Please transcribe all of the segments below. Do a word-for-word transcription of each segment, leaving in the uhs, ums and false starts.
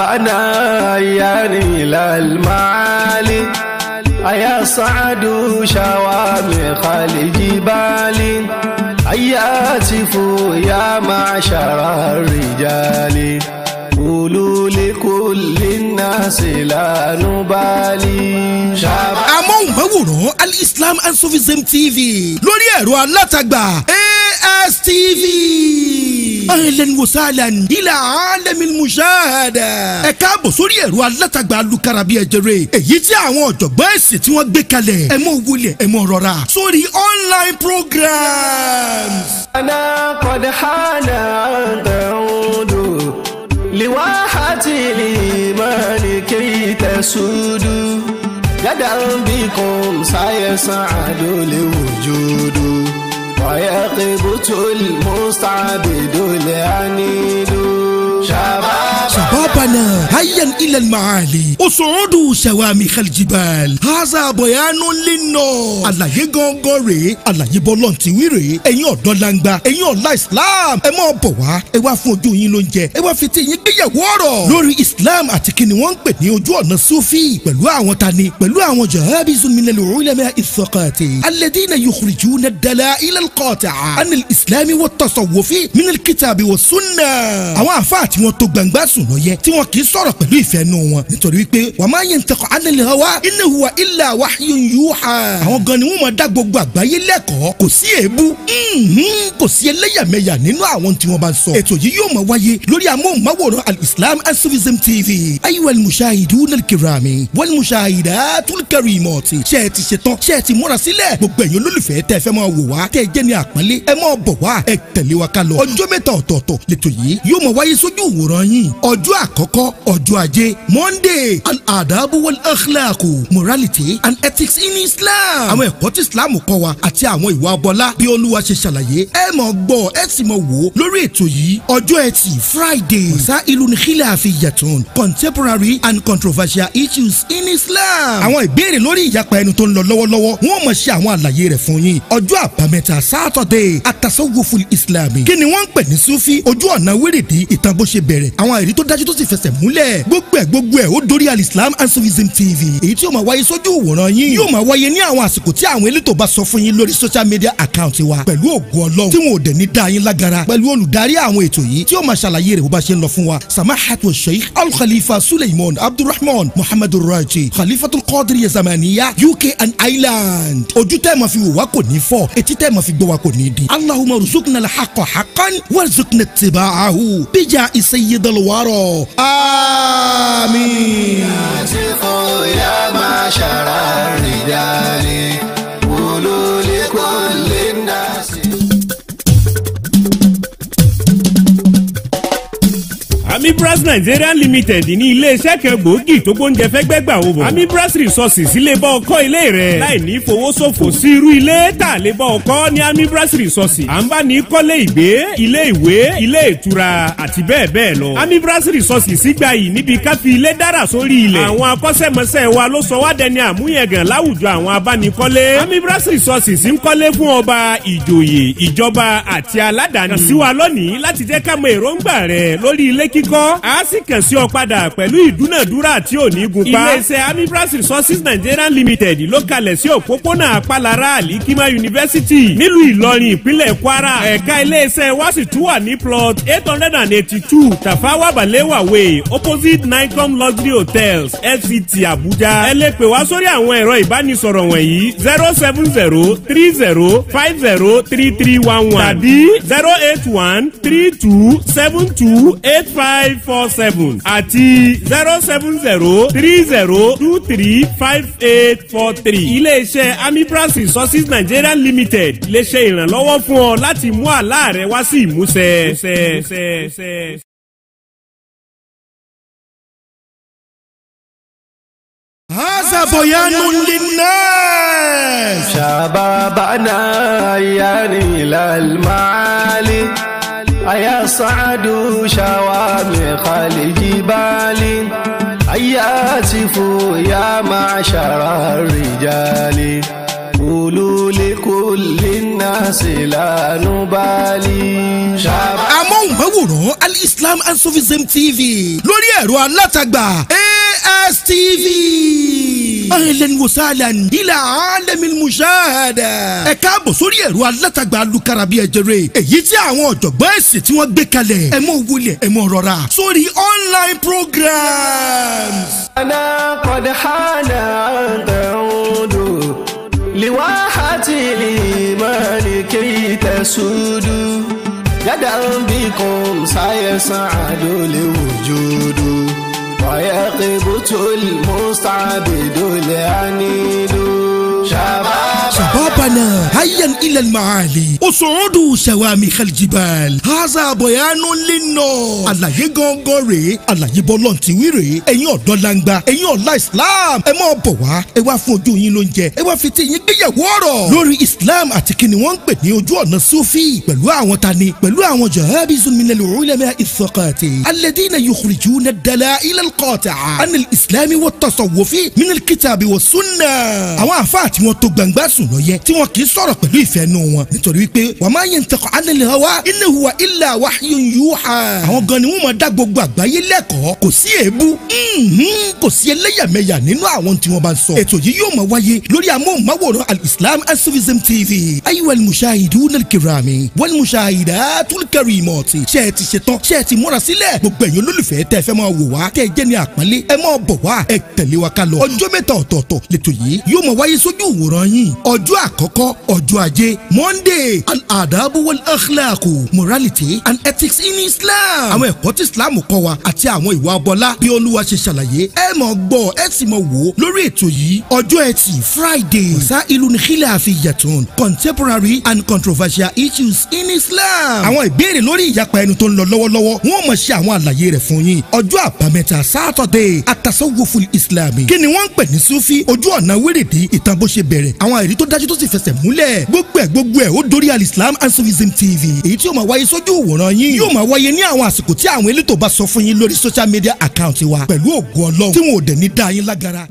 شبابنا يعني للمعالي أيا صعد شوامخ الجبال أيا هاتفوا يا معشر الرجال قولوا لكل الناس لا نبالي. amóhùnmáwòrán Al-Islam and Sufism T V lórí ẹ̀rọ alátagbà A S T V. ahlan wa sahlan ila alamil mushahada. ẹ káàbọ̀ sórí ẹ̀rọ alátagbà alukarabi ẹ̀jẹ̀rẹ̀ èyí tí àwọn ọ̀jọ̀gbọ́n ẹ̀sìn tí wọ́n gbé kalẹ̀ ẹ mọ̀ wọlé ẹ mọ̀ rọra sórí online programs. أنا قد حان أن تعود لواحة الإيمان كي تسود يدا بكم سيسعد الوجود ويقبت المستعبد العنيد. شبابنا هيا إلى المعالي وصعودوا شوامخ الجبال هذا بيان للناس. àlàyé gangan rèé àlàyé bọ́lọ̀ tí wí rèé ẹ̀yin ọ̀dọ́ langba ẹ̀yin ọ̀la Islam ẹ máa bọ̀ wá ẹ wá fún ojú yín lóúnjẹ ẹ wá fi tí yín gbéyàwó ọ̀rọ̀ lórí Islam àti kí ni wọ́n ń pè ní ojú ọ̀nà Sufi pẹ̀lú àwọn tani pẹ̀lú àwọn jahabizun min al-ulama as-saqati alladhina yukhrijuna ad-dala'il al-qati'a an al-islam wa at-tasawwuf min al-kitab wa as-sunnah. àwọn àfáà tí wọ́n tó gbangba sùn lọ yẹ tí wọ́n kì í sọ̀rọ̀ pẹ̀lú ìfẹ́ nù wọn nítorí wípé wa ma yantiqu anil hawa in huwa illa wahyun yuha. àwọn gan ni wọ́n máa dá gbogbo àgbáyé lẹ́kọ̀ọ́ kò sí èébú kò sí ẹlẹ́yàmẹ̀yà nínú àwọn tí wọ́n bá ń sọ. ètò yìí yóò máa wáyé lórí amóhùnmáwòrán Al-Islam and Sufism T V. ayiwa al-mushahiduna al-kirami wal-mushahidatul karimati. ṣé ẹ ti ṣetán ṣé ẹ ti múra sílẹ̀ gbogbo ẹ̀yin olólùfẹ́ tẹ́ fẹ́ máa wò wá tẹ́ jẹ́ ní àpọ́nlé ẹ máa bọ̀ wá ẹ tẹ̀lé wa ká lọ. ọjọ́ mẹ́ta ọ̀tọ̀ọ̀tọ̀ lẹ́tọ̀ yìí yóò máa wáyé sójú ìwòran yín. ọjọ́ àkọ́kọ́ ọjọ́ ajé Monday al-adabu wal-akhlaqu morality and ethics in Islam. àwọn ẹ̀kọ́ tí Islam kọ́ wa àti àwọn ìwà ọbọlá bí Olúwa ṣe ṣàlàyé ẹ máa gbọ́ ẹ sì máa wò lórí ètò yìí. ọjọ́ ẹtì Friday masailun khilafiyatun contemporary and controversial issues in Islam. àwọn ìbéèrè lórí ìyapa ẹnu tó ń lọ lọ́wọ́lọ́wọ́ wọ́n máa ṣe àwọn àlàyé rẹ̀ fún yín. ọjọ́ àbámẹ́ta Saturday at-tasawwuful islami. kí ni wọ́n ń pè ní Sufi ojú ọ̀nà wérèdí ìtàn bó ṣe bẹ̀rẹ̀ àwọn àìrí tó dájú tó sì fẹsẹ̀ múlẹ̀ gbogbo ẹ̀ gbogbo ẹ̀ ó dórí Al-Islam and Sufism T V èyí tí yóò máa wáyé sójú ìwòran yín yóò máa wáyé ní àwọn àsìkò tí àwọn elétò bá sọ fún yín lórí social media account wa pẹ̀lú ògùn Ọlọ́run tí wọn ò dẹ̀ ní dá yín lágara pẹ̀lú olùdarí àwọn ètò yìí tí yóò máa ṣàlàyé rẹ̀ bó bá ṣe ń lọ fún wa samahatu sheikh al-khalifa Suleiman Abdulrahman Muhammadu Raji khalifatul Qadiriya Zamaniya U K and Ireland. ojú tẹ́ ma fi wò wá kò ní fọ́ etí tẹ́ ma fi gbọ́ wá kò ní di. Allahumma ruzukna al-haqqa haqqan warzuqna ittiba'ahu bija sayyidil wara àmín. يا معشر الرجال قولوا لكل الناس. Amibras Nigeria Limited ní ilé-iṣẹ́ kan gbòógì tó gbóúnjẹ fẹ́ gbẹ́gbà wo bọ̀. Amibras Resources ilé bá ọkọ́ ilé rẹ̀ láì ní fowóṣòfò sí irú ilé tà lè bá ọkọ́ ní Amibras Resources. à ń bá ní kọ́lé ìgbé ilé ìwé ilé ìtura àti bẹ́ẹ̀ bẹ́ẹ̀ lọ. Amibras Resources sígbà yìí níbi ká fi ilé dára sórí ilẹ̀. àwọn akọ́ṣẹ́mọṣẹ́ wa ló sọ wá dẹni àmúyẹ̀gàn láwùjọ àwọn abánikọ́lé. Amibras Resources ń kọ́lé fún ọba ìjòyè ìjọba àti aládàáni. kàn sí wa lónìí láti jẹ́ ká mọ èròǹgbà rẹ̀ lórí ilé kíkọ́ a sì kàn sí ọ padà pẹ̀lú ìdúnàdúrà tí ò ní gun pa. iléeṣẹ́ Amibras Resources Nigeria Limited ló kalẹ̀ sí òpópónà Apalara Alikima University nílùú Ìlọrin ìpínlẹ̀ Kwara. ẹ̀ka iléeṣẹ́ wa sì tún wà ní plot eight hundred and eighty-two Tafawa Balewa Way opposite Nicom Luxury Hotels F C T Abuja. ẹ lè pè wá sórí àwọn ẹ̀rọ ìbánisọ̀rọ̀ wọ̀nyí zero seven zero three zero five zero three three one one tàbí zero eight one three two seven two eight five four seven àti zero seven zero three zero two three five eight four three. iléeṣẹ́ Amibras Resources Nigeria Limited lè ṣe ìrànlọ́wọ́ fún ọ láti mú àlá rẹ wá sí ìmúṣẹ. هذا بيان للناس. شبابنا يعني للمعالي أيا صعد شوامخ الجبال أيا هاتفوا يا معشر الرجال قولوا لكل الناس لا نبالي. amóhùnmáwòrán Al-Islam and Sufism T V lórí ẹ̀rọ alátagbà A S T V. ahlan wa sahlan ila alamil mushahada. ẹ káàbọ̀ sórí ẹ̀rọ alátagbà alukarabi ẹ̀jẹ̀rẹ̀ èyí tí àwọn ọ̀jọ̀gbọ́n ẹ̀sìn tí wọ́n gbé kalẹ̀ ẹ mọ̀ wọlé ẹ mọ̀ rọra sórí online programs. أنا قد حان أن تعود لواحة الإيمان كي تسود غدا بكم سيسعد الوجود ويقبت المستعبد العنيد. شبابنا هيا إلى المعالي وصعود شوامخ الجبال هذا بيان للناس. àlàyé gangan rèé àlàyé bọ́lọ̀ tí wí rèé ẹ̀yin ọ̀dọ́ langba ẹ̀yin ọ̀la Islam ẹ máa bọ̀ wá ẹ wá fún ojú yín lóúnjẹ ẹ wá fi ti yín gbéyàwó ọ̀rọ̀ lórí Islam àti kí ni wọ́n ń pè ní ojú ọ̀nà Sufi pẹ̀lú àwọn tani pẹ̀lú àwọn jahabizun min al-ulama ath-thaqati alladhina yukhrijuna ad-dala'il al-qati'a an al-islam wa at-tasawwuf min al-kitab wa sunnah. àwọn àfáà tí wọ́n tó gbangba sùn lọ yẹ tí wọn kì í sọ̀rọ̀ pẹ̀lú ìfẹ́ nù wọn nítorí wípé wa ma yantiqu anil hawa in huwa illa wahyun yuha. àwọn gan ni wọ́n máa dá gbogbo àgbáyé lẹ́kọ̀ọ́ kò sí èébú kò sí ẹlẹ́yàmẹ̀yà nínú àwọn tí wọ́n bá ń sọ. ètò yìí yóò máa wáyé lórí amóhùnmáwòrán Al-Islam and Sufism T V. ayiwa al-mushahidun al-kirami wal-mushahidatul karimati. ṣé ẹ ti ṣetán ṣé ẹ ti múra sílẹ̀ gbogbo ẹ̀yin olólùfẹ́ tẹ́ fẹ́ máa wò wá tẹ́ jẹ́ ní àpọ́nlé ẹ máa bọ̀ wá ẹ tẹ̀lé wa ká lọ. ọjọ́ mẹ́ta ọ̀tọ̀ọ̀tọ̀ lẹ́tọ̀ yìí yóò máa wáyé sójú ìwòran yín. ọjọ́ àkọ́kọ́ ọjọ́ ajé Monday al-adabu wal-akhlaqu morality and ethics in Islam. àwọn ẹ̀kọ́ tí Islam kọ́ wa àti àwọn ìwà abọ́lá bí Olúwa ṣe ṣàlàyé ẹ máa gbọ́ ẹ sì máa wò lórí ètò yìí. ọjọ́ ẹtì Friday masailun khilafiyatun contemporary and controversial issues in Islam. àwọn ìbéèrè lórí ìyapa ẹnu tó ń lọ lọ́wọ́lọ́wọ́ wọ́n máa ṣe àwọn àlàyé rẹ̀ fún yín. ọjọ́ àbámẹ́ta Saturday at-tasawwuful islami. kí ni wọ́n ń pè ní Sufi ojú ọ̀nà wérèdí ìtàn bó ṣe bẹ̀rẹ̀ àwọn àìrí tó dájú tó sì fẹsẹ̀ múlẹ̀ gbogbo ẹ̀ gbogbo ẹ̀ ó dórí Al-Islam and Sufism T V èyí tí yóò máa wáyé sójú ìwòran yín yóò máa wáyé ní àwọn àsìkò tí àwọn elétò bá sọ fún yín lórí social media account wa pẹ̀lú ògo Ọlọ́run tí wọn ò dẹ̀ ní dá yín lágara.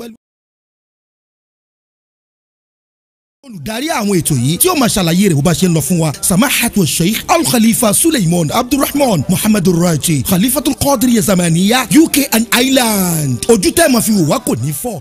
olùdarí àwọn ètò yìí tí ó máa ṣàlàyé rẹ̀ bó bá ṣe ń lọ fún wa samahatu sheikh al-khalifa suleiman abdulrahman muhammadu raji khalifatul qadir yazamaniya U K and Ireland ojú tẹ́ ma fi wò wá kò ní fọ́.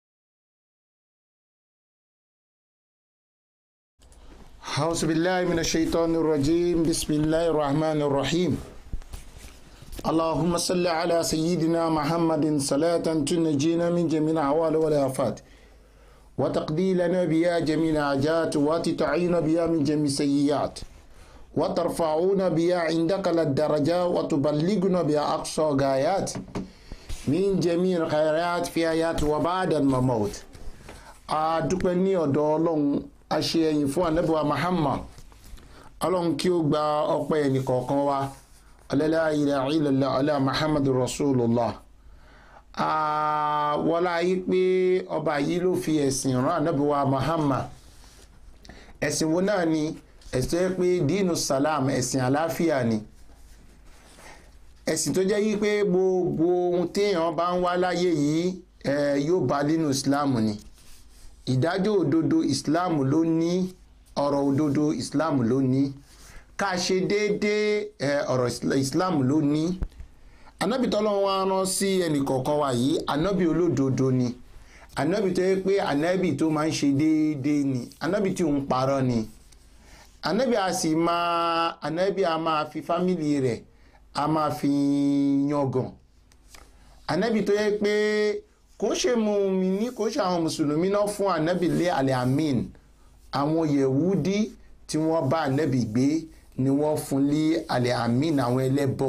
أعوذ بالله من الشيطان الرجيم بسم الله الرحمن الرحيم اللهم صل على سيدنا محمد صلاة تنجينا من جميع الأهوال والآفات وتقضي لنا بها جميع الحاجات وتعين بها من جميع السيئات وترفعون بها عندك للدرجات وتبلغنا بها أقصى غايات من جميع الخيرات في حياة وبعد الموت. أدوكني أدولون aṣeyẹyìn fún anabiwa Muhammad Ọlọ́run kí ó gba ọpẹ́ ẹnì kọ̀ọ̀kan wa la ilaha illallah ala Muhammadu rasulullah. wọlá yìí pé ọba yìí ló fi ẹ̀sìn rán anabiwa Muhammad. ẹ̀sìn wo náà ni ẹ̀sìn pé dínú salam ẹ̀sìn àlàáfíà ni ẹ̀sìn tó jẹ́ yìí pé gbogbo ohun téèyàn bá ń wá láyé yìí yóò bá nínú Islam ni. ìdájọ́ òdodo Islam ló ní ọ̀rọ̀ òdodo Islam ló ní ká ṣe déédéé ọ̀rọ̀ Islam ló ní. anábì tọ́lọ́run wá rán sí ẹnìkọ̀ọ̀kan wa yìí anábì olódodo ni anábì tó yẹ pé anábì tó máa ń ṣe déédéé ni anábì tí òun parọ́ ni anábì a sì máa anábì a máa fi fámìlì rẹ̀ a máa fi yangàn anábì tó yẹ pé kò ṣe mùmíní kò ṣe àwọn mùsùlùmí náà fún ànábì lé alẹ́ amin àwọn yẹ̀wúdí tí wọ́n bá ànábì gbé ni wọ́n fún lé alẹ́ amin àwọn ẹlẹ́bọ.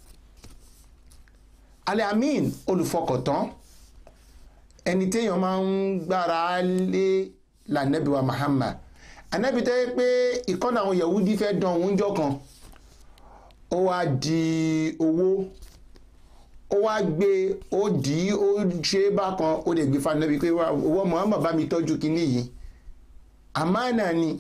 alẹ́ amin olùfọkàntán ẹni téèyàn máa ń gbára lé lànàbì wa Muhammad ànábì tẹ́ pé ìkọ́nà àwọn yẹ̀wúdí fẹ́ dán òun jọ kan ó wá di owó ó wá gbé ó dì í ó ṣe bákan ó lè gbé fanabi pé owó Muhammad bá mi tọ́jú kinní yìí àmánà ni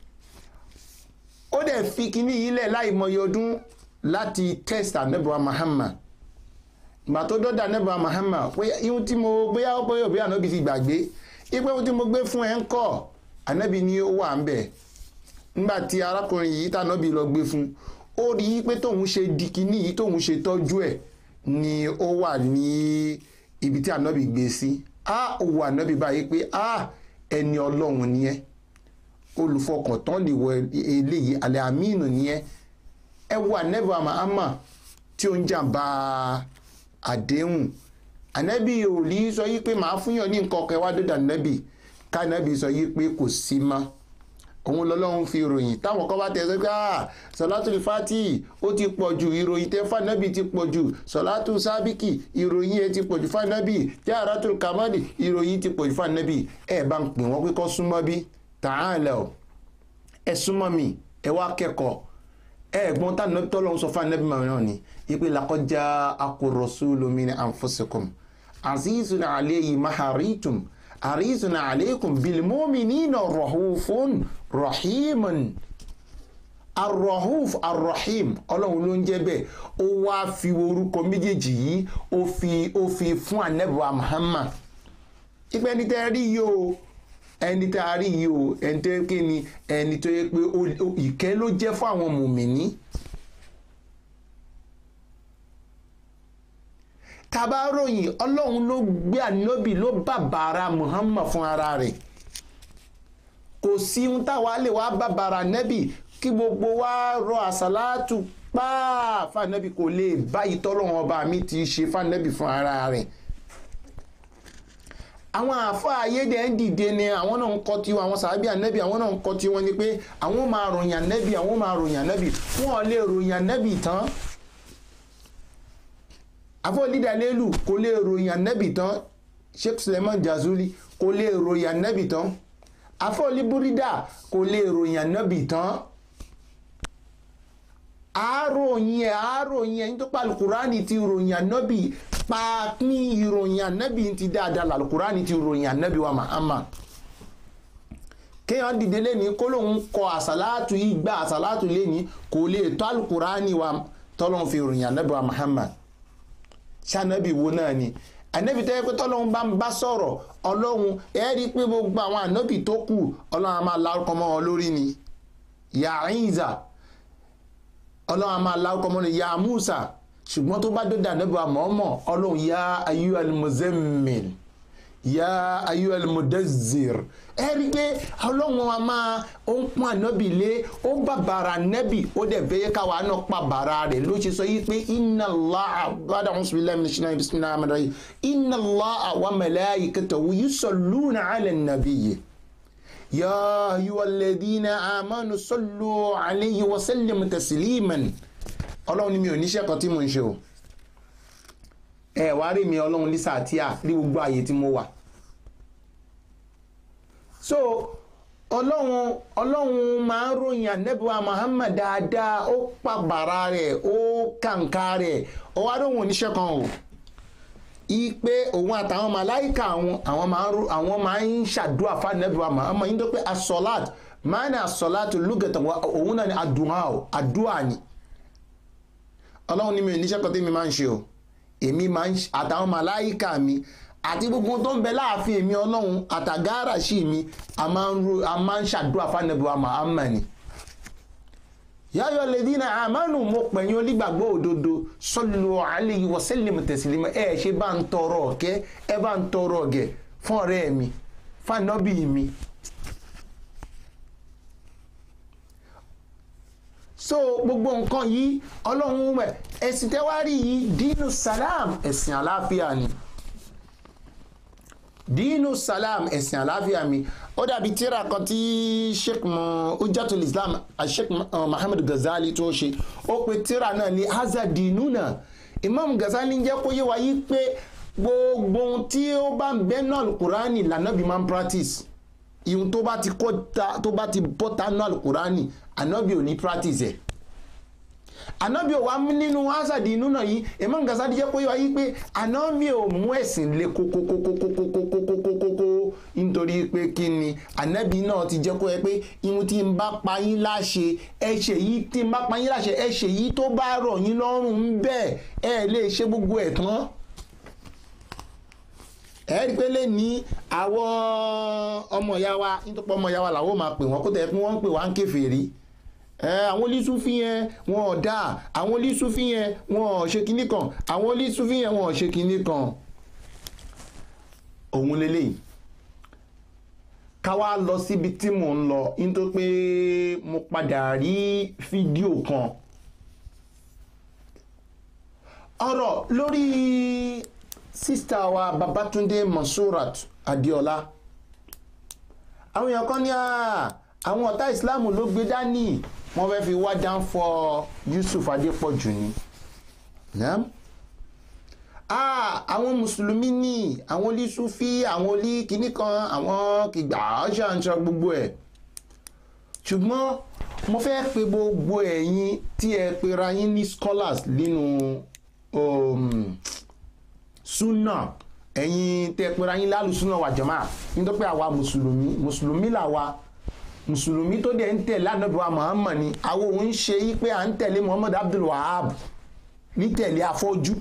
ó dẹ̀ fi kinní yìí lẹ̀ láì mọye ọdún láti test anabiwa Muhammad ìgbà tó dọ́dà anabiwa Muhammad pé ihun tí mo bóyá ó bóyá òbí ànábi ti gbàgbé ipe ohun tí mo gbé fún ẹ ń kọ́ ànábì ní ó wà ń bẹ̀ nígbà tí arákùnrin yìí tànábì lọ gbé fún ó rí i pé tóun ṣe di kíní yìí tóun ṣe tọ́jú ẹ̀ ni ó wà ní ibi tí ànábì gbé sí á ó wà ànábì báyìí pé á ẹni ọlọ́run ni ẹ́ olùfọkàntán lè wọ eléyìí alẹ́ àmínú ni ẹ́ ẹ wo ànábì àmàmà tí ó ń jàǹbá àdéhùn ànábì ò rí sọ yí pé màá fúnyàn ní nǹkan ọkọ̀ ẹwà dọ́dà ànábì ká ànábì sọ yí pé kò sí mọ́ òun lọ́lọ́run fi ròyìn táwọn kan bá tẹ̀ sọ pé ah sọ̀látù fati ó ti pọ̀ jù ìròyìn tẹ́ fànábì ti pọ̀ jù sọ̀látù sábìkì ìròyìn ẹ ti pọ̀ jù fànábì jàrátù kàmálì ìròyìn ti pọ̀ jù fànábì ẹ bá ń pè wọ́n pé kọ́ súnmọ́ bí tààlẹ̀ ọ̀ ẹ súnmọ́ mi ẹ wá kẹ́kọ̀ọ́ ẹ̀gbọ́n tá nàbí tọ́lọ́run sọ fún ànábì màmí náà ni ipe làkọjá akọrọ̀sùlù min anfusikum azizun alayhi maharitum arizun alaykum bilmu'minina rahufun rahimun arrahuf arrahim ọlọ́run ló ń jẹ́ bẹ́ẹ̀ ó wá fi orúkọ méjèèjì yìí ó fi ó fi fún ànábì wa Muhammad ipe ẹni tẹ́ rí yìí o ẹni tá a rí yìí o ẹni tó yẹ kí ni ẹni tó yẹ pé ìkẹ́ ló jẹ́ fún àwọn mùmìnì tàbá ròyìn ọlọ́run ló gbé ànábì ló bàbàrà Muhammad fún ara rẹ̀ kò sí ohun táwa lè wá bàbàrà nẹ́bì kí gbogbo wa rọ àsàlátù pàà fànẹ́bì kò lè báyìí tọ́lọ́run ọba mi ti ṣe fànẹ́bì fún ara rẹ̀ àwọn àfáà ayédè ń dìde ni àwọn náà ń kọ́ tí wọn àwọn sàábì ànẹ́bì àwọn náà ń kọ́ tí wọn ni pé àwọn máa ròyìn ànẹ́bì àwọn máa ròyìn ànẹ́bì wọn lè ròyìn ànẹ́bì tán àfọ́ lídàlélù kò lè ròyìn ànẹ́bì tán Sheikh Suleiman Jazuli kò lè ròyìn ànẹ́bì tán àfọ́ líbúrídà kò lè ròyìn ànẹ́bì tán àáròyìn ẹ̀ àáròyìn ẹ̀ nítorí Al-Qur'ani ti ròyìn ànẹ́bì pàápín ìròyìn ànábì ti dáadáa lálùkùránì ti ròyìn ànábì wa Muhammad kéèyàn dìde lẹ́ni kó lóun kọ àsàlátù ìgbà àsàlátù lẹ́ni kò lè tó àlùkùránì wa tọ́lọ́un fi ròyìn ànábì wa Muhammad ṣànábì wo náà ni ànábì tẹ́ pé tọ́lọ́un bá ń bá sọ̀rọ̀ ọlọ́run ẹ rí pé gbogbo àwọn ànábì tó kù ọlọ́run a máa lárúkọ mọ́ wọn lórí ni ya Ìsá ọlọ́run a máa lárúkọ mọ́ ni ya Musa ṣùgbọ́n tó bá dọ́dà níbi àmọ́mọ́ ọlọ́run ya ayyuhal muzammil ya ayyuhal mudazzir ẹ rí pé ọlọ́run a máa ó ń pọ́n ànábì lé ó bàbàrà nẹ́bì ó dẹ̀ bẹ́yẹ káwa náà pa bàrà rẹ̀ ló ṣe sọ yí pé inna Allaha ba'da a'udhu billahi minash shaitanir rajim bismillahir rahmanir rahim inna Allaha wa malaikatahu yusalluna 'alan nabiyyi ya ayyuhalladhina amanu sallu 'alayhi wa sallimu tasliman ọlọ́run ni mi ò níṣẹ́ kan tí mo ń ṣe o ẹ wá rí mi ọlọ́run lísà àti à rí gbogbo ààyè tí mo wà so ọlọ́run ọlọ́run máa ń ròyìn ànábì wa Muhammad dáadáa ó pàbàrà rẹ̀ ó kàǹkà rẹ̀ ó wá rí òun oníṣẹ́ kan o ipe òun àtàwọn màláìka àwọn àwọn máa ń àwọn máa ń ṣàdúrà fún ànábì wa Muhammad yín tó pé asọ́láàt máa ní asọ́láàt lùgẹ̀tàn òun náà ni àdúrà o àdúrà ni ọlọ́run ní mi ò níṣẹ́ kan tí mi máa ń ṣe o èmi máa ń àtàwọn màláìka mi àti gbogbo tó ń bẹ láàfin èmi ọlọ́run àtàgárà sí mi a máa ń ṣàdúrà fánàbí wa Muhammad ni yáyọ ladina amanu mo pẹ̀yìn onígbàgbọ́ òdodo sallu alayhi wa sallimu taslima ẹ ṣe bá ń tọrọ ọ̀kẹ́ ẹ bá ń tọrọ ọ̀gẹ̀ fún ọ̀rẹ́ mi fánàbí mi so gbogbo nǹkan yìí ọlọ́run mẹ́ ẹ̀sìn tẹ́wárí yìí dínú salam ẹ̀sìn àláfíà ni dínú salam ẹ̀sìn àláfíà mi ó dàbí tíra kan tí sheikh Hujjatul Islam sheikh Muhammad Ghazali tó ṣe ó pe tíra náà ní hazardinuna Imam Ghazali ń jẹ́ kó yé wa yí pé gbogbo ohun tí ó bá ń bẹ náà Al-Qur'ani lànàbí máa ń practice ìhun tó bá ti kọ́ ta tó bá ti bọ́ ta náà Al-Qur'ani ànábì ò ní practice ẹ̀ ànábì ò wá nínú ásàdì inú náà yìí Imam Ghazali jẹ́ pé wá yí pé ànábì ò mú ẹ̀sìn lé kókókókókókókókókókókókó nítorí pé kí ni ànábì náà ti jẹ́ kó yẹ pé ihun tí ń bá pa yín láṣẹ ẹ ṣe yìí tí ń bá pa yín láṣẹ ẹ ṣe yìí tó bá rọ̀ yín lọ́rùn ń bẹ́ẹ̀ ẹ lè ṣe gbogbo ẹ̀ tán ẹ̀rí pé lè ní àwọn ọmọ ìyá wa nítorí ọmọ ìyá wa làwọn máa pè wọ́n kó tẹ̀ pé wọ́n ń pè wá ń kèfèrí àwọn onísúfí yẹn wọn ò dáa àwọn onísúfí yẹn wọn ò ṣe kinní kan àwọn onísúfí yẹn wọn ò ṣe kinní kan òun lélẹ́yìí ká wá lọ síbi tí mò ń lọ nítorí pé mo padà rí fídíò kan ọ̀rọ̀ lórí sísítà wa Babatunde Monsurat Adéọlá àwọn èèyàn kan ní àwọn ọ̀tá ìsìláàmù ló gbé dání wọ́n fẹ́ fi wá downfall Yusuf Adépọ̀jù ni àwọn mùsùlùmí ní àwọn olísúfí àwọn olíkíní kan àwọn kìgbà ṣàǹṣà gbogbo ẹ̀ ṣùgbọ́n mo fẹ́ pe gbogbo ẹ̀yin tí ẹ pera yín ní scholars nínú um, sunna ẹ̀yin tẹ́ pera yín lálù sunna wà jàmá nítorí pé àwa mùsùlùmí mùsùlùmí làwa mùsùlùmí tó dẹ̀ ń tẹ̀lé ànábì wa Muhammad ni àwọn òun ń ṣe yí pé à ń tẹ̀lé Muhammad Abdul Wahab ní tẹ̀lé afọ́jú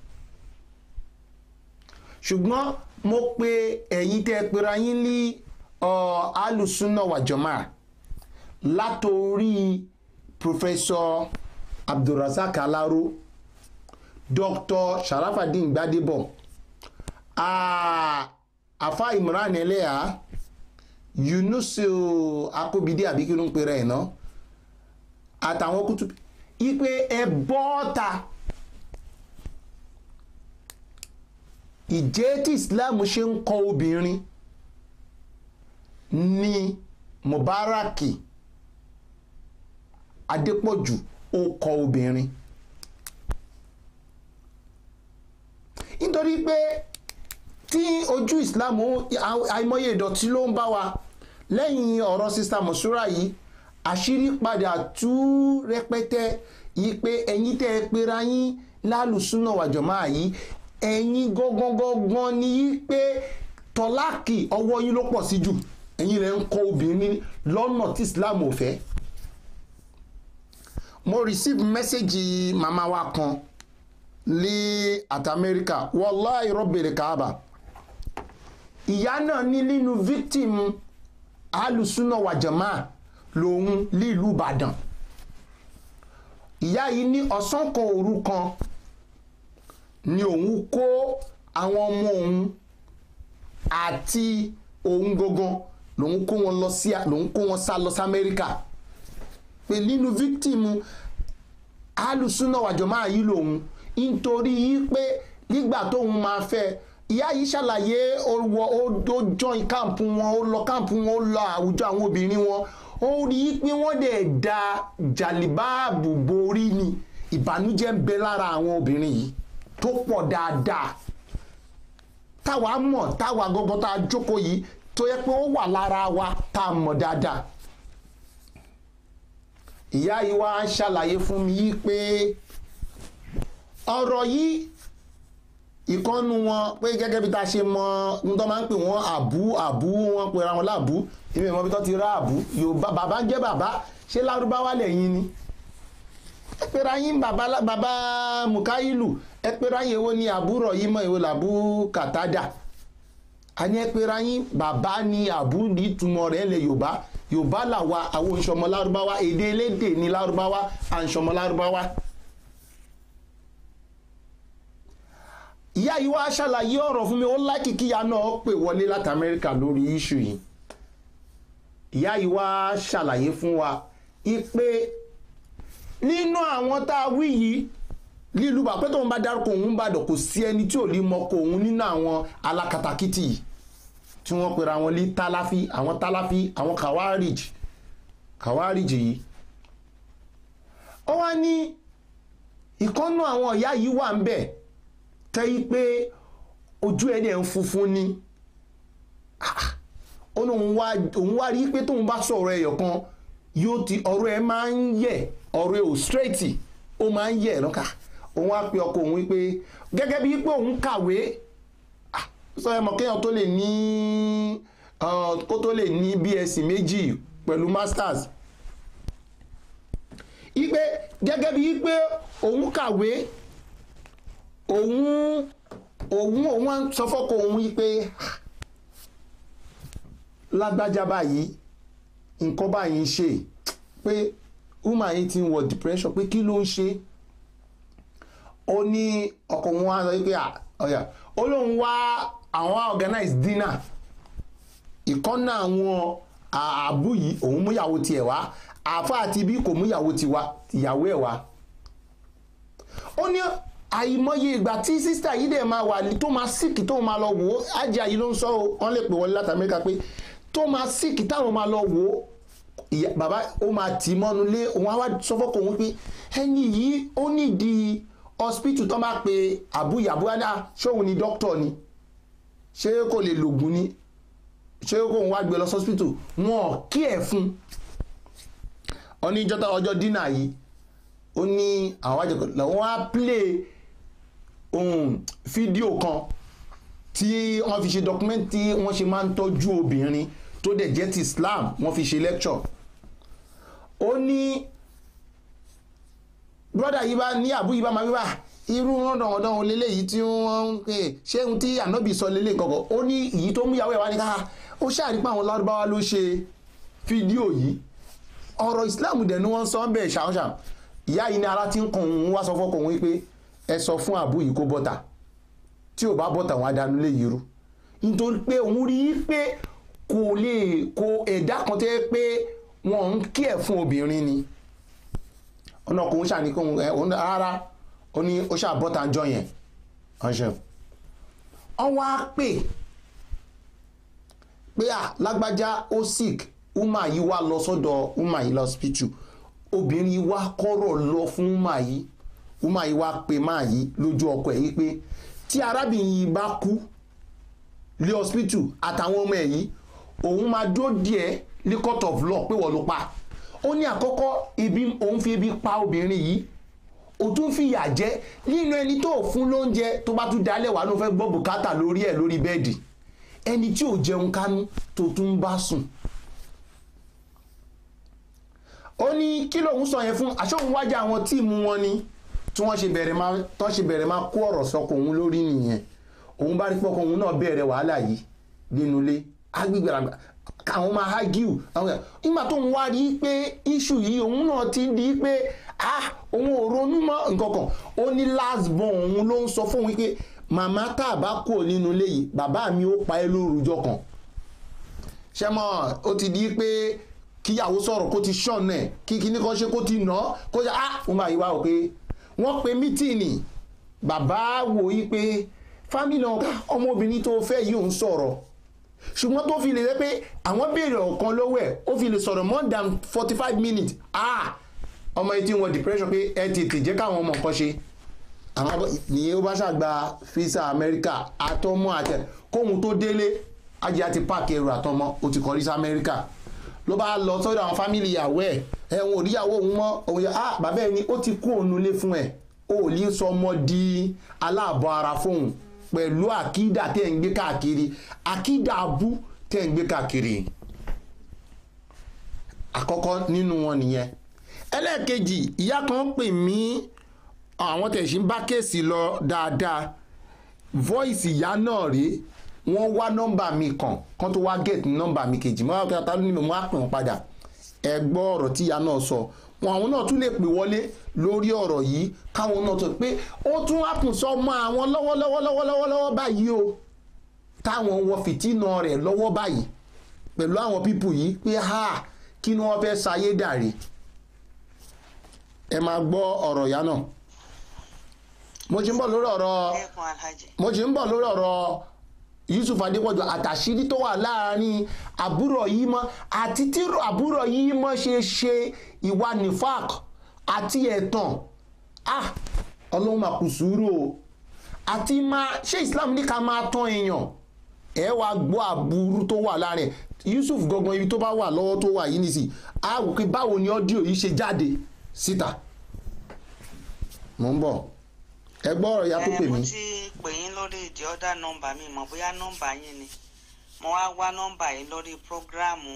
ṣùgbọ́n mo pe ẹ̀yin tẹ́ pera yín ní alùsùnà wàjọ́mà látòrí Professor Abdulrasaq Alaro Doctor Sharafadin Gbadebo Afa Imran Eleha Yunus Akobide àbí kí ló ń pera ẹ̀ náà àtàwọn kútù ipe ẹ bọ́ta ìjẹ́ tí Islam ṣe ń kọ obìnrin ní Mubaraki Adépọ̀jù ó kọ obìnrin nítorí pé tí ojú Islam àìmọye ìdọ̀tí ló ń bá wa lẹ́yìn ọ̀rọ̀ sista Monsura yìí àṣírí padà tú rẹpẹtẹ yìí pé ẹ̀yin tẹ́ ẹ pera yín lálùsúnà wàjọ̀má yìí ẹ̀yin gọ́gọ́gọ́gán ni yí pé tọ́láàkì ọwọ́ yín ló pọ̀ sí jù ẹ̀yin rẹ̀ ń kọ obìnrin lọ́nà tí Islam ò fẹ́. mo receive message màmá wa kan ní àti Amẹ́ríkà wallahi rabbil Kaaba ìyá náà ní nínú victim alùsúnà wàjàmá lòun lílùú Ìbàdàn ìyá yìí ní ọ̀sán kan òru kan ni òun kó àwọn ọmọ òun àti òun gangan lòun kó wọn lọ sí lòun kó wọn sá lọ sí Amẹ́ríkà pé nínú victim alùsúnà wàjọmá yìí lòun nítorí yìí pé nígbà tóun máa fẹ́ ìyá yìí ṣàlàyé ó join camp wọn ó lọ camp wọn ó lọ àwùjọ àwọn obìnrin wọn ó rí pé wọ́n dẹ̀ da jàlíbáàbù borí ni ìbànújẹ́ ń bẹ lára àwọn obìnrin yìí tó pọ̀ dáadáa táwa mọ̀ táwa gọ́gọ́ tá a jókòó yìí tó yẹ pé ó wà lára wa tá a mọ̀ dáadáa ìyá yìí wá ṣàlàyé fún mi yìí pé ọ̀rọ̀ yìí ìkọ́nu wọn pé gẹ́gẹ́ bí ta ṣe mọ̀ ní tó máa ń pè wọ́n àbú àbú wọn pera wọn láàbú ìbí ìmọ̀ bí tó ti rá àbú Yorùbá bàbá ń jẹ́ bàbá ṣé lárúbáwá lẹ́yìn ni ẹ pera yín bàbá bàbá Mukailu ẹ pera yín èwo ni àbúrò yìí mọ́ èwo làbú Kàtádà a ní ẹ pera yín bàbá ni àbú ní ìtumọ̀ rẹ̀ lẹ̀ Yorùbá Yorùbá làwa àwọn ìṣọmọ lárúbáwá èdè elédè ní lárúbáwá à ń ṣọmọ lárúbáwá. ìyá yìí wá ṣàlàyé ọ̀rọ̀ fún mi ó láìkí kíyà náà pè wọlé láti Amẹ́ríkà lórí iṣu yìí ìyá yìí wá ṣàlàyé fún wa ipe nínú àwọn tá a wí yìí lílu bà pé tóun bá dárúkọ òun bàdàn kò sí ẹni tí ò lè mọkọ òun nínú àwọn alákatakítì yìí tí wọ́n pera wọn ní tálàfí àwọn tálàfí àwọn kàwárìjì kàwárìjì yìí ó wá ní ìkọ́nú àwọn ìyá yìí wà ń bẹ̀ tẹ́yí pé ojú ẹni ẹ̀ ń funfun ni òun wá rí pé tóun bá sọ̀rọ̀ ẹ̀yọ̀ kan yóò ti ọ̀rọ̀ ẹ̀ máa ń yẹ̀ ọ̀rọ̀ ẹ̀ ò straight ó máa ń yẹ̀ lọ́kà òun á pe ọkọ òun wípé gẹ́gẹ́ bí pé òun kàwé sọ ẹ mọ̀ kéèyàn tó lè ní kó tó lè ní B S c méjì pẹ̀lú masters ipe gẹ́gẹ́ bí pé òun kàwé òun òun òun sọ fọ́kọ òun yìí pé lágbájá báyìí nǹkan báyìí ń ṣe pé woman yìí ti ń wọ depression pé kí ló ń ṣe ó ní ọkọ wọn á sọ pé ọ̀yà ó lóun wá àwọn organize dinner ìkọ́nà àwọn àbú yìí òun mú ìyàwó tiẹ̀ wá àfa àti bí kò mú ìyàwó tiwa ìyàwó ẹ̀ wá ó ní àìmọye ìgbà tí sísítà yìí dẹ̀ máa wà tó máa síkì tó máa lọ wò ó ajá yìí ló ń sọ ọ́n lè pè wọlé láti Amẹ́ríkà pé tó máa síkì táwọn máa lọ wò ó bàbá ó máa tì mọ́nu lé òun á wá sọ fọ́kọ̀ òun pé ẹni yìí ó nídìí hospital tó máa pe àbúyàbú á ṣóun ni dókítà ni ṣé kò lè lògùn ni ṣé kò ń wá gbé lọ hospital wọn kí ẹ̀ fún ọ ní ìjọta ọjọ́ dínà yìí ó ní àwọn àjẹkọ̀ làwọn á play ohun fídíò kan tí wọ́n fi ṣe document tí wọ́n ṣe máa ń tọ́jú obìnrin tó dẹ̀ jẹ́ ti Islam wọ́n fi ṣe lecture ó ní brother yìí bá ní àbú yìí bá máa wíwá irú rọ́ndọ̀rọ̀dọ̀ lélẹ́yìí tí wọ́n ń pè ṣé ohun tí ànábì sọ lélẹ́ kọ̀kọ̀ ó ní ìyí tó mú ìyàwó ẹ̀ wá ní ká ó ṣàrípá àwọn lárúbáwá ló ṣe fídíò yìí ọ̀rọ̀ Islam dẹ̀ ni wọ́n sọ ń bẹ̀ ṣàǹṣàm ìyá yìí ní ara tí ń kàn ń wá sọ fọ́kàn òun pé ẹ sọ fún àbú yìí kó bọ́tà tí ò bá bọ́tà wọn á dánú lé yìí rú nítorí pé òun rí i pé kò lè kó ẹ̀dá kan tẹ́ pé wọ́n ń kí ẹ̀ fún obìnrin ni ọ̀nà kò ń ṣàníkún ẹ̀ rárá ó ní ó ṣàbọ́tà ń jọ yẹn ọ̀ṣẹ́ wọ́n wá pè pé à lágbájá ó sick uma yìí wá lọ sọ́dọ̀ uma yìí lọ́spítù obìnrin yìí wá kọ́rọ̀ lọ fún uma yìí uma yìí wá pè máa yìí lójú ọkọ ẹ̀ yìí pé tí arábìnrin yìí bá kú lé hospital àtàwọn ọmọ ẹ̀ yìí òun máa dúró díẹ̀ ní court of law pé wọ́n ló pa ó ní àkọ́kọ́ ibi òun fi ebi pa obìnrin yìí ó tún fìyà jẹ nínú ẹni tó fún lóúnjẹ tó bá tún dalẹ̀ wà ló fẹ́ gbọ́ bùkátà lórí ẹ̀ lórí bẹ́ẹ̀dì ẹni tí ò jẹun kánú tó tún bá sùn ó ní kí lòun sọ yẹn fún àṣọ́hun wájà àwọn tíìmù wọn ni tí wọ́n ṣe bẹ̀rẹ̀ máa tọ́ ṣe bẹ̀rẹ̀ máa kó ọ̀rọ̀ sọkò òun lórí nìyẹn òun bá rí pọ́kọ òun náà bẹ̀rẹ̀ wàhálà yìí nínú ilé agbègbè àgbà àwọn máa hágíù àwọn ẹ̀ nígbà tó ń wá rí pé iṣu yìí òun náà ti di pé ah òun ò ronú mọ́ nǹkan kan ó ní last born òun ló ń sọ fún òun pé màmá tá a bá kú nínú ilé yìí bàbá mi ó pa ẹ́ lórúkọ kan ṣé mọ́ ó ti di pé kíyàwó sọ̀rọ̀ kó ti ṣọ̀nà ẹ̀ kí kíní kan ṣe kó ti nà kó ṣe ah wọ́n máa yí wá o pé wọ́n pe mítìnì bàbá wò yí pé fámìlì ọmọbìnrin tó fẹ́ yìí ń sọ̀rọ̀ ṣùgbọ́n tó fi lè rẹ́ pé àwọn béèrè ọ̀kan lọ́wọ́ ẹ̀ ó fi lè sọ̀rọ̀ more than forty five minutes ah ọmọ etí wọn depression pé ẹ tètè jẹ́ káwọn ọmọ nǹkan ṣe àwọn nìyẹn ó bá ṣàgbà fisa Amẹ́ríkà àtọmọ àtẹ kóhun tó délé ajé àti páàkì ẹrù àtọmọ ó ti kọrí sí Amẹ́ríkà ló bá lọ sọ́dọ̀ àwọn fámìlì ìyàwó ẹ̀ ẹ̀wọ̀n òríyàwó òun mọ́ òun yẹ ah bàbá ẹni ó ti kú òun nulẹ̀ fún ẹ̀ ó lè sọ ọmọ di aláàbọ̀ ara fóun pẹ̀lú àkídà tẹ́ ń gbé káàkiri àkídà abú tẹ́ ń gbé káàkiri àkọ́kọ́ nínú wọn nìyẹn ẹlẹ́ẹ̀kejì ìyá kan pè mí àwọn tẹ̀sí ń bá kéèsì lọ dáadáa voice ìyá náà rèé wọ́n wá nọ́mbà mi kan kan tó wá get nọ́mbà mi kejì mọ́ àwọn kẹta ní mo á pè wọ́n padà ẹ gbọ́ ọ̀rọ̀ tí ìyá náà sọ wọn àwọn náà tún lè pè wọlé lórí ọ̀rọ̀ yìí káwọn náà tó pé ó tún ápùn sọ mọ́ àwọn lọ́wọ́lọ́wọ́lọ́wọ́lọ́wọ́ báyìí o táwọn wọ fìtínà rẹ̀ lọ́wọ́ báyìí pẹ̀lú àwọn pípù yìí pé ha kí ni wọ́n fẹ́ sayé dàrí ẹ máa gbọ́ ọ̀rọ̀ ìyá náà mo ti ń bọ̀ lórí ọ̀rọ̀ mo ti ń bọ̀ lórí ọ̀rọ̀ Yusuf Adépọ̀jù àtàṣírí tó wà láàrin àbúrò yìí mọ́ àti tí àbúrò yìí mọ́ ṣe ṣe ìwà nifak àti ẹ̀tàn ah ọlọ́run máa kù sùúrù o àti máa ṣé Islam ní ká máa tán èèyàn ẹ wá gbọ́ àbúrú tó wà láàrin Yusuf gangan ibi tó bá wà lọ́wọ́ tó wà yìí nìsí a wò pé báwo ni ọ́díò yìí ṣe jáde síta mò ń bọ̀ ẹ gbọ́ ọ̀rọ̀ ya tó pè mí. mo ti pè yín lórí ìdí ọ̀dà nọ́mbà mi mọ̀ bóyá nọ́mbà yín ni mo wá wá nọ́mbà yín lórí prógráàmù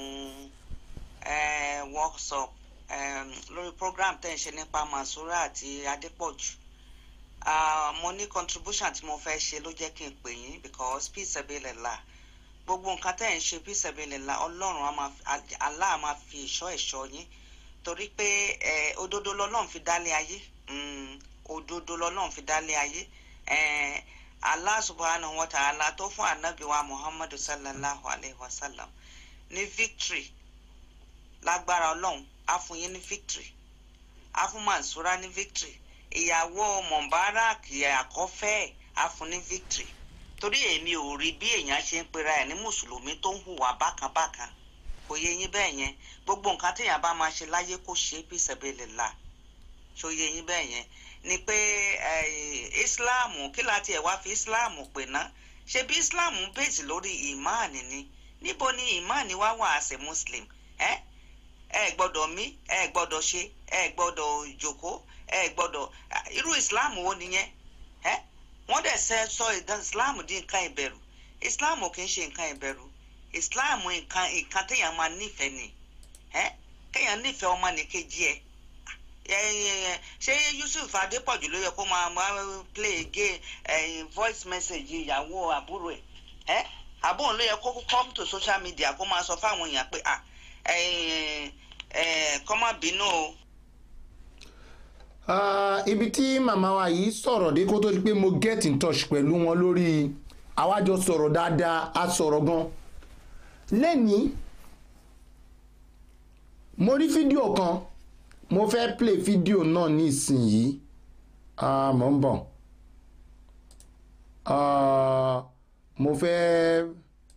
workshop lórí prógráàmù tẹ̀ ń ṣe nípa Masura àti Adépọ̀jù mo ní contribution tí mo fẹ́ ṣe ló jẹ́ kí n pè yín because peace abilillah gbogbo nǹkan tẹ́ ẹ̀ ń ṣe peace abilillah ọlọ́run Allah máa fi ìṣọ́ ẹ̀ṣọ́ yín torí pé òdodo lọ́lọ́run fi dálé ayé òdodo lọ́lọ́run fi dálé ayé Allah subhanahu wa ta'ala tó fún anabi wa Muhammadu sallallahu alayhi wa sallam ní victory lágbára ọlọ́run á fún yín ní victory á fún Mansura ní victory ìyàwó Mubarak àkọ́fẹ́ á fún ní victory torí èmi ò rí bí èèyàn ṣe ń pera ẹ̀ ní mùsùlùmí tó ń hùwà bákanbákan kò yé yín bẹ́ẹ̀ yẹn gbogbo nǹkan téèyàn bá máa ṣe láyé kó ṣe bí sabilillah ṣó yé yín bẹ́ẹ̀ yẹn ni pé Islam kí láti ẹ̀ wá fi Islam pè ná ṣe bí Islam ń bèsì lórí ìmáàní ni níbo ni ìmáàní wá wà as a Muslim ẹ ẹ gbọ́dọ̀ mí ẹ gbọ́dọ̀ ṣe ẹ gbọ́dọ̀ jókòó ẹ gbọ́dọ̀ irú Islam wo nìyẹn ẹ wọ́n dẹ̀ sẹ́ sọ Islam di nǹkan ìbẹ̀rù Islam kì í ṣe nǹkan ìbẹ̀rù Islam nǹkan nǹkan téèyàn máa nífẹ̀ẹ́ ni ẹ kéèyàn nífẹ̀ẹ́ ọmọ nìkejì ẹ ṣé Yusuf Adépọ̀jù ló yẹ kó máa máa play gay voice message ìyàwó àbúrò ẹ ẹ àbóhùn ló yẹ kó come to social media kó máa sọ fáwọn èèyàn pé ah kọ́ má bínú o. ibi tí màmá wa yìí sọ̀rọ̀ dé kó tó di pé mo get in touch pẹ̀lú wọn lórí àwájọ sọ̀rọ̀ dáadáa a sọ̀rọ̀ gan lẹ́ni mo rí fídíò kan mo fẹ́ play fídíò náà ní ìsinyìí mo ń bọ̀ mo fẹ́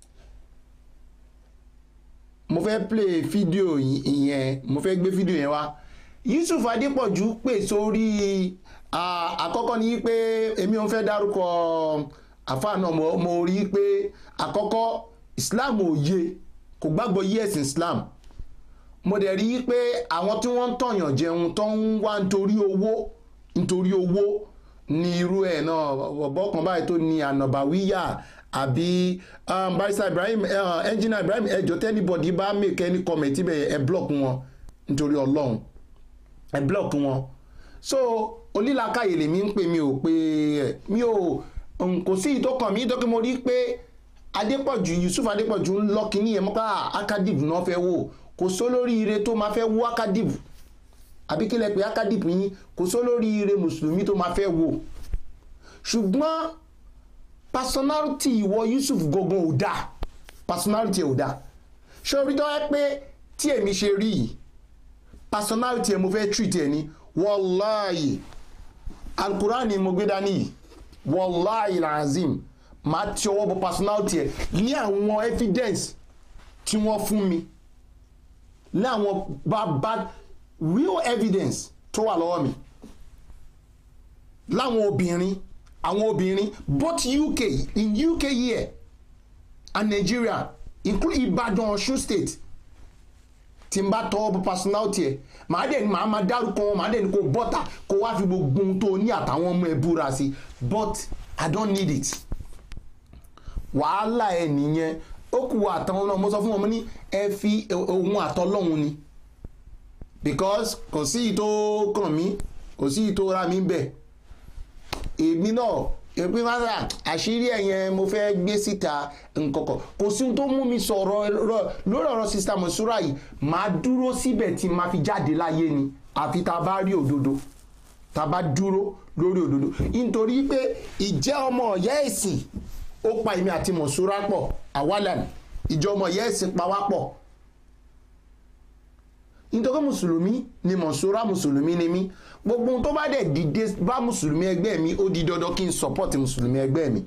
mo fẹ́ play fídíò ìyẹn mo fẹ́ gbé fídíò yẹn wá Yusuf Adépọ̀jù pè sórí àkọ́kọ́ ni pé èmi ò fẹ́ dárúkọ àfáà náà mo rí pé àkọ́kọ́ Islam ò yé kò gbàgbọ́ yí ẹ̀sìn Islam mo dẹ̀ rí pé àwọn tí wọ́n ń tọ̀yàn jẹun tó ń wá nítorí owó nítorí owó ní irú ẹ̀ náà ọ̀bọ̀ kan báyìí tó ní ànàbàwíyà àbí barrister Ibrahim engineer Ibrahim ẹjọ́ tẹ́nibọ̀dì bá make any comment ibẹ̀ ẹ block wọn nítorí Ọlọ́run ẹ block wọn so onílàkàyè lèmi ń pè mí ò pé mi ò kò sí ìtókàn mi tó kí mo rí pé Adépọ̀jù Yusuf Adépọ̀jù ń lọ kíní ẹ̀ mọ́ká akadib náà fẹ́ wò kò só lórí ire tó máa fẹ́ wò akadib àbí kílẹ̀ pé akadib yín kò só lórí ire mùsùlùmí tó máa fẹ́ wò ṣùgbọ́n personality ìwọ Yusuf gogun ò dáa personality ò dáa ṣé orí tó yẹ pé tí èmi ṣe rí yìí personality ẹ mo fẹ́ treat ẹ ní wàláyé alukurani mo gbé dání yìí wàláyé lazim máa ti ọwọ́ bọ personality ẹ ní àwọn evidence tí wọ́n fún mi ní àwọn bad real evidence tó wà lọ́wọ́ mi láwọn obìnrin àwọn obìnrin both U K in U K here and Nigeria including Ibadan Ọ̀ṣun state tí n bá tọ́ ọbọ̀ personality ẹ̀ màá dẹ̀ ní màá máa dárúkọ wọn màá dẹ̀ ní kó bọ́tà kó wá fi gbogbo ohun tó ní àtàwọn ọmọ ẹ̀ búra sí but I don't need it wàhálà ẹ̀ nìyẹn ó kù àtàwọn náà mo sọ fún wọn mo ní ẹ fi ohun àtọlọ́hun ni because kò sí ìtò kàn mí kò sí ìtò ra mi bẹ̀ èmi náà èmi máa àṣírí ẹ̀yẹn mo fẹ́ gbé síta nkankan kò sí tó mú mi sọ̀rọ̀ lórí ọ̀rọ̀ sista Mansura yìí máa dúró síbẹ̀ tí máa fi jáde láyé ni àfi tá a bá rí òdodo tá a bá dúró lórí òdodo nítorí pé ìjẹ́ ọmọ ọ̀yá ẹ̀sìn ó pa èmi àti Mansura pọ̀ àwálà ìjọ ọmọ ọ̀yá ẹ̀sìn pa wá pọ̀ nítorí mùsùlùmí ni Mansura mùsùlùmí ni mí gbogbo ohun tó bá dẹ̀ dìde bá mùsùlùmí ẹgbẹ́ mi ó di dandan kí n support mùsùlùmí ẹgbẹ́ mi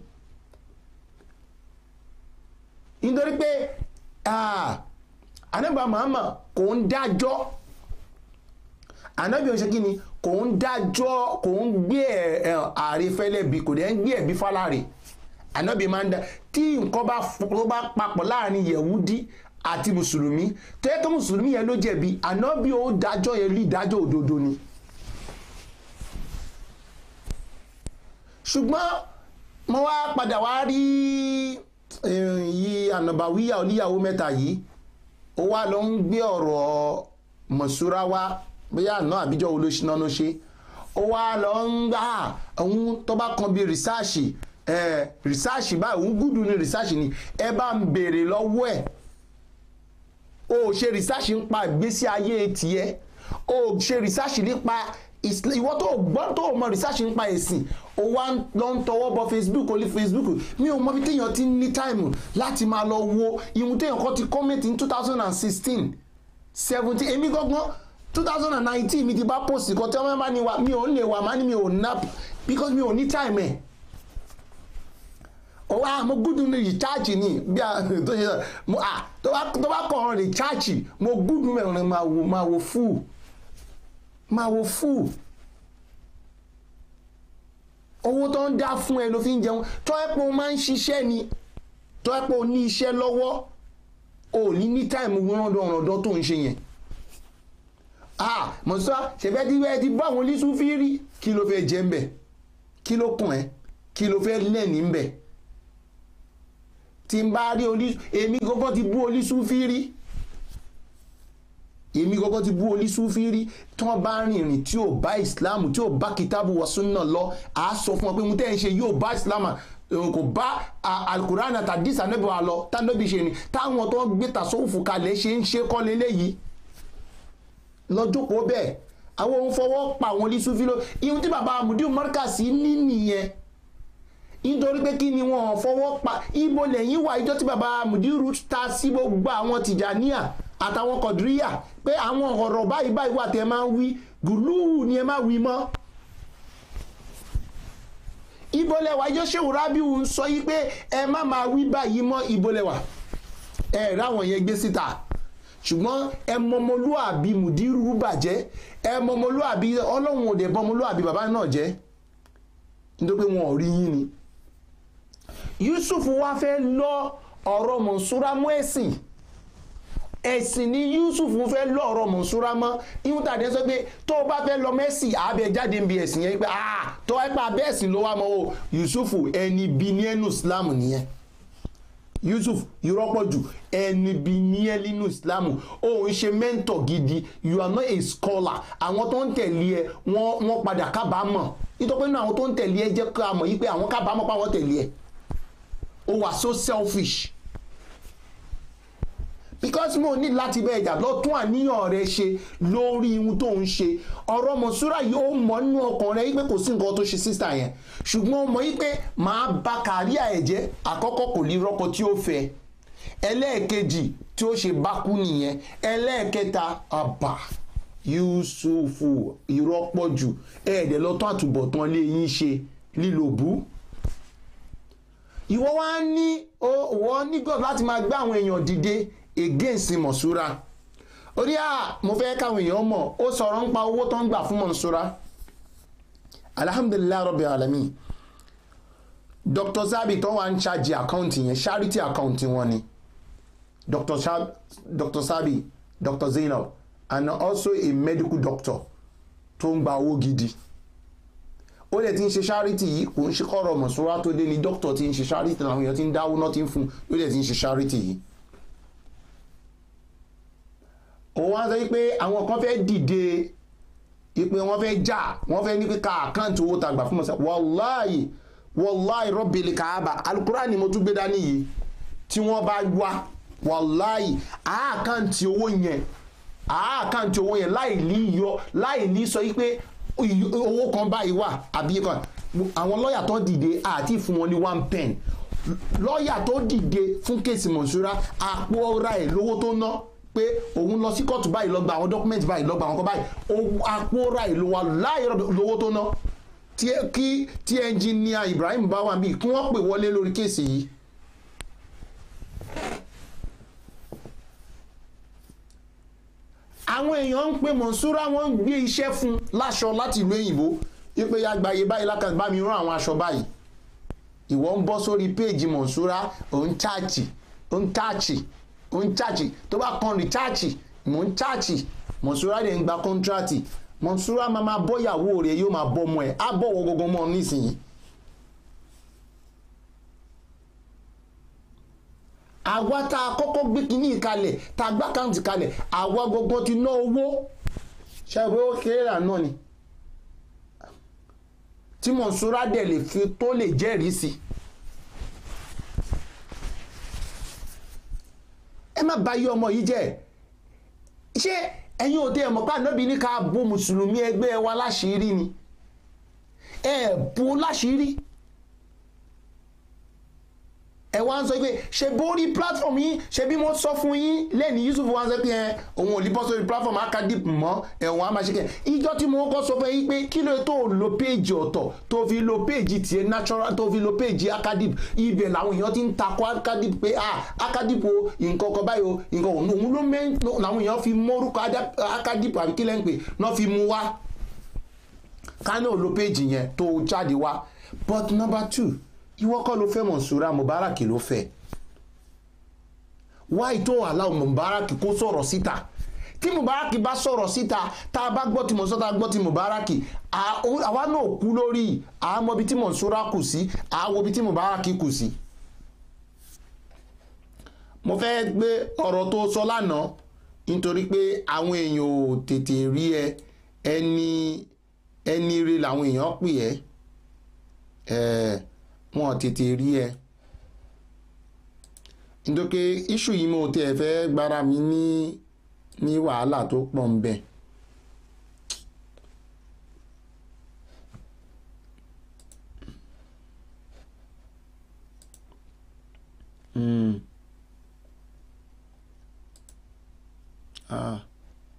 nítorí pé Ànábì Muhammad kò ń dájọ́ Ànábì ọ̀ṣẹ́ kí ni kò ń dájọ́ kò ń gbé ààrẹ fẹ́lẹ́bí kò dẹ̀ ń gbé ẹ̀bí fáláre Ànábì máa ń dá tí nǹkan bá papọ̀ láàrin Yẹ̀wúdí àti mùsùlùmí tó yẹ kí mùsùlùmí yẹn ló jẹ̀bi Ànábì ó dájọ́ yẹn lé ìdájọ́ òdodo ni ṣùgbọ́n mo wá padà wá rí yí ànàbàwíyà oníyàwó mẹ́ta yìí ó wá lọ ń gbé ọ̀rọ̀ Mansura wá bóyá àná àbíjọ́ wo ló ṣe náà ló ṣe ó wá lọ ń gbà òun tó bá kan bí rìsáàṣì ẹ̀ rìsáàṣì báyìí òun gúdù ní rìsáàṣì ni ẹ bá ń béèrè lọ́wọ́ ẹ̀ o ṣe rìsáàṣì nípa ìgbésí ayé tiẹ̀ o ṣe rìsáàṣì nípa ìwọ tó gbọ́ tó mọ rìsáàṣì nípa ẹ̀sìn o wá lọ ń tọwọ́ bọ Facebook olí Facebook mi ò mọ bí téèyàn ti ní táìmù láti máa lọ wo ihun téèyàn kan ti kọ́mẹ̀tì ní two thousand sixteen seventeen èmi gangan two thousand nineteen mi ti bá post kan tí wọ́n bá ní wa mi ò lè wà má ní mi ò nap because mi ò ní táìmù ẹ̀ o wa mo gúdù ní recharge ni bí a tó ṣe mo ah tó bá tó bá kàn án recharge mo gúdù mẹ́rin máa wo máa wo full máa wo full owó tó ń dá fún ẹ ló fi ń jẹun tó ẹ pé o máa ń ṣiṣẹ́ ni tó ẹ pé o ní iṣẹ́ lọ́wọ́ o ní ní táìmù rọ́ndọ̀rọ̀dọ̀ tó ń ṣe yẹn ah mo sọ ṣẹ̀fẹ́ tí wẹ́ẹ́ ti bá àwọn oníṣúfì rí kí ló fẹ́ jẹ́ ń bẹ̀ kí ló kàn ẹ́ kí ló fẹ́ lẹ́ni ń bẹ̀ tí n bá rí oní èmi gọ́gọ́ ti bú oníṣúfì rí èmi gọ́gọ́ ti bú oníṣúfì rí tí wọ́n bá rìnrìn tí ò bá ìsìláàmù tí ò bá kìtàbù wa súnnà lọ à á sọ fún ọ pé mo tẹ́ ń ṣe yóò bá ìsìláàmù kò bá alukur'an àtàdí sànẹ́bù àlọ́ tánàbí ṣe ni táwọn tó gbé tàṣọ́fù kalẹ̀ ṣe ń ṣe kọ́ lélẹ́yìí lọ́jọ́kọ̀ọ́ bẹ́ẹ̀ àwọn ohun fọwọ́ pa àwọn oníṣúfì lọ ihun tí bàbá Mudiu Markazi ní nìyẹn nítorí pé kí ni wọn fọwọ́ pa ibo lẹ́yìn wà ìjọ tí bàbá Mudiru ta sí gbogbo àwọn Tìjàníyà àtàwọn Kọ̀díríyà pé àwọn ọ̀rọ̀ báyìí báyìí wà tẹ́ máa ń wí gùlúù ni ẹ máa wí mọ́ ibo lẹ́wà ìjọ Shehu Rabiu ń sọ yí pé ẹ má máa wí báyìí mọ́ ibo lẹ́wà ẹ ráwọn yẹn gbé síta ṣùgbọ́n ẹ mọmọlúàbí Mudiru bàjẹ́ ẹ mọmọlúàbí ọlọ́run òde bọmọlúàbí bàbá náà jẹ́ nítorí pé wọn ò rí yín ni Yusuf wá fẹ́ lọ ọ̀rọ̀ Mọ̀nsúrà mọ́ ẹ̀sìn ẹ̀sìn ni Yusuf fẹ́ lọ ọ̀rọ̀ Mọ̀nsúrà mọ́ ihun tàdé sọ pé tó o bá fẹ́ lọ mẹ́sì àbẹ̀ jáde níbi ẹ̀sìn yẹn pé ah tó wáyé pa abẹ́ ẹ̀sìn ló wá mọ́ o Yusuf ẹni bí ní ẹnu Islam nìyẹn Yusuf ìrọ́pọ̀ jù ẹni bí ní ẹ nínú Islam ó ń ṣe mentor gidi you are not a scholar àwọn tó ń tẹ̀lé ẹ wọ́n wọ́n padà kábàámọ̀ nítorí pé nínú àwọn tó ń tẹ̀lé ẹ jẹ́ ká mọ̀ yí pé àwọn kábàámọ̀ pa wọ́n tẹ̀lé ẹ ó wà so selfish because mo ní láti bẹ́ẹ̀ jà lọ tún àníyàn rẹ ṣe lórí ohun tó ń ṣe ọ̀rọ̀ Mọ̀nsúrà yìí ó mọ̀ nínú ọkàn rẹ wípé kò sí nǹkan tó ṣe sísà yẹn ṣùgbọ́n ó mọ̀ wípé màá bà kàríà ẹ̀ jẹ́ àkọ́kọ́ kò ní rọ́kọ tí ó fẹ́ ẹlẹ́ẹ̀kejì tí ó ṣe bá kú nìyẹn ẹlẹ́ẹ̀kẹta àbà Yusufu ìrọ́pọ̀ jù ẹ̀ẹ́dẹ̀ lọ́tọ́ àtúbọ̀tán lé yín ṣe lílòbú ìwọ wá ní ó ní God láti máa gbé àwọn èèyàn dìde against Mọ̀nsúrà orí à mo fẹ́ káwọn èèyàn mọ̀ ó sọ̀rọ̀ ń pa owó tó ń gbà fún Mọ̀nsúrà alhamdulillah rabbil alamin Doctor Zabi tó wà ń charge account yẹn charity account wọn ni Doctor Shab, Doctor Sabi Doctor Zainab and also a medical doctor tó ń gba owó gidi ó lè ti ń ṣe charity yìí kò ń ṣe kọ́rọ̀ Mọ̀nsúrà tó dé ní doctor ti ń ṣe charity làwọn èèyàn ti ń dáwó náà ti ń fún ó lè ti ń ṣe charity yìí òun wá sọ pé àwọn kan fẹ́ dìde ìpè wọ́n fẹ́ jà wọ́n fẹ́ ní pé ká àkáǹtì owó tàgbà fún Mọ̀nsúrà wàláì wàláì Rabbil Kaaba Al-Qur'an ni mo tún gbé dání yìí tí wọ́n bá wá wàláì àkáǹtì owó yẹn àkáǹtì owó yẹn láì ní yọ láì ní sọ pé owó kan báyìí wà àbí kan àwọn lọ́ọ̀yà tó dìde àti fún wọn ní one pen lọ́ọ̀yà tó dìde fún kéèsì Mọ̀nsúrà àpò ọ̀rá ẹ̀ lówó tó ná pé òun lọ sí kóòtù báyìí lọ gba àwọn dọ́kúmẹ́ntì báyìí lọ gba àwọn kan báyìí àpò ọ̀rá ẹ̀ lówó láì lówó tó ná kí tí ẹnjìníà Ibrahim bá wà bí kí wọ́n pè wọlé lórí kéèsì yìí àwọn èèyàn ń pè Mọ̀nsúrà wọ́n ń gbé iṣẹ́ fún láṣọ láti ìlú òyìnbó wípé yàgbáyé báyìí lákàtà bá mi rán àwọn aṣọ báyìí ìwọ ń bọ́ sórí péèjì Mọ̀nsúrà òun cháàchì òun cháàchì òun cháàchì tó bá kan rí cháàchì mò ń cháàchì Mọ̀nsúrà lè ń gba kọ́ńtrátì Mọ̀nsúrà máa máa bọ́ ìyàwó rẹ̀ yóò máa bọ́ ọmọ ẹ̀ á bọ̀wọ̀ gbogbo mọ́ nísìnyí àwa tá a kọ́kọ́ gbé kínní kalẹ̀ tá a gbá káùntì kalẹ̀ àwa gbogbo ti ná owó ṣàbẹ̀ ó kéré rà náà ni tí Mọ̀nsúrà dẹ̀ lè fi tó lè jẹ́rìí sí. ẹ má bà yí ọmọ yìí jẹ́ ṣé ẹ̀yin òde ẹ̀mọ́ pa ànábì ní ká bo mùsùlùmí ẹgbẹ́ wa láṣìírí ni ẹ bo láṣìírí ẹ wá ń sọ pé ṣe borí platform yín ṣe bí mo sọ fún yín lẹ́ni Yusuf wá ń sọ pé ẹ òun ò lè bọ́ sórí platform Acadip mọ́ ẹ̀wọ̀n á máa ṣe kẹ́ ìjọ tí mo kọ́ sọ fún yín pé kí ló tó lo péèjì ọ̀tọ̀ tó fi lo péèjì tiẹ̀ natural tó fi lo péèjì Acadip ibẹ̀ làwọn èèyàn ti ń takò Acadip pé ah Acadip o nǹkan kan báyìí o nǹkan òun ló mẹ́ làwọn èèyàn fi mórúkọ Acadip àbí kí lẹ́ ń pè náà fi mú wá ká náà lo péèjì yẹn tó jáde wá but number two ìwọ kọ́ ló fẹ́ Mọ̀nsúrà Mubarak ló fẹ́ wáyé tó aláwọ̀ Mubarak kó sọ̀rọ̀ síta tí Mubarak bá sọ̀rọ̀ síta tá a bá gbọ́ tí Mọ̀nsúrà tá a gbọ́ tí Mubarak àwa náà kú lórí àmọ́ bí tí Mọ̀nsúrà kù sí àwọ̀ bí tí Mubarak kù sí. mo fẹ́ gbé ọ̀rọ̀ tó sọ lánàá nítorí pé àwọn èèyàn ò tètè rí ẹ ẹni ẹni rí làwọn èèyàn pè ẹ́ ẹ̀ wọn tètè rí ẹ nítorí iṣu yìí mo tẹ fẹ́ gbára mi ní ní wàhálà tó pọ̀ ń bẹ mm. ah.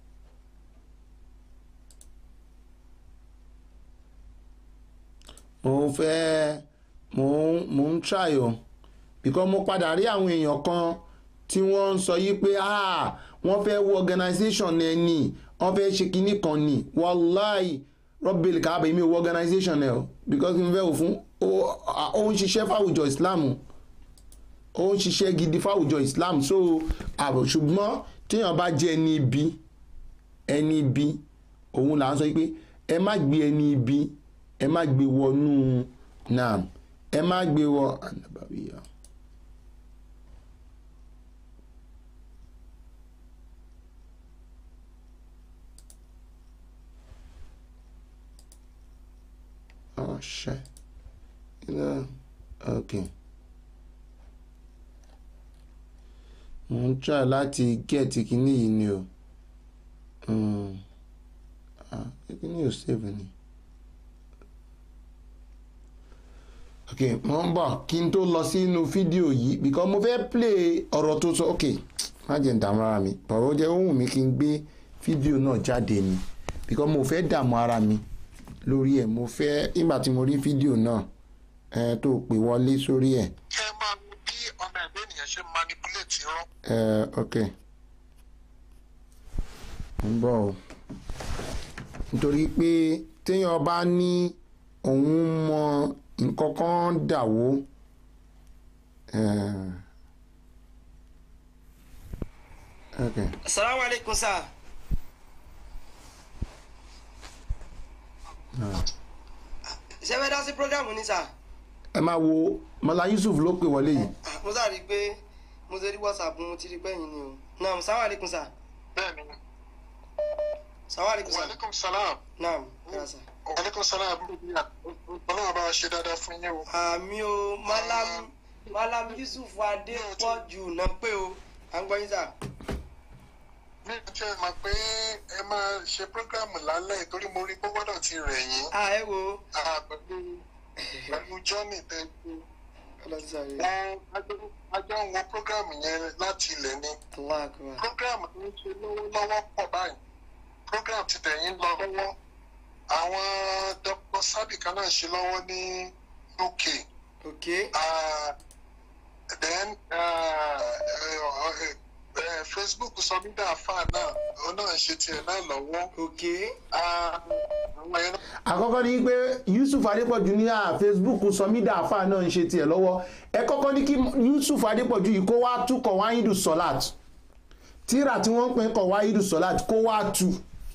mo fẹ́ mo ń mo ń try o because mo padà rí àwọn èèyàn kan tí wọ́n ń sọ yí pé ah wọ́n fẹ́ wo organisation ẹ ní wọ́n fẹ́ ṣe kinní kan ní wàláì rọ́bìlì káàbà èmi ò wo organisation ẹ o because mo fẹ́ wò fún ó ń ṣiṣẹ́ fáwùjọ Islam ó ń ṣiṣẹ́ gidi fáwùjọ Islam so àbọ̀ ṣùgbọ́n téèyàn bá jẹ́ ẹni ibi ẹni ibi òun là ń sọ pé ẹ má gbé ẹni ibi ẹ má gbé wọnú náà ẹ má gbé wọ ànàbàwíyà oh shit yeah. Okay mo ń try láti get kíní yìí ni o kíní ò save ni. ok mo ń bọ̀ kí n tó lọ sínú fídíò yìí because mo fẹ́ play ọ̀rọ̀ tó sọ ok má jẹ́ ń dààmú ara mi bọ̀rọ̀ jẹ́ ohun mi kí n gbé fídíò náà jáde ni because mo fẹ́ dààmú ara mi lórí ẹ̀ mo fẹ́ nígbà tí mo rí fídíò náà ẹ tó pè wọlé sórí ẹ̀. ẹ máa wo bí ọmọ ẹgbẹ́ ènìyàn ṣe manipulate irọ́. ẹ ok mo ń bọ̀ o nítorí pé téèyàn bá ní òun mọ nǹkan kan dàwó okay. Assalamu alaikum sir. ṣé fẹ́ dá sí programu ní sà. ẹ máa wo Mọ́lá Yusuf ló pè wọlé yìí. mo sá rí i pé mo ṣe rí WhatsApp mo ti rí pẹ́yìn ni o. naam salamu alaikum sir. bẹ́ẹ̀ni. salamu alaikum sir. wa alaikum salam. naam kira sir. wa alaikum salam. ọlọ́run bá wa ṣe dáadáa fún yín o. àmì o malam malam Yusuf Adépọ̀jù náà pé o à ń gbọ́ yín sà. mi ò tiẹ̀ mọ̀ pé ẹ máa ṣe programu lálẹ́ torí mo rí gbọ́dọ̀ ti rẹ̀ yín. a ẹ wo. pẹ̀lú pẹ̀lú johnny tẹ́kù. ọlọ́sàrè. ajọ́ ń wo programu yẹn láti ilẹ̀ ni. programu tó ń ṣe lọ́wọ́lọ́wọ́ pọ̀ báyìí program ti tẹ̀yìn lọ lọ́wọ́ àwọn Doctor Sabi kan náà ṣe lọ́wọ́ ní U K. okay. Uh, then uh, uh, uh, uh, Facebook sọmídà àfáà náà òun náà ṣe tiẹ̀ náà lọ́wọ́. okay. àkọ́kọ́ ni pé Yusuf Adépọ̀jù ní à Facebook sọmídà àfáà náà ń ṣe tiẹ̀ lọ́wọ́ ẹ kọ́kọ́ ní kí Yusuf Adépọ̀jù yìí kó wá tú Kọ̀wáìdù Sọ́láàt tíra tí wọ́n ń pè Kọ̀wáìdù Sọ́láàt kó wá tú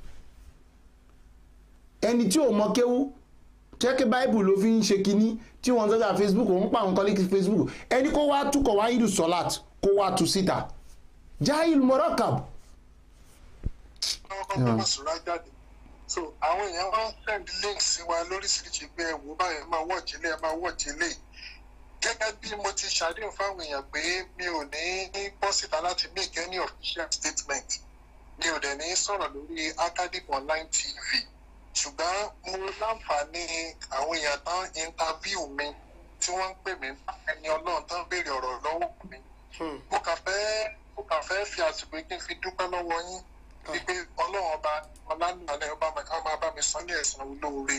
ẹni tí ò mọ kéwú chẹ́kẹ́ báìbù ló fi ń ṣe kinní tí wọ́n sọ́jà Facebook òun pa àwọn kọ́lẹ́kì Facebook ẹni kó wá tú Kọ̀wáìdù Sọ́láàt kó wá tú síta Jahil Morakab. so àwọn èèyàn wọ́n send links sí wa lóríṣiríṣi pé ẹ wò báyìí ẹ máa watch ilé ẹ máa watch ilé gẹ́gẹ́ bí mo ti ṣàdéhùn fáwọn èèyàn pé mi ò ní bọ́ síta láti make any official statement mi ò dẹ̀ ní sọ̀rọ̀ lórí academic online tv ṣùgbọ́n mo láǹfààní àwọn èèyàn tán interview mi tí wọ́n ń pè mí ẹni ọlọ́run tán béèrè ọ̀rọ̀ lọ́wọ́ mi mo kàn fẹ́ mo kàn fẹ́ fi àsìkò kí n fi dúpẹ́ lọ́wọ́ yín wípé ọlọ́run ọba ọlánàlẹ́ ọba máa bá mi san ní ẹ̀san olóore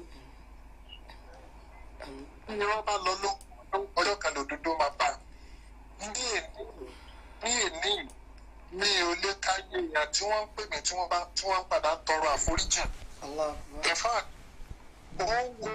ní wọ́n bá lọ ló ọjọ́ kan lòdodo máa bá ní èní ní èní mi ò lè káyé èèyàn tí wọ́n ń pè mí tí wọ́n bá tí wọ́n ń padà tọrọ àforíjì in fact mo ń wo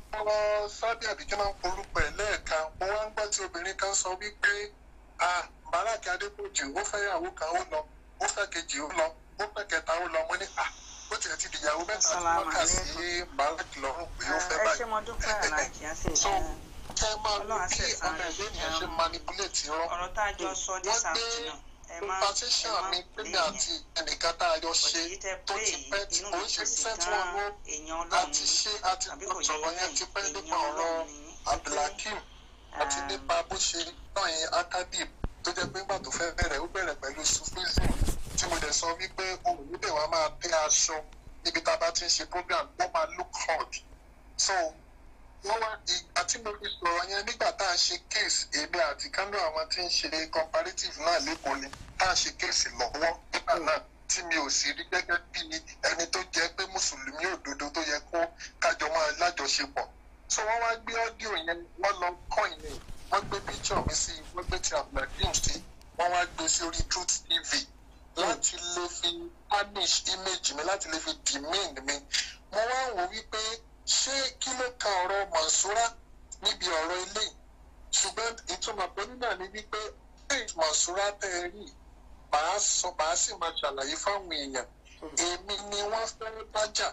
dr sábì àbíkí máa ń porúkọ ẹ̀ lẹ́ẹ̀kan mo wá ń gbọ́ tí obìnrin kan sọ wípé ah Bàrákì Adépọ̀jù ó fẹ́ yàwó kan ó lọ ó fẹ́ kejì ó lọ ó fẹ́ kẹta ó lọ mo ní à ó tiẹ̀ ti dìyàwó mẹ́ta tí wọ́n kà sí Bàrákì lọ́rùn pé ó fẹ́ báyìí. ẹ ṣe mo dúpẹ́ aláàjì á sì so kẹ máa lo bí ọmọ ẹgbẹ́ yẹn ṣe manipulate rán ọ̀rọ̀ tá a jọ sọ ní sàmùtì náà ẹ má competition mi pèmí àti ẹnìkan tá a jọ ṣe tó ti pẹ́ tí kò ń ṣe recent one ló àti ṣe àti sọ̀rọ̀ yẹn ti pẹ́ nípa ọ̀rọ̀ Abdulhakeem àti nípa bó ṣe náà yẹn academy tó jẹ́ pé nígbà tó fẹ́ bẹ̀rẹ̀ ó bẹ̀rẹ̀ pẹ̀lú sufism tí mo dẹ̀ sọ wípé ohun níbẹ̀ wá máa tẹ́ aṣọ níbi tá a bá ti ń ṣe program ó máa look hot so wọ́n wá ìgbà tí mo fi sọ̀rọ̀ yẹn nígbà tá à ń ṣe case èmi àti kánú àwọn tí ń ṣe comparative náà lẹ́kọ̀ọ́ ni tá à ń ṣe case lọ́wọ́ nígbà náà tí mi ò sì rí gẹ́gẹ́ bí ẹni tó jẹ́ pé mùsùlùmí òdodo tó yẹ kó kájọ máa lájọṣepọ̀ so wọ́n wá gbé ọ́díò yẹn wọ́n lọ coin ni wọ́n gbé picture mi sí wọ́n gbé ti Abdulhakeem sí wọ́n wá gbé sí orí Truth T V láti lè fi tarnish image mi láti lè fi demean mi mo wá wò wípé ṣé kí ló kan ọ̀rọ̀ Mansura níbi ọ̀rọ̀ ilé ṣùgbọ́n ìtumọ̀ pẹ̀lú náà ni wípé ṣé Mansura tẹ́ ẹ rí màá sọ màá sì máa ṣàlàyé fáwọn èèyàn èmi ni wọ́n fẹ́ bájà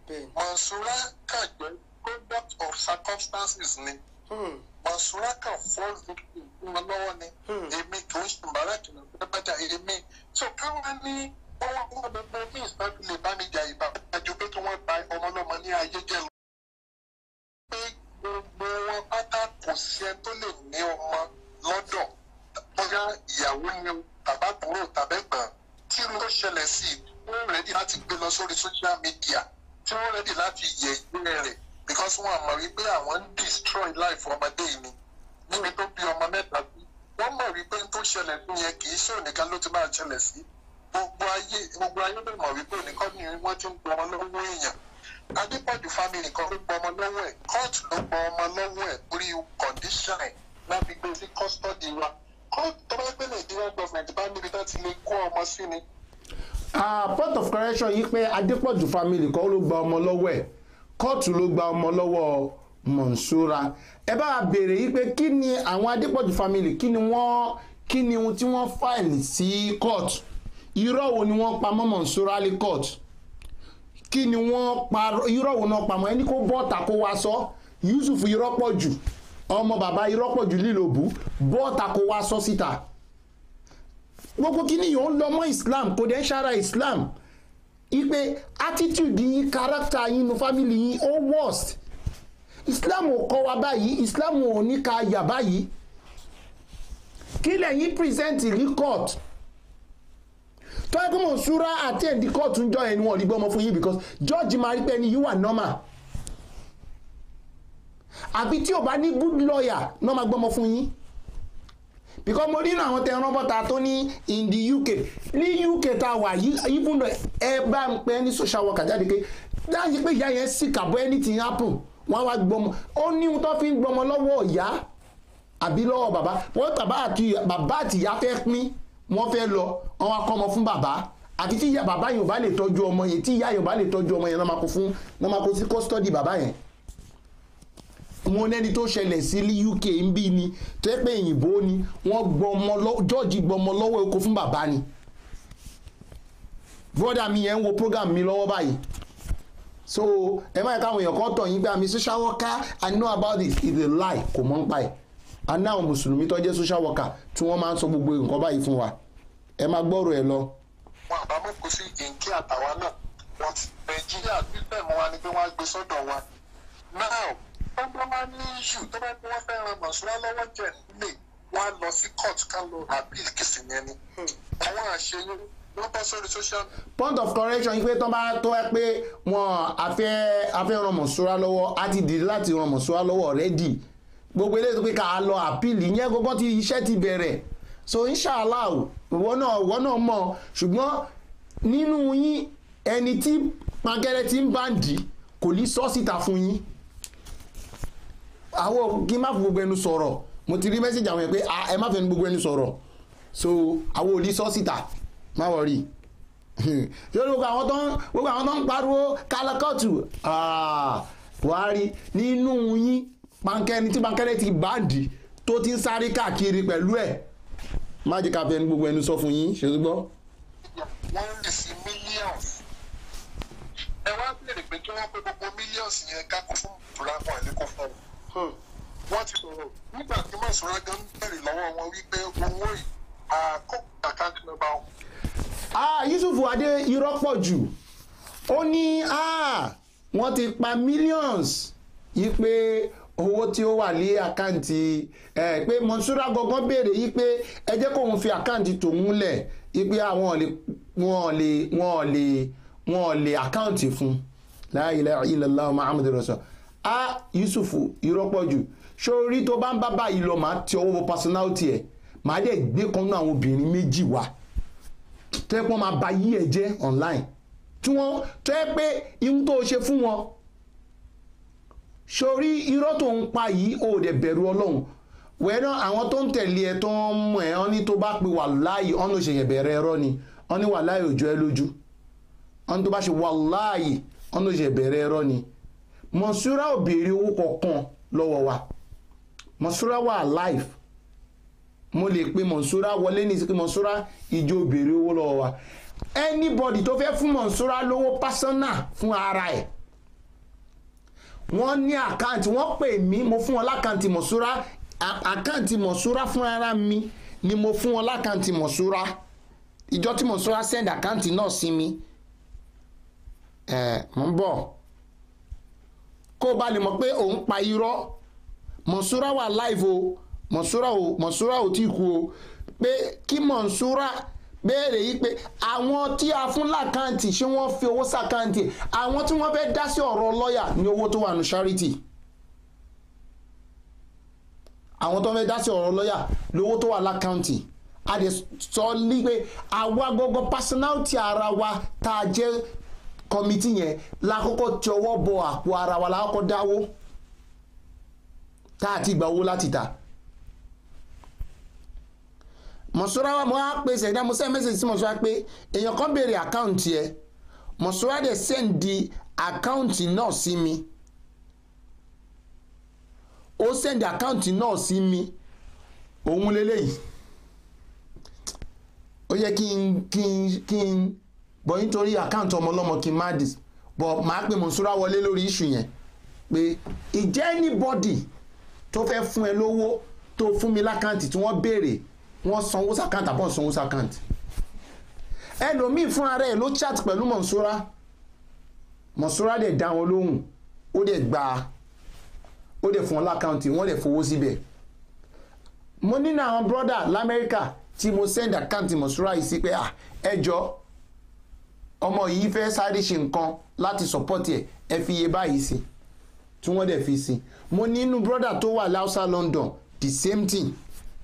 Mansura kàn jẹ́ product of circumstances ni Mansura kan fall victim fún wọn lọ́wọ́ ni èmi kì í ṣe Bàrákì náà fẹ́ bájà èmi so káwọn ní wọ́n wá wọ́n gbogbo ní ìsọ́jú lè bá mi jà ìbá àjò pé kí wọ́n ba ọmọlọ́mọ ní ayé jẹ́ lọ. pé gbogbo wọn pátá kò sí ẹ tó lè ní ọmọ lọ́dọ̀ bóyá ìyàwó ni tàbábúrò tàbẹ́gbọ̀n tí irú tó ṣẹlẹ̀ sí i wọ́n rẹ́dí láti gbé lọ sórí social media tí wọ́n rẹ́dí láti yẹ ìgbé rẹ̀ because wọ́n mọ̀ wípé àwọn ń destroy life ọmọdé yìí ni níbi tó bí ọmọ mẹ́ta sí wọ́n mọ̀ wípé tó ṣẹlẹ̀ sí yẹn kì í ṣe òníkan ló ti máa ṣẹlẹ̀ sí gbogbo ayé gbogbo ayé ló mọ̀ wípé òníkan ni wọ́n ti ń gbọ́ ọmọ lọ́wọ́ èèyàn Adépọ̀jù family kan ló gbọ́ ọmọ lọ́wọ́ ẹ̀ court ló gbọ́ ọmọ lọ́wọ́ ẹ̀ orí condition ẹ̀ láti gbé sí custody wa court tó bá gbé Nigeria government bá níbi tó ti lè kó ọmọ sí ni. point of correction yìí pé Adépọ̀jù family kan ló gba ọmọ lọ́wọ́ ẹ̀ kóòtù ló gba ọmọ lọ́wọ́ Mansura ẹ bá béèrè yìí pé kí ni àwọn Adépọ̀jù family kí ni wọ́n kí ni ohun tí wọ́n fáìlì sí court irọ́ wo ni wọ́n pa mọ́ Mansura lé court kí ni wọ́n pa irọ́ wo náà pa mọ́ ẹni kó bọ́ọ̀tà kó wá sọ Yusuf Irọ́pọ̀jù ọmọ bàbá Irọ́pọ̀jù lílòbù bọ́ọ̀tà kó wá sọ síta gbogbo kí ni yóò lọ mọ́ Islam kò dé ń ṣara Islam ipe attitude yín character yín no family yín ó worst Islam ò kọ́ wa báyìí Islam ò ní ká yà báyìí kí lẹ́yìn present ní court tó ẹ kó Mansura àti ẹ̀ndí court ń jọ ẹ̀ ni wọ́n rí gbọ́mọ fún yín because judge máa rí pé ẹni yìí wà normal àbí tí ò bá ní good lawyer náà máa gbọ́mọ fún yín because mo rí àwọn tẹ ẹran bọ́ta tó ní in the U K ní U K tá a wà yìí even though ẹ bá ń pẹ́ ní social worker jáde pé dáhùn pé ìyá yẹn sì kàbọ̀ anything happen wọ́n wá gbọ́mọ ó ní ohun tó fi ń gbọ́mọ lọ́wọ́ ìyá àbí lọ́wọ́ bàbá wọ́n bàbá àti bàbá àti ìyá fẹ́ pín wọ́n fẹ́ lọ wọ́n wá kọ́ ọmọ fún bàbá àti tí bàbá yẹn ò bá lè tọ́jú ọmọ yẹn tí ìyá yẹn ò bá lè tọ́jú ọmọ yẹn náà máa kó fún náà máa kó sí custody bàbá yẹn wọn lẹ́ni tó ṣẹlẹ̀ sí ní U K ń bí ni tó yẹ pé òyìnbó ni wọ́n gbọmọ lọ́wọ́ George gbọmọ lọ́wọ́ eko fún bàbá ni brother mi yẹn ń wo program mi lọ́wọ́ báyìí so ẹ máa káwọn èèyàn kan tọ̀ yín pé àmì social worker I know about it is a lie kò mọ́ ń pa ẹ̀ àná àwọn mùsùlùmí tó jẹ́ social worker tí wọ́n máa ń sọ gbogbo nǹkan báyìí fún wa ẹ máa gbọ́rọ̀ ẹ lọ. wọn àbámọ̀ kò sí ìǹkí àtàwa náà but nàìjíríà system wa ni pé wọ́n á gbé sọ́dọ̀ wa now tó bá wá ní issue tó bá ní wọ́n fẹ́ ran Mọ̀nsúrà lọ́wọ́ jẹ̀ nílé wọ́n á lọ sí court ká lọ appeal kìsì yẹn ni àwọn àṣeyọrí wọ́n bọ́ sórí social. point of correction yìí pé tó bá tó ẹ pé wọn àfẹ́ àfẹ́ ran Mọ̀nsúrà lọ́wọ́ á ti dìde láti ran Mọ̀nsúrà lọ́wọ́ ready gbogbo eléyìí tó pé ká lọ appeal yẹn gbogbo tí iṣẹ́ ti bẹ̀rẹ̀ so inshallah ìwọ náà ìwọ náà mọ̀ ṣùgbọ́n nínú yín ẹni tí pankẹ́rẹ́ ti ń bàǹdì kò ní sọ síta fún yín àwọn kí n má fi gbogbo ẹnu sọ̀rọ̀ mo ti rí mẹ́sẹ̀jì àwọn yẹn pé ẹ má fẹ́ gbogbo ẹnu sọ̀rọ̀ so àwọn ò ní sọ síta má wọrí yóò gbogbo àwọn tó ń gbogbo àwọn tó ń pariwo kálákọ́tù Buhari nínú yín pankẹ́ni tí pankẹ́rẹ́ ti bàǹdì tó ti ń sáré káàkiri pẹ̀lú ẹ̀ má jẹ́ ká fẹ́ gbogbo ẹnu sọ fún yín ṣe gbọ́. wọ́n lè sí millions ẹ wá bèrè pé kí wọ́n pé gbogbo millions yẹn ká kó fún Mọ̀nsúrà kan àlẹ́ kó fún un wọ́n ti sọ̀rọ̀ nígbà tí Mọ̀nsúrà gan bèrè lọ́wọ́ wọn wípé owó yìí àkókò àkáǹtì nọ́mbà wọn. ah Yusuf Adé irọ́ pọ̀ jù ó ní wọ́n ti pa millions yìí pé owó tí ó wà ní àkáǹtì ẹ pé Mọ̀nsúrà gangan béèrè yìí pé ẹ jẹ́ kóun fi àkáǹtì tòun lẹ̀ yìí pé àwọn lè wọ́n lè wọ́n lè wọ́n lè àkáǹtì fún la ilaha illallah Muhammadu rasul a Yusuf irọ́ pọ̀ jù sórí tó bá ń bá báyìí lọ máa ti ọwọ́ bọ personality ẹ̀ máa dẹ̀ gbé kan náà àwọn obìnrin méjì wá tó yẹ pé wọ́n máa ba yí ẹ̀ jẹ́ online tí wọ́n tó yẹ pé ihun tó ṣe fún wọn sórí irọ́ tó ń pa yìí ó dẹ̀ bẹ̀rù Ọlọ́run wẹ́nà àwọn tó ń tẹ̀lé ẹ tó ń mọ̀ ẹ́ ọ́n ní tó bá pe wàláyì ọ́n ló ṣe yẹ̀ bẹ̀rẹ̀ ẹ̀rọ ni ọ́n ní wàláyì òjò ẹ lójú ọ́n tó bá ṣe wàláyì ọ́n ló ṣe bẹ̀rẹ̀ ẹ̀rọ ni Mọ̀nsúrà ò béèrè owó kankan lọ́wọ́ wa Mọ̀nsúrà wà live mo lè pe Mọ̀nsúrà wọlé ní ìsìnkú Mọ̀nsúrà ìjọ béèrè owó lọ́wọ́ wa anybody tó fẹ́ fún Mọ̀nsúrà lówó personal fún ara ẹ̀ wọ́n ní àkáǹtì wọ́n pè mí mo fún wọn lákáǹtì Mọ̀nsúrà àkáǹtì Mọ̀nsúrà fún ara mi ni mo fún wọn lákáǹtì Mọ̀nsúrà ìjọ tí Mọ̀nsúrà send àkáǹtì náà sí mi ẹ̀ mọ̀ ń bọ̀ kó o bá lè mọ̀ pé òun pa irọ́ Mọ̀nsúrà wà live o Mọ̀nsúrà ò Mọ̀nsúrà ò tí kú o pé kí Mọ̀nsúrà béèrè yìí pé àwọn tí a fún lákáǹtì ṣé wọ́n fi owó sàkáǹtì àwọn tí wọ́n fẹ́ dá sí ọ̀rọ̀ lọ́ọ̀yà ní owó tó wà ní charity àwọn tó fẹ́ dá sí ọ̀rọ̀ lọ́ọ̀yà lówó tó wà lákáǹtì a lè sọ ní pé àwa gbogbo personality ara wa tá a jẹ́ kọ́mítì yẹn lákòókò tí ọwọ́ bọ àpò ara wa lákòókò dáwó tá a ti gba owó láti ta Mọ̀nsúrà wa mo á pèsè ẹ̀dá mo sẹ́ mẹ́sẹ̀jì sí Mọ̀nsúrà pé èèyàn kan béèrè àkáǹtì ẹ̀ Mọ̀nsúrà dẹ̀ sẹ́ǹdì àkáǹtì náà sí mi ó sẹ́ǹdì àkáǹtì náà sí mi òun lélẹ́yìí ó yẹ kí n kí n kí n bọ̀ nítorí àkáǹtì ọmọ ọlọ́mọ kí n má dì bọ̀ máa pè Mọ̀nsúrà wọlé lórí iṣu yẹn pé ìjẹ́ anybody tó fẹ́ fún ẹ lówó tó fún mi lákáǹtì tí wọ́n béèrè wọ́n sanwó sàkáǹtì àbọ̀ sanwó sàkáǹtì ẹlòmíì fún ara ẹ̀ ló chat pẹ̀lú Mọ̀nsúrà Mọ̀nsúrà dẹ̀ dá wọn lóhùn ó dẹ̀ gba ó dẹ̀ fún wọn lákáǹtì wọ́n dẹ̀ fowó síbẹ̀ mo nínú àwọn brọ́dà lamẹ́ríkà tí mo send àkáǹtì Mọ̀nsúrà yìí sí pé à ẹjọ́ ọmọ yìí fẹ́ sáré ṣe nǹkan láti support ẹ̀ ẹ fi iye báyìí sí tí wọ́n dẹ̀ fi sí mo nínú brọ́dà tó wà láùsà London the same thing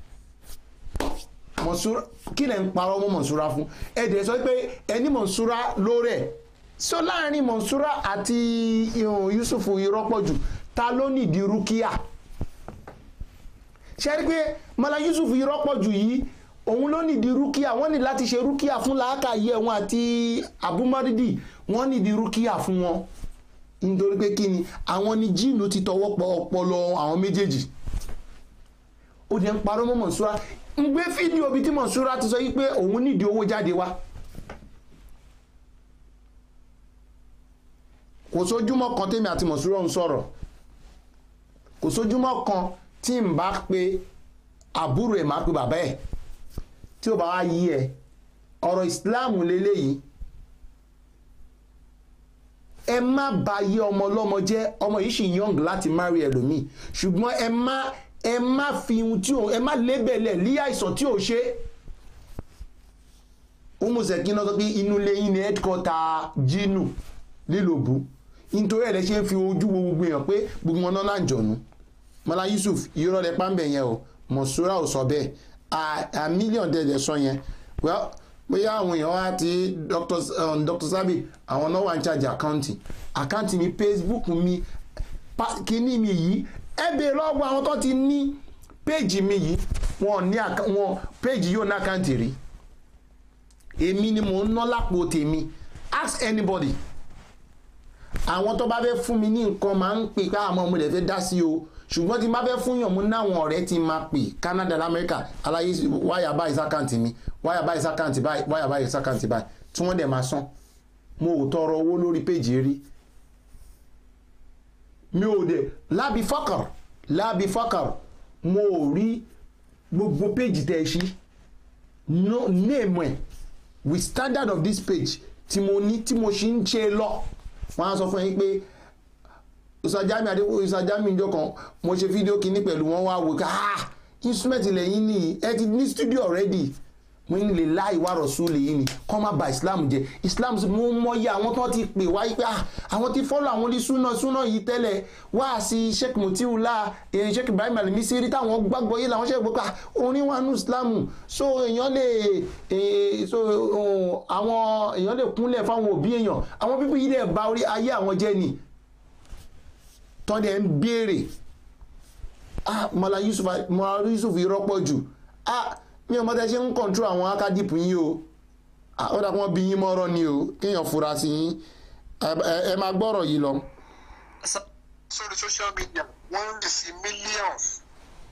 Mọ̀nsúrà kí lẹ̀ ń parọ́ mọ́ Mọ̀nsúrà fún ẹ̀dẹ̀ sọ pé ẹni Mọ̀nsúrà lórí ẹ̀ so láàrin Mọ̀nsúrà àti Yusuf irọ́pọ̀jù ta ló nídìí rúkìá ṣe rí pé mọ́lá Yusuf irọ́pọ̀jù yìí òun ló nídìí rúkìá wọ́n ní láti ṣe rúkìá fún làákàyè wọn àti Abumaridi wọ́n nídìí rúkìá fún wọn nítorí pé kí ni àwọn ni jíìnù ti tọwọ́ pọ̀ ọpọlọ àwọn méjèèjì ó dẹ̀ ń parọ́ mọ́ Mọ̀nsúrà ń gbé fídíò bí tí Mọ̀nsúrà ti sọ yí pé òun nídìí owó jáde wá kò sójúmọ́ kan tèmi àti Mọ̀nsúrà ń sọ̀rọ̀ kò sójúmọ́ kan tí n bá pe àbúrò ẹ̀ máa pe bàbá ẹ̀ tí ó bá wá yí ẹ ọ̀rọ̀ Islam lélẹ́yìí ẹ má bà yé ọmọ ọlọ́mọ jẹ́, ọmọ yìí sì young láti marry ẹlòmíì, ṣùgbọ́n ẹ má ẹ má fi ohun tí ò ẹ má lébẹ̀lẹ̀ lé àìsàn tí ò ṣe. Umusekin náà sọ pé inú ilé yín ni headquarter jinu lílòbù nítorí ẹ̀ lẹ́ ṣe ń fi ojú wo gbogbo èèyàn pé gbogbo wọn náà là ń jọ̀nù. Mọ́lá Yusuf irọ́ lẹ pàmbẹ̀ yẹn o, Mọ̀súrà ò sọ bẹ́ẹ̀, a mílíọ̀n tẹ̀lẹ̀ sọ yẹn. Well, bóyá àwọn èèyàn wá ti Doctor Sabi àwọn náà wà ń charge àkáǹtì àkáǹtì mi Facebook mi kíní mi yìí ẹ bèèrè lọ́wọ́ àwọn tó ti ní péèjì mi yìí wọn ní wọn péèjì yóò ní àkáǹtì rí. Èmi ni mò ń ná lápò tèmi, ask anybody. Àwọn tó bá fẹ́ fún mi ní nǹkan máa ń pè ká àmọ́ mo lè fẹ́ dá sí o, ṣùgbọ́n tí n bá fẹ́ fún yàn mo náwọn ọ̀rẹ́ ti máa pè Canada lamẹ́ríkà aláyé wáyà báyìí sákàǹtì mi wáyà báyìí sákàǹtì báyìí wáyà báyìí sákàǹtì báyìí tí wọ́n dẹ̀ máa san. Mo ò tọrọ owó lórí péjì rí, mi ò dẹ̀ lábí fọ́kàr lábí fọ́kàr mo ò rí gbogbo péjì tẹ̀ ṣí no name ẹ̀ with standard of this page tí mo ní tí mo ṣì ń ṣe lọ. Wọ́n á sọ fún yín pé ìsàjámi àdéhùn ìsàjámi ìjọ kan mo ṣe fídíò kìíní pẹ̀lú wọn wá wò ká ah instrument lẹ́yìn ní ẹ ti ní studio already. Mo ní lè láì wá rọ̀sùn lẹ́yìn ni kọ́ má ba Islam jẹ́. Islam mo mọyì àwọn tó ti pè wáyé pé ah àwọn ti fọ́lọ̀ àwọn ní súná súná yìí tẹ́lẹ̀ wá sí Sheikh Mutiula èyí Sheikh Ibrahim Al-Misiri táwọn gbàgbọ́ yìí làwọn ṣe gbọ́ ká orin wà ní Islam so èèyàn lè so àwọn èèyàn lè kúnlẹ̀ fáwọn òbí èèyàn àwọn pípé yìí lè ba orí ayé àwọn jẹ́ ni tọ́dẹ̀ ń béèrè ah Mọ́lá Yusuf Mọ́lá Yusuf irọ́pọ̀ jù ah mi ò mọ̀ tẹ́ ṣe ń kọ̀ntró àwọn akádìpù yín o ah ó dà kí wọ́n bí yín mọ́rọ́ ni o kéèyàn fura sí yín ẹ máa gbọ́rọ̀ yìí lọ. sórí social media wọ́n ń lè sí millions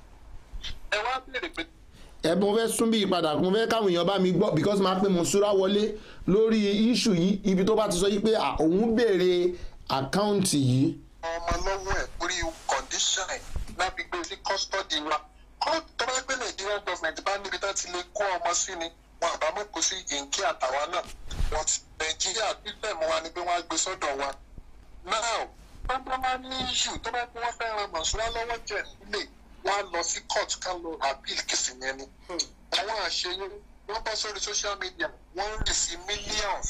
ẹ wá bèrè pé. ẹ mo fẹ́ sún bí ìpadà mo fẹ́ káwọn èèyàn bá mi gbọ́ because máa pé Monsura wọlé lórí issue yìí ibi tó bá ti sọ yìí pé òun béèrè àkáǹtì yìí. ọmọ lọ́wọ́ ẹ̀ orí condition ẹ̀ láti gbé sí custody wa kọ́ tó bá gbé Nigerian government bá níbi tá ti lè kó ọmọ sí ni wọn àbámọ́ kó sí ìǹkí àtàwa náà wọ́n ti Nàìjíríà pípẹ́ mọ́ wa ni pé wọ́n á gbé sọ́dọ̀ wa. now wọ́n bá wá ní issue tó bá pé wọ́n fẹ́ ran Monsura lọ́wọ́ jẹ̀ nílé wọ́n á lọ sí court ká lọ appeal kìsì yẹn ni. àwọn àṣeyọrí wọ́n bọ́ sórí social media wọ́n ń rì sí millions.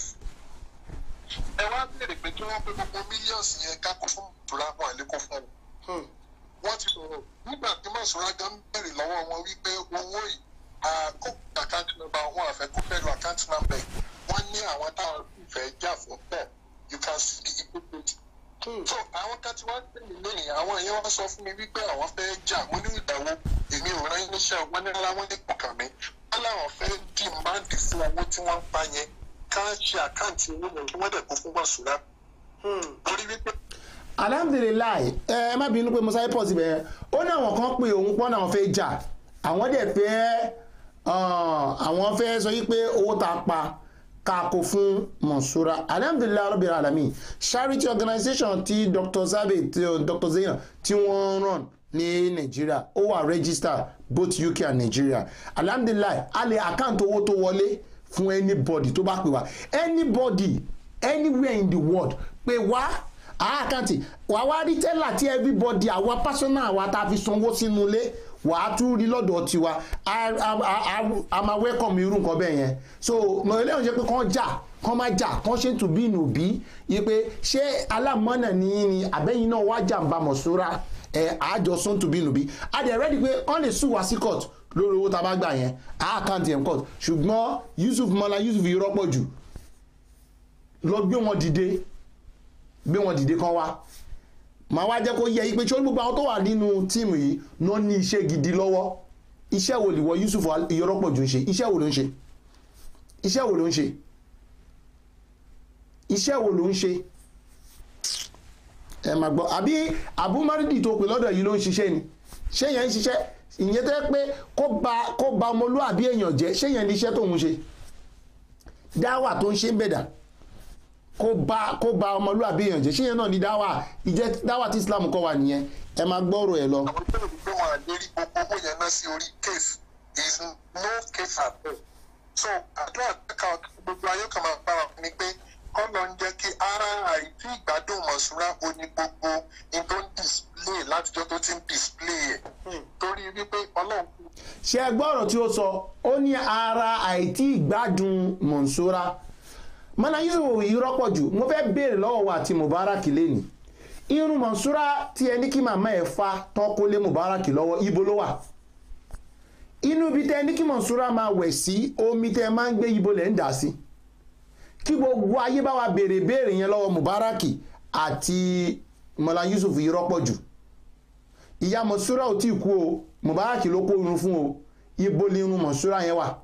ẹ wá bèrè pé kí wọ́n pé gbogbo millions yẹn ká kó fún Monsura wọn àlékún fún wọn. wọ́n ti sọ̀rọ̀ nígbà tí Monsura gan bèrè lọ́wọ́ wọn wípé owó yìí kó account number wọn àfẹ́ kó pẹ̀lú account number wọ́n ní àwọn táwọn ìfẹ́ jà fún pẹ̀ you can see the hypocrite. so àwọn kan tí wọ́n pè mí lónìí àwọn èèyàn wá sọ fún mi wípé àwọn fẹ́ jà wọ́n ní ìdáwó èmi ò rán iléeṣẹ́ wọn ní ńlá wọn ní kọ̀ọ̀kan mi wọ́n láwọn fẹ́ dìmáàdì fún owó tí wọ́n ń pa yẹn ká ṣe àkáǹtì owó yẹn kí wọ́n dẹ̀ kó fún Monsura. torí wípé. alhamdulilayi ẹ má bínú pé mo sáré pọ̀ síbẹ̀ ó ní àwọn kan pé òun pọ́n náà fẹ́ jà àwọn dẹ̀ fẹ́ àwọn fẹ́ sọ yí pé owó tá a pa káàkó fún Monsura. alhamdulilayi rabbil alamin charity organization ti Doctor Sabi ti Doctor Zainab tí wọ́n run ní Nigeria ó wà register both U K and Nigeria. alhamdulilayi a lè account owó tó wọlé fún anybody tó bá pè wá anybody anywhere in the world pé wá àkáǹtì wà wá rí tẹ́lá tí everybody àwa personal àwa tá a fi sanwó sínú ilé wà á tún rí lọ́dọ̀ tiwa a máa welcome irú nǹkan bẹ́ẹ̀ yẹn. so mọ̀lẹ́lẹ́ òun ṣe pé kán jà kán má jà kán ṣe ń tù bí inú bí yí pé ṣé alámọ̀nà ní ní àbẹ́yìn náà wá jàǹbá Monsura ẹ̀ àjọ sún tù bí inú bí a dẹ̀ rẹ́dí pé wọ́n lè sùn wá sí court lórí owó tá a bá gbà yẹn àkáǹtì ẹ̀ ń court ṣùgbọ́n Yusuf Mọ́lá Yusuf yìí rọ́pọ̀ jù lọ gbé wọn dìde gbé wọn dìde kan wá màá wá jẹ́ kó yẹ yí pé tí ó gbogbo àwọn tó wà nínú tíìmù yìí náà ní iṣẹ́ gidi lọ́wọ́ iṣẹ́ wo lè wọ Yusuf ìyọ́rọ́pọ̀ jù ń ṣe iṣẹ́ wo ló ń ṣe iṣẹ́ wo ló ń ṣe iṣẹ́ wo ló ń ṣe ẹ máa gbọ́ àbí Abu Maridi tó pè lọ́dọ̀ yìí ló ń ṣiṣẹ́ ni ṣé yẹn ń ṣiṣẹ́ ìyẹn tó yẹ pé kó ba kó ba ọmọlúwàbí èèyàn jẹ́ ṣé yẹn ní iṣẹ́ tó ń ṣe dáwà tó ń ṣe ń bẹ̀dà kó bá kó bá ọmọlúwàbí èèyàn jẹ́ ṣíyẹn náà ní dáwà ìjẹ́ dáwà tí Islam kọ́ wà nìyẹn ẹ máa gbọ́rọ̀ ẹ lọ. àwọn tó lè gbé wọn lérí gbogbo owó yẹn náà sí orí case is no case at all. so àdúrà ká gbogbo ayé kan máa bá wọn ni pé kọ́nà ń jẹ́ kí ara àìtí ìgbádùn Mọ̀súrà ó ní gbogbo in tó ń display látijọ́ tó ti ń display ẹ̀ torí wípé ọlọ́run. ṣe ẹ gbọ́ ọ̀rọ̀ tí ó sọ ó ní ara àìtí ìgbádùn Mọ̀súrà mọ́nà yóò yí rọ́pọ̀ jù mo fẹ́ béèrè lọ́wọ́ wa àti Mubarak lẹ́nìí irun Mọ̀súrà tí ẹni kí màmá ẹ̀ fa tọ́kólé Mubarak lọ́wọ́ ibo ló wà inú ibi tẹ́ ẹni kí Mọ̀súrà máa wẹ̀ sí omi tẹ́ máa ń gbé ibo lẹ́ ń dà sí kí gbogbo ayé bá wa béèrè béèrè yẹn lọ́wọ́ Mubarak àti Mọ́lá Yusuf yìí rọ́pọ̀ jù ìyá Mọ̀súrà ò tí kú o Mubarak ló kó irun fún o ibo ni irun Mọ̀súrà yẹn wà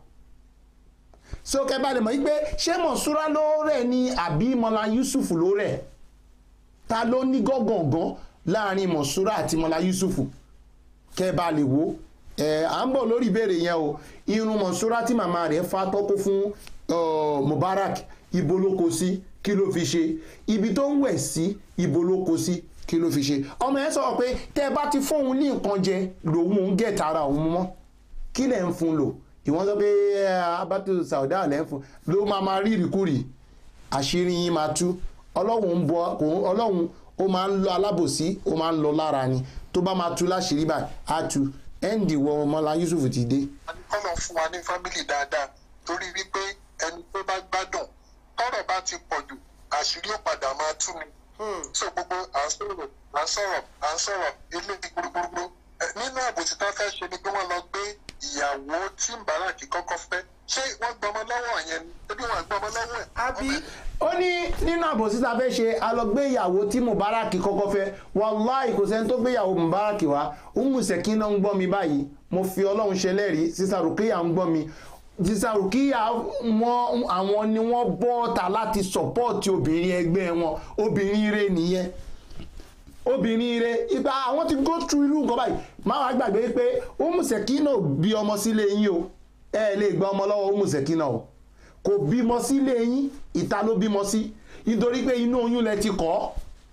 so kẹ́ bá lè mọ̀ wípé ṣé Mọ̀súrà ló rẹ̀ ni àbí Mọ́lá Yusuf ló rẹ̀ ta ló ní gọ́gọ̀ngán láàrin Mọ̀súrà àti Mọ́lá Yusuf kẹ́ bá lè wò ẹ̀ à ń bọ̀ lórí ìbéèrè yẹn o irun Mọ̀súrà tí màmá rẹ̀ fa tọ́kú fún uh, Mubarak ibo ló kó sí kí ló fi ṣe ibi tó ń wẹ̀ sí ibo ló kó sí kí ló fi ṣe ọmọ yẹn sọ pé tẹ́ ẹ bá ti fóun ní nǹkan jẹ lòun ń gẹ̀ tara òun mọ́ kí lẹ̀ ń fún lò ìwọ́n sọ pé abatu sauda lẹ́ ń fún ló máa máa rí ìrìkúrì àṣírí yín máa tú ọlọ́run ń bọ ọlọ́run ó máa ń lọ alábòsí ó máa ń lọ lára ni tó bá máa tú láṣìírí báyìí á tú ẹ́ǹdì wọ Mọ́lá Yusuf ti dé. kọ́nà fún wa ní fámìlì dáadáa torí wípé ẹni tó bá gbádùn tọ́rọ̀ bá ti pọ̀ jù àṣírí ó padà máa tú mi. so gbogbo à ń sọ̀rọ̀ à ń sọ̀rọ̀ à ń sọ̀rọ̀ ilé gbogbogbò nínú àbòsí tá a fẹ́ ṣe ni pé wọ́n lọ gbé ìyàwó tí Mubarak kọ́kọ́ fẹ́ ṣé wọ́n gbọmọ lọ́wọ́ yẹn ni ebi wọ́n gbọmọ lọ́wọ́ ẹ̀. àbí ó ní nínú àbòsí tá a fẹ́ ṣe a lọ gbé ìyàwó tí Mubarak kọ́kọ́ fẹ́ wàláì kò sẹ́ni tó gbé ìyàwó Mubarak wá Umu Sekina ń gbọ́ mi báyìí mo fi Ọlọ́run ṣẹlẹ́rìí sísá Rukiya ń gbọ́ mi sísá Rukiya wọn àwọn ni wọ́n bọ́ta láti sọ́pọ́ọ̀tì obìnrin ẹgbẹ́ wọn obìnrin rẹ̀ nìyẹn obìnrin rẹ̀ ìgbà àwọn ti go through irú nǹkan báyìí máa wá gbàgbé pé Umu Sekina bí ọmọ sílé yín o ẹ lè gba ọmọ lọ́wọ́ Umu Sekina o kò bímọ sílé yín ìta ló bímọ sí nítorí pé inú oyún lẹ ti kọ́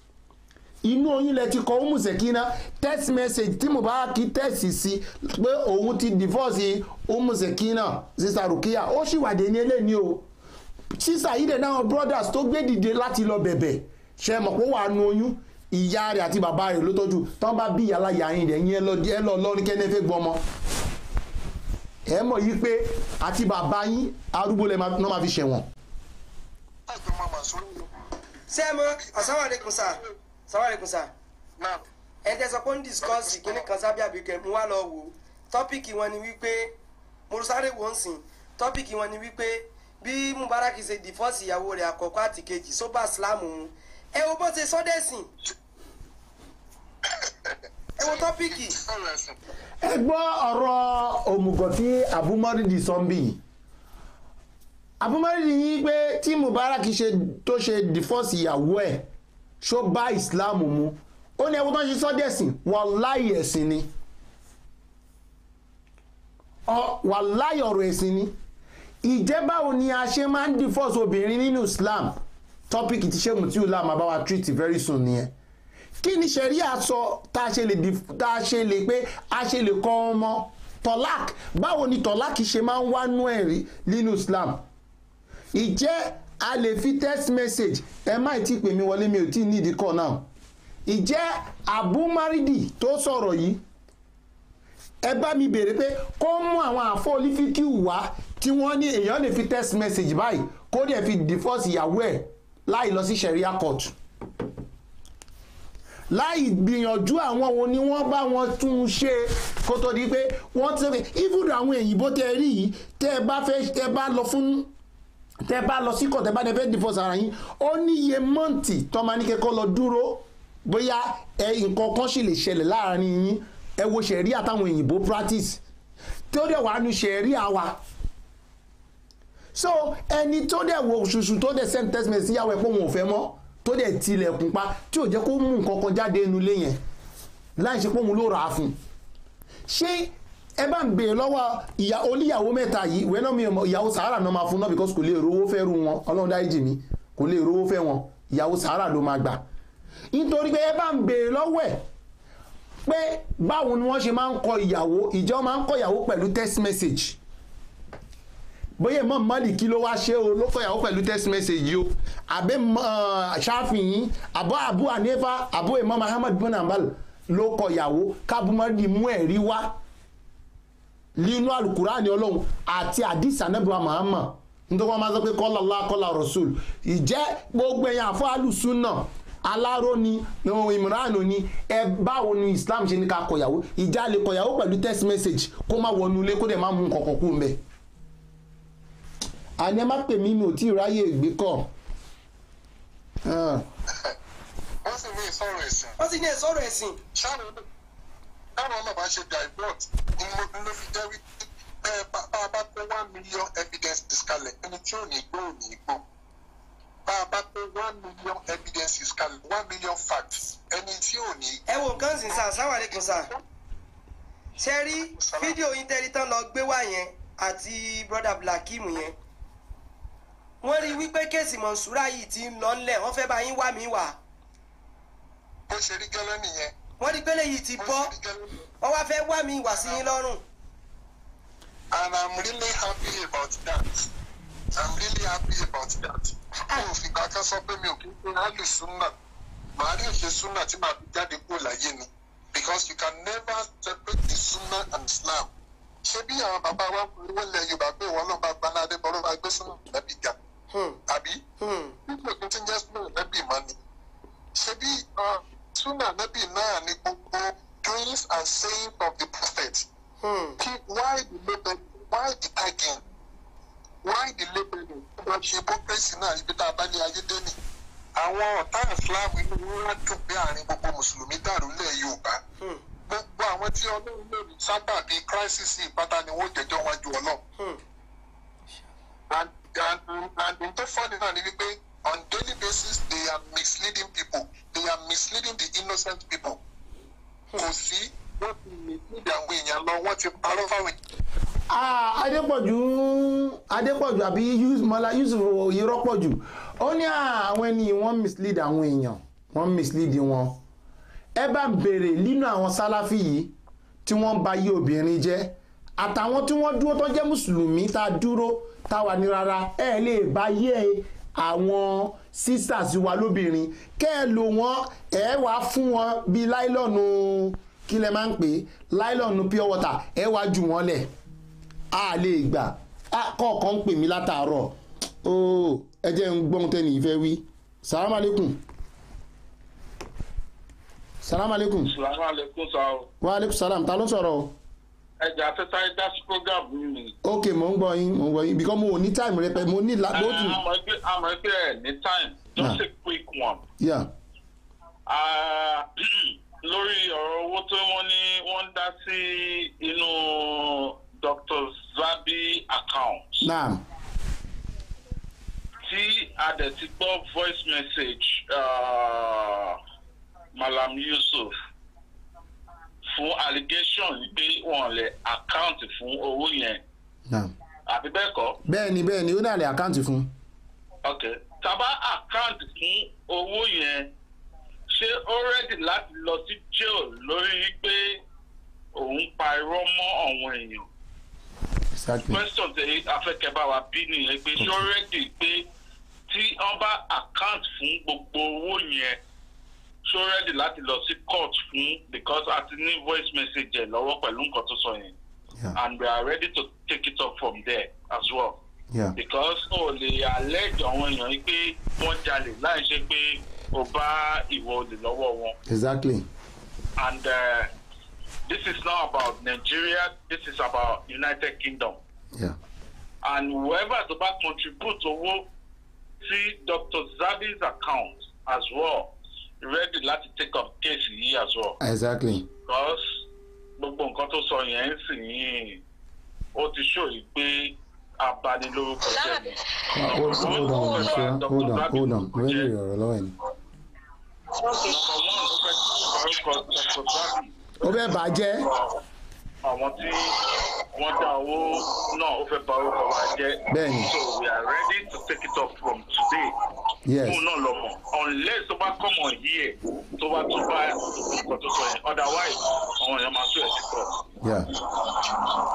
inú oyún lẹ ti kọ́ Umu Sekina text message tí Mubarak tẹ̀sí sí pé òun ti divorce Umu Sekina sísá Rukiya ó sì wà dé ní eléyìí o sísá yìí dẹ̀ náà brothers tó gbé dìde láti lọ bẹ̀bẹ̀ ṣe mọ̀ pé wà nú oyún ìyá rẹ̀ àti bàbá rẹ̀ ló tọ́jú tán bá bí ìyá láyà yín rẹ̀ yín ẹ lọ lọ́rin kẹ́nẹ́fẹ́ gbọ́mọ ẹ mọ̀ yí pé àti bàbá yín arúgbó lẹ́ máa fi ṣẹ̀wọ̀n. ṣé ẹ mọ asalamualeykum sir asalamualeykum sir ẹ tẹ sọ pé ń discuss kíní kan sábẹ́ àbíkẹ́ mú wá lọ wò tọ́pìkì wọn ni wípé murusare wò ń sìn tọ́pìkì wọn ni wípé bí Mubarak ṣe divorce ìyàwó rẹ̀ àkọ́kọ́ àti kejì sóbà Islam mu ẹ wo bó ṣe sọ́dẹ̀sìn ẹ wo tọ́pìkì. ẹ gbọ́ ọ̀rọ̀ òmùgọ̀ tí Abumoridi sọ́nbì yìí Abumoridi yìí pé tí Mubarak ṣe tó ṣe divorce ìyàwó ẹ̀ ṣó bá Islam mu ó ní ẹwọ́n tó ń ṣe sọ́dẹ̀sìn wàláhì ẹ̀sìn ni wàláhì ọ̀rọ̀ ẹ̀sìn ni ìjẹ́ báwo ni a ṣe máa ń divorce obìnrin nínú Islam topic ti ṣe mùtí ìlà máa bá wa treat very soon nìyẹn kí ni ṣẹ̀ríà sọ tá a ṣe lè tá a ṣe lè pé a ṣe lè kọ́ ọmọ tọ́lák báwo ni tọ́lák ṣe máa ń wá nú ẹ̀rí nínú Islam ìjẹ́ a lè fi text message ẹ má ti pè mí wọlé mi ò tí ì nídìí kọ́ náà ìjẹ́ Abumoridi tó sọ̀rọ̀ yìí ẹ bá mi béèrè pé kó mú àwọn àfọ olífíkì wá tí wọ́n ní èèyàn lè fi text message báyìí kó dẹ̀ fi divorce ìyàwó ẹ̀ láì lọ sí sharia court láì gbìyànjú àwọn wo ni wọ́n bá wọn tún ṣe kó tó di pé wọ́n ti rẹ̀ even àwọn èyìnbó tẹ rí yìí tẹ́ ẹ bá fẹ́ tẹ́ bá lọ fún tẹ́ bá lọ sí court tẹ́ bá dẹ̀ fẹ́ divorce ara yín ó ní iye mọ́ǹtì tó máa ní kẹ́kọ́ lọ dúró bóyá ẹ nǹkan kan sì lè ṣẹlẹ̀ láàrin yín ẹ wo sharia táwọn èyìnbó practice tó dẹ̀ wà nù sharia wa so ẹni tó dẹ̀ wo ṣùṣù tó dẹ̀ send text message síyàwó ẹ̀ pé òun ò fẹ́ mọ́ tó dẹ̀ tilẹ̀kùn pa tí ò jẹ́ kó mú nǹkan kan jáde inú ilé yẹn láì ṣe pé òun ló rà á fún ṣé ẹ bá ń béèrè lọ́wọ́ ìyá oníyàwó mẹ́ta yìí ìwé náà mi ò mọ ìyàwó sàárà náà máa fún náà because kò lè rówó fẹ́ ru wọn ọlọ́run dáríjì mi kò lè rówó fẹ́ wọn ìyàwó sàárà ló máa gbà nítorí pé ẹ bá ń béèrè lọ́wọ́ ẹ̀ pé báwo ni wọ́n ṣe máa ń kọ ìyàwó ìjọ máa ń kọ ìyàwó pẹ̀lú text message bóyá Imam Maliki ló wá ṣe o ló kọ̀yàwó pẹ̀lú text message yìí o àbẹ́ Ṣáfìyí àbọ̀ Abu Hanifa àbọ̀ Imam Ahmad bin Hanbal ló kọ̀yàwó kábùmọ́dì mú ẹ̀rí wá nínú Al-Qur'ani Ọlọ́run àti àdìsí Ànábì Muhammad nítorí wọ́n máa sọ pé qala Allah qala Rasul ìjẹ́ gbogbo ẹ̀yàn àfọ́ alùsùnà aláró ni Imran ni ẹ báwo ni Islam ṣe ní ká kọ̀yàwó ìjà lè kọ̀yàwó pẹ̀lú text message kó má wọnú ilé kó dẹ̀ má mú kọ̀kọ̀ kú mbẹ́ àní ẹ má pè mí mi ò tí ì ráyè ìgbé kọ̀. wọ́n sì ní ìsọ̀rọ̀ ẹ̀sìn. wọ́n sì ní ìsọ̀rọ̀ ẹ̀sìn. ṣáàrùn táwọn ọlọ́pàá ṣe divert ní ló fi jẹ́ wípé ẹ bá a bá tó one million evidence diskalẹ̀ ẹni tí ò ní gbó ò ní gbó bá a bá tó one million evidence diskalẹ̀ one million facts ẹni tí ò ní. ẹ wo nǹkan sìn sá sáwọn àlekún sá ṣe rí fídíò yín tẹ́lí tán lọ gbé wá yẹn àti brother Blakim yẹn wọ́n rí wípé kéèsì Mọ̀nsúrà yìí ti ń lọ ńlẹ̀ wọ́n fẹ́ bá yín wá mi wá. bó ṣe rí gẹ́lẹ́ nìyẹn. wọ́n rí pélé yìí ti bọ́ wọ́n wá fẹ́ wá mi wá sí yín lọ́rùn. and I'm really happy about that I'm really happy about that. mi ò fi kankan sọ pé mi ò kí n pé áàlù súnà màá rí òṣè súnà tí màá fi jáde kúrò láyé ni because you can never separate the súnà and Islam. ṣé bí àwọn bàbá wa wọ́n lẹ Yorùbá pé ìwọ náà bá gbaná adé bọ́lọ́ bá gbé súnà lẹ́bí ga àbí nígbà tó ti ń jẹ́ súnà lẹ́bí mọ́ ni ṣé bí súnà lẹ́bí náà ní gbogbo doings and sayings of the prophet. Hmm. Why the labeling? Why the tagging? Why the labeling? Wọ́n ṣe hypocrisy náà ibi tá a bá ní ayé dé ni. Àwọn ọ̀tá Islam inú wọn wá dùn bí àárín gbogbo mùsùlùmí dàrú lẹ̀ Yorùbá. Gbogbo àwọn tí Ọlọ́run lórí sábà bíi crisis ìpátá ni wọ́n jẹjọ́ wájú Ọlọ́run. And and and tó fọ́ọ̀nì náà ni wípé on daily basis they are misleading people. They are misleading the innocent people. Kò sí wọ́n ti mislead àwọn èèyàn lọ wọ́n ti parọ́ fáwọn èèyàn. Adépọ̀jù Adépọ̀jù àbí Mọ́lá Yusuf Irọ́pọ̀jù ó ní àwọn ẹni wọ́n mislead àwọn èèyàn wọ́n mislead wọn ẹ bá ń béèrè nínú àwọn sálàfì yìí tí wọ́n bá yí obìnrin jẹ́ àtàwọn tí wọ́n dúró tó jẹ́ mùsùlùmí tá a dúró táwa ní rárá ẹ lè bá yé àwọn sisters wa lóbìnrin kẹ́ ẹ lò wọ́n ẹ wá fún wọn bíi láìlọ́nù kí lẹ máa ń pè láìlọ́nù pure water ẹ wá jù wọ́n lẹ̀ a lè gbà kọ̀ọ̀kan ń pè mí látàárọ̀ ooo ẹ jẹ́ ń gbọ́n tẹ́ni ìfẹ́ wí salamu aleykum salamu aleykum. salamu aleykum sa o. wa aleykum salam ta ló sọ̀rọ̀ o. ẹja afẹ́ta ẹja sí program mi. ok mò ń gbọ́ yín mò ń gbọ́ yín because mo ò ní time rẹpẹ mo ní. àmọ́ ẹgbẹ́ àmọ́ ẹgbẹ́ ẹ̀ ní time just a quick one. Yeah. Uh, lórí ọ̀rọ̀ owó tó wọ́n ní wọ́n ń dá sí inú Doctor Zabi account. Naam. Tí a dẹ̀ ti gbọ́ voice message uh, Malam Yusuf fún allegation pé wọ́n lè account fún owó yẹn. Naam. Àbí bẹ́ẹ̀ kọ́? Bẹ́ẹ̀ni bẹ́ẹ̀ni ó dà lè account fún. Ok. Tá bá account fún owó yẹn ṣé ó ready láti lọ sí jail lórí pé òun pa irọ́ mọ́ àwọn èèyàn. Exactly. Question tẹ afẹ́kẹ́ bá wa bí nìyẹn pé ṣé ó ready pé tí wọ́n bá account fún gbogbo owó yẹn ṣé ó ready láti lọ sí court fún because a ti ní voice message ẹ̀ lọ́wọ́ pẹ̀lú nǹkan tó sọ yẹn. Yeah. And we are ready to take it up from there as well. Yeah. Because o lè allege àwọn èèyàn yìí pé wọ́n jalè láì ṣe pé o bá ìwọ olè lọ́wọ́ wọn. Exactly. And uh, this is not about Nigeria, this is about United Kingdom. Yeah. And whoever to back contribute owó sí Doctor Zabi's account as well, ready láti take up case yìí as well. Exactly. Because gbogbo nǹkan tó sọ yẹn ń sìn yìí ó ti show yìí pé abanilórúkọ jẹ́ ni. Hold on, hold on, hold on, hold on. Wẹ́rẹ́ ìrọ̀rọ̀ lọ́wọ́ ẹ̀ ni. Ó fẹ́ bàjẹ́. Àwọn tí wọ́n dá owó náà ó fẹ́ bà orúkọ wa jẹ́. Bẹ́ẹ̀ni. So we are ready to take it up from today. Yes. Fún náà lọ mọ̀ unless tó bá come on here tó bá tún bá nǹkan tó sọ yẹn otherwise àwọn èèyàn máa tún ẹ̀ sí court. Yeah.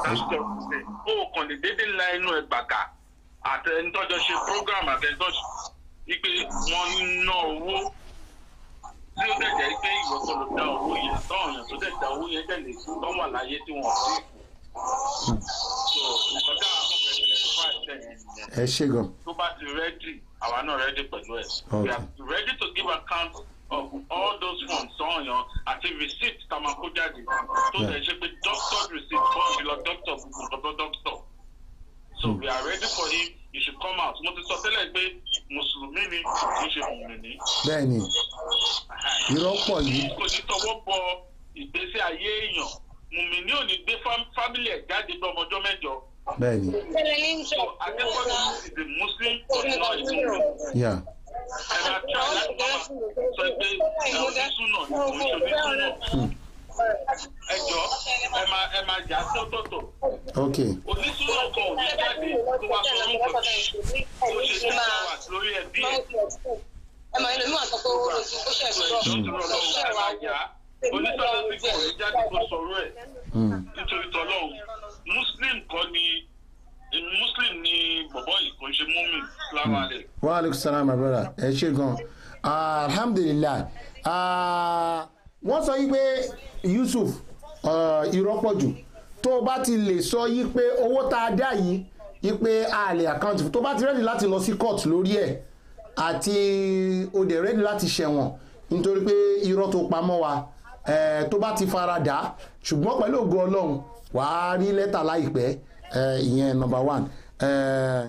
that's what I'm saying. ó kàn lè dédé la inú ẹ̀ gbàgà àtẹnitọ́jọ́ ṣe program àtẹnitọ́jọ́ wípé wọ́n ń ná owó tí ó dẹ̀ jẹ́ pé ìwọ tó lọ dá owó yẹn tán ọ̀yàn tó dẹ̀ dá owó yẹn dẹ̀ lè fún tán wà láyé tí wọ́n sí kù. so nǹkan tá a kọ́ fẹ́ clarify sẹ́yìn ẹ ṣe gan. tó bá ti rẹ́dì àwa náà rẹ́dì pẹ̀lú ẹ̀. we are ready to give account of all those funds sọ̀yàn àti receipt tá a máa kó jáde tó dẹ̀ ṣe pé doctor receipt fún ìlọ doctor gbogbo doctor. so we are ready for him. You should come out. Mo ti sọ tẹ́lẹ̀ pé Mùsùlùmí ni kì í ṣe Mùmìnì. Bẹ́ẹ̀ni, irọ́ pọ̀ yìí. Kò ní tọwọ́ bọ ìgbésí ayé èèyàn. Mùmìnì ò ní gbé fámílì ẹ̀ jáde bí ọmọ ọjọ́ mẹ́jọ. Bẹ́ẹ̀ni. So Adébọ́lá is a Muslim but not a Muslim. Yeah. Ẹ máa try láti máa sọ pé ẹ̀ onísùnà ni kò ń ṣe onísùnà. Ẹ jọ ẹ máa ẹ máa jà sí ọ̀tọ̀ọ̀tọ̀. Ok. Onísùnà kan ò ní jáde tó wá sọ orúkọ tí ó ṣe ṣe ṣàwà lórí ẹbí ẹ̀. Ẹ máa nínú àtọ́ pé ó ti kó ṣẹ̀ sọ ṣẹ̀ wá yá. Onísùnà tí kò ní jáde tó sọ̀rọ̀ ẹ̀. Nítorí tọ́lọ́hùn, Muslim kọ́ ni Muslim ni bọ̀bọ̀ yìí kò ń ṣe múmi lára rẹ̀. Wa alaikum salaam my brother, ẹ ṣe gan. Alhamdulillah. Wọ́n sọ yí pé Yusuf irọ́ pọ̀ jù tó o bá ti lè sọ yí pé owó tá a dá yìí yí pé a lè account tó bá ti rẹ́dì láti lọ sí court lórí ẹ̀ àti o dẹ̀ rẹ́dì láti ṣẹ̀wọ̀n nítorí pé irọ́ tó pamọ́ wa tó bá ti fara dà ṣùgbọ́n pẹ̀lú ògo Ọlọ́run wàá rí lẹ́tà láìpẹ́ ìyẹn number one. Uh,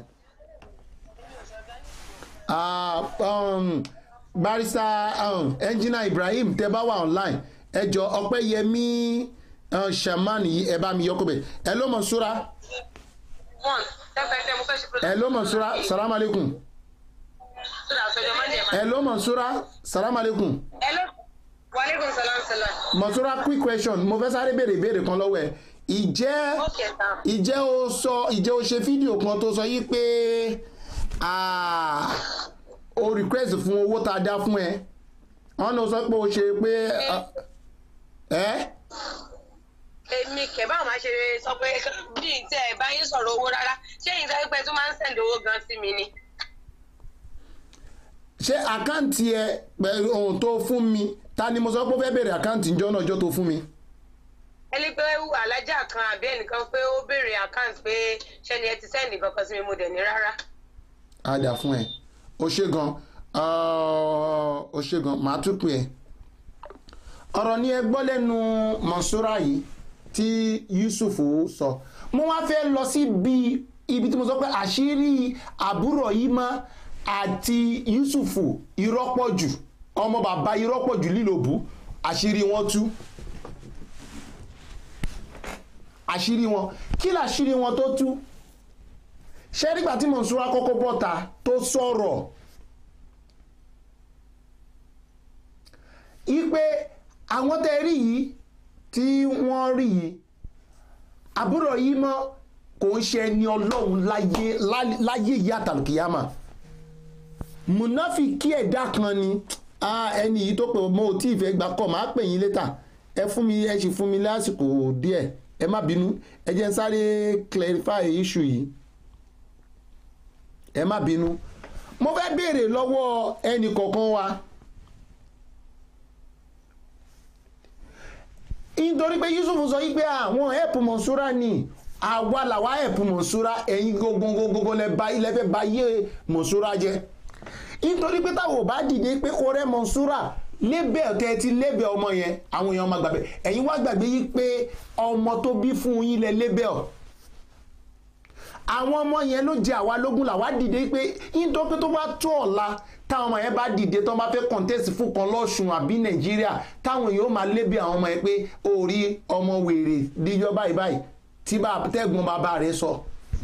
um, barrister um, engineer Ibrahim tẹ́ bá wà online ẹjọ Ọpẹ́yẹmí uh, shaman yìí ẹ bá mi yọkọ bẹ ẹ ló mọ sura ẹ ló mọ sura salamu aleykum ẹ ló mọ sura salamu aleykum mọ sura quick question mo fẹ́ sáré béèrè ìbéèrè kan lọ́wọ́ ẹ ìjẹ́ ìjẹ́ o sọ ìjẹ́ o ṣe fídíò kan tó sọ yìí pé o request fún owó tá a dá fún ẹ wọn náà sọ pé o ṣe pé ẹ. èmi kẹ̀bá máa ṣe sọ pé bí n tẹ ẹ bá yín sọ̀rọ̀ owó rárá ṣé yín sọ pé tó máa ń sẹ̀ǹdì owó gan sí mi ni. ṣé àkáǹtì ẹ pẹ̀lú ohun tó fún mi ta ni mo sọ pé ó fẹ́ bèrè àkáǹtì ìjọ náà ọjọ́ tó fún mi. ẹni pé alájà kan àbí ẹnìkan pé ó béèrè àkáǹtì pé ṣẹ́ni ẹ ti sẹ́ǹdì kankan sí mi mo dẹ̀ ní rárá. a dà fún ẹ o ṣe gan o ṣe gan màá tún pè ẹ ọ̀rọ̀ ni ẹ gbọ́ lẹ́nu Mọ̀nsúrà yìí tí Yusuf sọ mo wá fẹ́ lọ sí bí ibi tí mo sọ pé àṣírí àbúrò yìí mọ́ àti Yusuf irọ́pọ̀jù ọmọ bàbá irọ́pọ̀jù lílòbù àṣírí wọn tú àṣírí wọn kí làṣírí wọn tó tú ṣé nígbà tí Mọ̀nsúrà kọ́kọ́ bọ́ta tó sọ̀rọ̀ ipe àwọn tẹ́ rí yìí tí wọ́n rí yìí àbúrò yìí mọ́ kò ń ṣe ẹni Ọlọ́run láyé láyé yìí àtàlùkìyàmà mùnáfìkí ẹ̀dá kan ni ẹni yìí tó pè mọ́ ò tí ì fẹ́ gbà kọ́ máa pè yín létà ẹ fún mi ẹ sì fún mi lásìkò díẹ̀ ẹ má bínú ẹ jẹ́ n sáré clarify issue yìí ẹ má bínú mo fẹ́ béèrè lọ́wọ́ ẹnì kọ̀ọ̀kan wa nítorí pé Yusuf sọ yí pé àwọn ẹ̀pù Mọ̀nsúrà ni àwa làwa ẹ̀pù Mọ̀nsúrà ẹ̀yin gbogbogbogbo ilẹ̀ fẹ́ bá yé Mọ̀nsúrà jẹ́ nítorí pé táwọn ò bá dìde pé kó rẹ́ Mọ̀nsúrà lébẹ̀ ọ̀tẹ́ ti lébẹ̀ ọmọ yẹn àwọn èèyàn máa gbàgbé ẹ̀yin wá gbàgbé yí pé ọmọ tó bí fún yín lẹ lébẹ̀ ọ̀ àwọn ọmọ yẹn ló jẹ àwa lógún làwa dìde pé nítorí pé tó bá tó ọ̀la táwọn ọmọ yẹn bá dìde tó bá fẹ́ contest fún kan lọ́sùn àbí Nàìjíríà táwọn èèyàn máa lébẹ̀ àwọn ọmọ yẹn pé orí ọmọ wèrè díjọ́ báyìí báyìí tí tẹ́gbọ́n bàbá rẹ̀ sọ.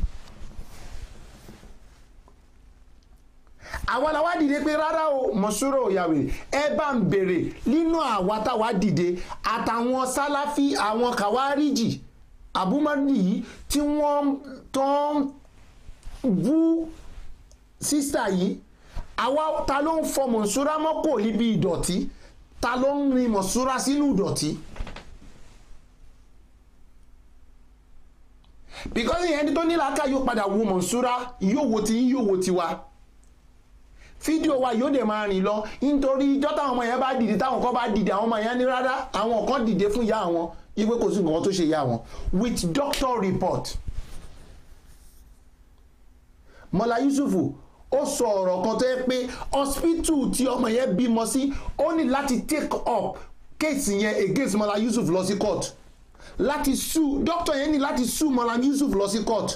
àwa làwa dìde pé rárá o Mọ̀nsúrà ò yà wèrè ẹ bá ń bèrè nínú àwa táwa dìde àtàwọn Sálàfí àwọn Kàwáríjì àbúmọ́dì yìí tí wọ́n tán bú sísà yìí àwa ta ló ń fọ Mọ̀nsúrà mọ́ kò níbi ìdọ̀tí ta ló ń rin Mọ̀nsúrà sínú ìdọ̀tí because ẹni tó ní làákà yóò padà wo Mọ̀nsúrà yóò wo ti yóò wo tiwa fídíò wa yóò dẹ̀ máa rìn lọ nítorí ìjọ́ táwọn ọmọ yẹn bá dìde táwọn kan bá dìde àwọn ọmọ yẹn ní rárá àwọn kan dìde fún ìyá àwọn ìwé kò sí nǹkan tó ṣe ìyá wọn with doctor report. Mọ́lá Yusufu ó sọ ọ̀rọ̀ kan tó yẹ pé hospital tí ọmọ yẹn bímọ sí ó ní láti take up case yẹn against Mọ́lá Yusuf lọ sí court láti sue doctor yẹn ní láti sue Mọ́lá Yusuf lọ sí court.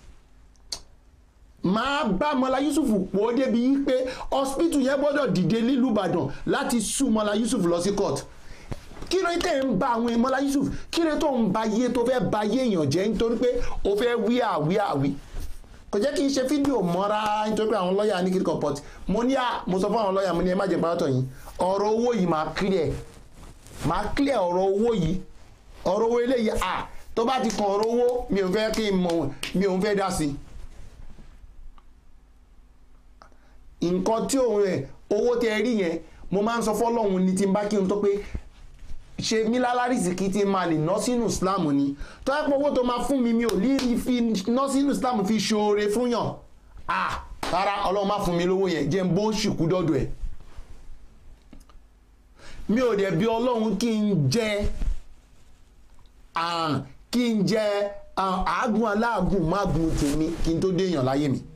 Máa bá Mọ́lá Yusuf pò débi pé hospital yẹn gbọ́dọ̀ dìde nílùú Ìbàdàn láti sue Mọ́lá Yusuf lọ sí court. Kí ló tẹ̀ ń ba àwọn Mọ́lá Yusuf kí ló tó ń ba yé tó fẹ́ ba yé èèyàn jẹ́ nítorí pé ó fẹ́ wí àwí àwí kò jẹ́ kí n ṣe fídíò mọ́ra nítorí pé àwọn lọ́ọ̀yà ní kíkọ́ pọ̀t mo ní à mo sọ fún àwọn lọ́ọ̀yà mo ní ẹ má jẹ́ pàtó yìí ọ̀rọ̀ owó yìí máa clear máa clear ọ̀rọ̀ owó yìí ọ̀rọ̀ owó eléyìí à tó bá ti kan ọ̀rọ̀ owó mi ò fẹ́ kí n mọ̀ mi ò fẹ́ dá sí nǹkan tí òun rẹ̀ owó tẹ rí yẹn mo máa ń sọ fọ́lọ́hun ní tí n bá kí n tó pé ṣe mí lálárìsì kí ti máa lè ná sínú Islam ni tó ẹ́ pọ̀ owó tó máa fún mi mi ò lírí fi ná sínú Islam fi ṣoore fún yàn ah rárá Ọlọ́run má fún mi lówó yẹn jẹ́ n bó ṣìkú dọ́dọ̀ ẹ̀ mi ò dẹ̀ bí Ọlọ́run kí n jẹ kí n jẹ àágùn aláàgùn mágùn tèmi kí n tó déèyàn láyé mi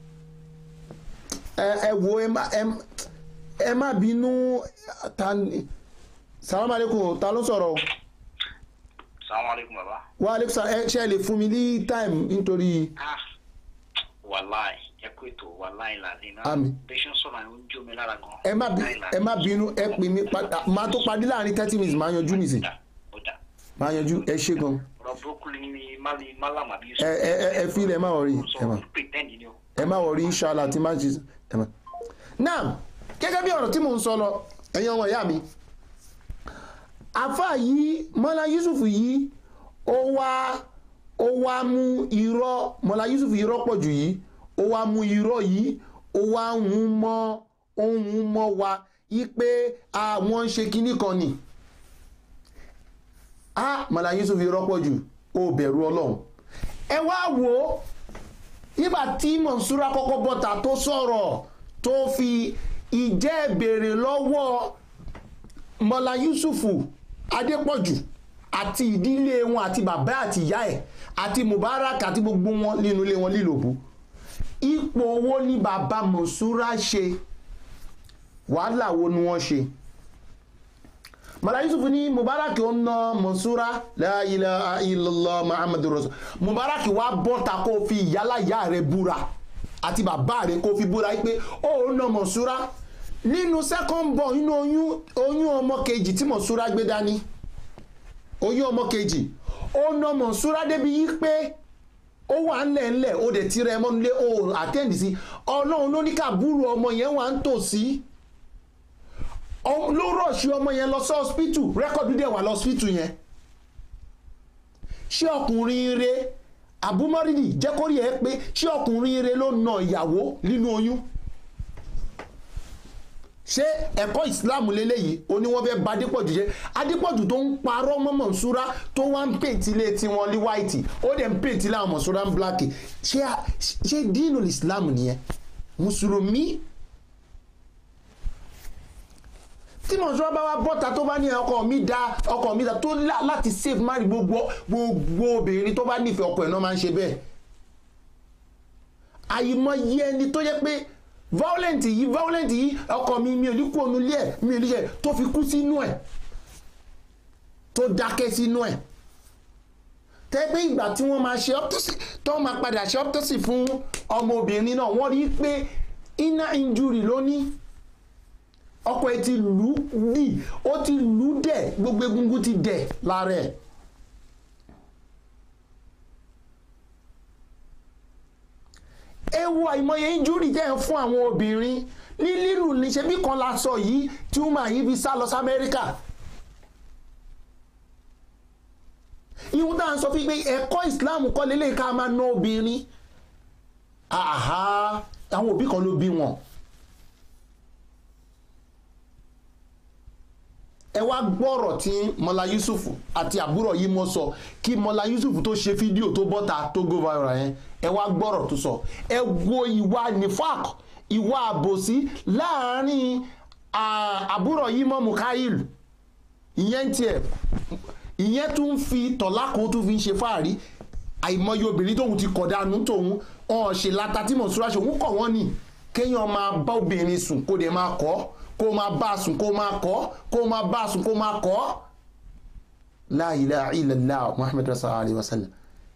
ẹ wo ẹ má bínú ta ni. Salaam alaikum, ta ló sọ̀rọ̀? Salaam alaikum baba. Wa alaikum salam, ẹ ṣe lè fún mi ní time nítorí. Ah, wàláì, ẹ kú ètò wàláì làdí náà. Àmín. Bẹ́sẹ̀ sọ̀rọ̀ àwọn oúnjẹ omi lára gan. Ẹ má bí ẹ má bínú ẹ pè mí máa tó padì láàrin thirty minutes máa yanjú nìsín. Máa yanjú ẹ ṣe gan. Ọ̀rọ̀ burúkú ni Málàmù àbí. Ẹ ẹ ẹ fi ilẹ̀ má wọrí ẹ má. Ẹ má wọrí inshallah tí má ṣe ẹ má. Now, gẹ́gẹ́ bí ọ̀rọ̀ tí mò ń sọ lọ, ẹ̀yin ọmọ ìyá mi. Àfáà yìí Mọ́lá Yusuf yìí ó wá ó wá mú irọ́ Mọ́lá Yusuf yìí rọ́pọ̀ jù yìí ó wá mú irọ́ yìí ó wá ń mọ́ ohun mọ́ wa yí pé àwọn ń ṣe kinní kan ni ah Mọ́lá Yusuf yìí rọ́pọ̀ jù ó bẹ̀rù Ọlọ́run ẹ wá wò nígbà tí Mọ̀nsúrà kọ́kọ́ bọ́ta tó sọ̀rọ̀ tó fi ìjẹ́ ìbéèrè lọ́wọ́ Mọ́lá Yusufu Adépọ̀jù àti ìdílé wọn àti bàbá àti ìyá ẹ̀ àti Mubarak àti gbogbo wọn nínú ilé wọn lílòbù ipò owó ní bàbá Mọ̀nsúrà ṣe wàhálà wo ni wọ́n ṣe Mọ́lá Yusufu ní Mubarak ó ná Mọ̀nsúrà la ilaha illallah Muhammadur Rasul Mubarak wá bọ́ta kó fi ìyálà ìyá rẹ̀ búra àti bàbá rẹ̀ kó fi búra pé ó ná Mọ̀nsúrà nínú second born nínú oyún oyún ọmọ kejì tí Mọ̀nsúrà gbé dání oyún ọmọ kejì ó ná Mọ̀nsúrà débi yí pé ó wà ńlẹ̀ ńlẹ̀ ó dẹ̀ ti rẹ mọ́ nílé ó àtẹ́ǹdì sí Ọlọ́run ló ní káàbúrò ọmọ yẹn wà ń tò sí ló rọ̀ṣì ọmọ yẹn lọ sí hospital rẹ́kọ̀dù dẹ̀ wà lọ hospital yẹn ṣé ọkùnrin ire àbúmọ́rìdì jẹ́ kórìí ẹ pé ṣé ọkùnrin ire ló na ìyàwó nínú oyún ṣé ẹ̀kọ́ ìsìláàmù lélẹ́yìí o ní wọ́n fẹ́ ba Adépọ̀jù jẹ́ Adépọ̀jù tó ń parọ́ mọ́ Mọ̀nsúrà tó wá ń pèntì ilé tiwọn ní white ó dẹ̀ ń pèntì láwọn Mọ̀nsúrà ń black ṣé ṣé dínú ìsìláàmù nìyẹn mùsùlùmí tí Mọ̀nsúrà bá wá bọ́ta tó bá ní ọkọ mi dá ọkọ mi dá tó láti save marry gbogbo gbogbo obìnrin tó bá nífẹ̀ẹ́ ọkọ ẹ̀ náà máa ń ṣe bẹ́ẹ̀ àyìmọye ẹni tó yẹ pé violent yìí violent yìí ọkọ mi mi ò ní kú ònú ilé ẹ̀ mi ò ní ṣe tó fi kú sínú ẹ̀ tó dákẹ́ sínú ẹ̀ tẹ́ pé ìgbà tí wọ́n máa ṣe autopsy tó máa padà ṣe autopsy fún ọmọbìnrin náà wọ́n rí pé inner injury ló ní ọkọ ẹ̀ ti lù ú dì ó ti lù ú dẹ̀ gbogbo egungun ti dẹ̀ lára ẹ̀. ewu àìmọye injúrì jẹ́ fún àwọn obìnrin ní lílù níṣẹ́ bí kan la sọ yìí tí wọ́n máa yí fi sá lọ sí Amẹ́ríkà ihun tá à ń sọ fi pé ẹ̀kọ́ Islam kọ́ lélẹ̀ ká máa ná obìnrin àhá àwọn òbí kan ló bí wọn ẹ wá gbọ́rọ̀ tí mọ́lá yusuf àti àbúrò yìí mọ́ sọ kí mọ́lá yusuf tó ṣe fídíò tó bọ́ta tó go viral yẹn ẹ wá gbọ́rọ̀ tó sọ ẹ wo ìwà nifak ìwà àbòsí láàrin àbúrò yìí mọ́ mukail ìyẹn tiẹ̀ ìyẹn tún fi tọ̀lákùn tún fi ń ṣe fáàrí àìmọye obìnrin tóun ti kọ̀ dànù tóun ọ̀n ṣe láta tí mọ̀súra ṣe òun kọ̀ wọ́n ni kéèyàn máa bá obìnrin sùn kó dẹ̀ máa kọ́ kó máa bá sùn kó máa kọ́ kó máa bá sùn kó máa kọ́ la ilaha illallah muhammad rasulullah alayhi wa sallam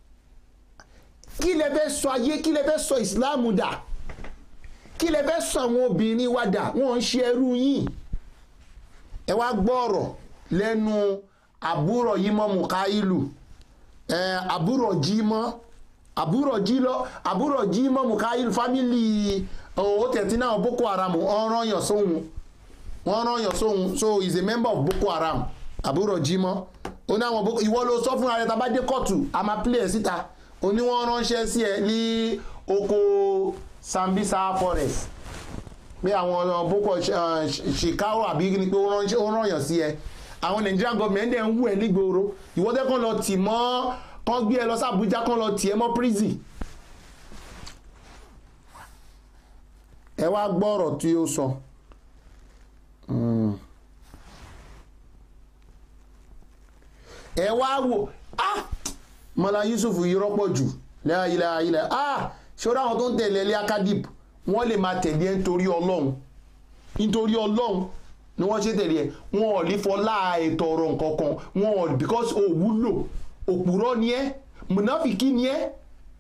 kí lẹ fẹ́ sọ ayé kí lẹ fẹ́ sọ ìsìláàmù dà kí lẹ fẹ́ sọ àwọn obìnrin wa dà wọ́n ń ṣe ẹrú yìí ẹ wá gbọ́ọ̀rọ̀ lẹ́nu àbúrò yìí mọ́ mùkáìlù ẹ àbúrò jí mọ́ àbúrò jí lọ àbúrò jí mọ́ mùkáìlù fámìlì ó tẹ̀tí náà boko haram ọ̀ràn yàn sóhun wọ́n rán yàn sóhun so he is a member of boko haram àbúrò jí mọ́ ó ní àwọn boko ìwọ ló sọ fún ara tá bá dé kóòtù a máa play ẹ̀ síta ó ní wọ́n ránṣẹ́ sí ẹ ní oko sambisa forest pé àwọn boko chicago àbí ni pé ó rán yàn sí ẹ àwọn nigerian government dẹ̀ ń wù ẹ́ nígboro ìwọ́dẹ́ kan lọ tì mọ́ kan gbé ẹ lọ sí abuja kan lọ tì ẹ mọ́ prison ẹ wá gbọ́rọ̀ tí ó sọ ẹ wá wò ah mọ́lá yusuf yìí rọ́pọ̀ jù láìlà ilẹ̀ ah ṣọ́ra àwọn tó ń tẹ̀lé ilé akadip wọ́n lè máa tẹ̀lé ẹ nítorí ọlọ́run nítorí ọlọ́run ni wọ́n ṣe tẹ̀lé ẹ wọn ò lè fọlá ètò ọ̀rọ̀ nǹkankan wọn ò because ò wúlò òpùrọ́ ni ẹ mùnáfìkì ni ẹ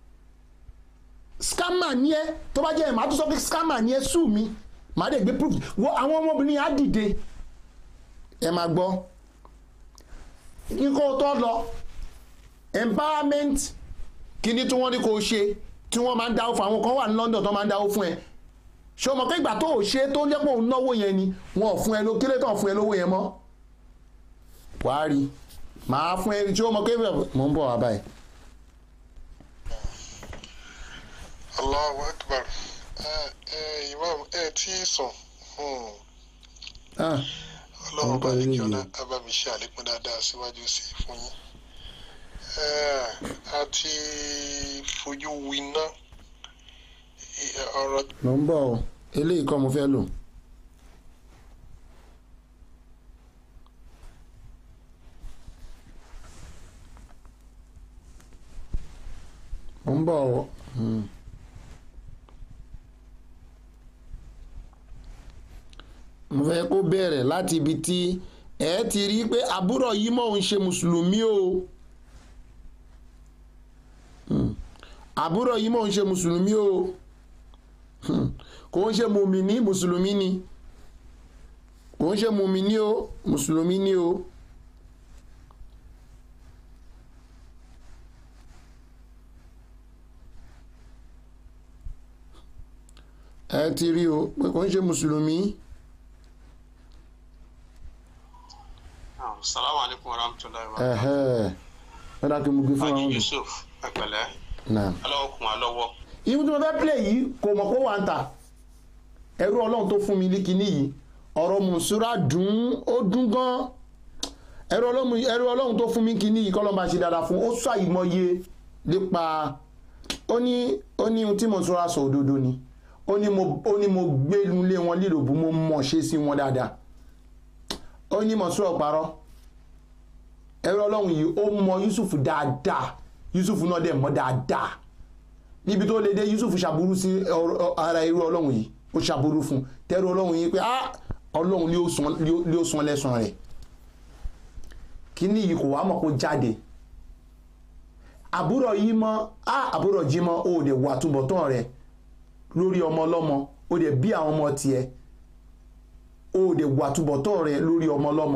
scammer ni ẹ tó bá jẹ́ ẹ̀ máa tún sọ pé scammer ni ẹ sùn mi máa dẹ̀ gbé proof wọ́n àwọn ọmọbìnrin á dìde ẹ máa gbọ́ kíkó tó lọ empowerment kíní tí wọ́n ní kò ṣe tí wọ́n máa ń dáwó fún àwọn kan wà ní london tó máa ń dáwó fún ẹ ṣé o mọ̀ pé ìgbà tó ò ṣe tó lẹ́pọ̀ òun náwó yẹn ni wọn ò fún ẹ ló kílé tó ń fún ẹ lówó yẹn mọ́ wàá rí màá fún ẹ tí o mọ̀ pé mò ń bọ̀ wá báyìí. Allahu Akbar imam ẹ tí sọ ọlọ́run bá ní kí ọ̀nà abámiṣe àlékún dáadáa síwájú sí fún yín a ti fojú winá ọ̀rọ̀. mo ń bọ̀ ọ́ eléyìí kọ́ mo fẹ́ lò. mo ń bọ̀ ọ́. mo fẹ́ kó bẹ̀rẹ̀ láti ibi tí ẹ ti rí pé àbúrò yìí mọ̀ ń ṣe mùsùlùmí o àbúrò yìí mọ̀ ń ṣe mùsùlùmí o kò ń ṣe mùmíní mùsùlùmí ni kò ń ṣe mùmíní o mùsùlùmí ni o. ẹ ti rí o pé kò ń ṣe mùsùlùmí. salamu alaikum warahmatullahi wabarakatuh. ẹ dákẹ́ mo gbé fún àwọn ọmọ yusuf ẹ̀pẹ̀lẹ́ ọlọ́wọ́kùn alọ́wọ́. ibi tí mo fẹ́ play yìí kò mọ̀ pé wà ń tà ẹrú ọlọ́run tó fún mi líkiní yìí ọ̀rọ̀ mùsùlùmí dùn ó dùn gan ẹrú ọlọ́run tó fún mi kíní yìí kọ́ ló máa ṣe dáadáa fún ó sọ àìmọye nípa ó ní ó ní ohun tí mùsùlùmí sọ òdodo ni ó ní mo gbé lé wọn lílòbù mo mọ̀ ṣe sí wọn dáadáa ó ní mùsùlùmí parọ́ ẹrú ọlọ́run yìí ó mọ yusuf dáadáa yusuf náà dẹ̀ mọ́ dáadáa níbi tó lè dé yusuf ṣàbúrú sí ara irú ọlọ́run yìí ó ṣàbúrú fún tẹ́rù ọlọ́run yìí pé ah ọlọ́run lé ó sún lẹ́sàn rẹ̀ kí ní yìí kò wá mọ̀ kó jáde àbúrò yìí mọ́ ah àbúrò jí mọ́ ó dẹ̀ wà túbọ̀tán rẹ̀ lórí ọmọ ọlọ́mọ ó dẹ̀ bí àwọn ọmọ tiẹ̀ ó dẹ̀ wà túbọ̀tán rẹ̀ lórí ọmọ ọlọ́mọ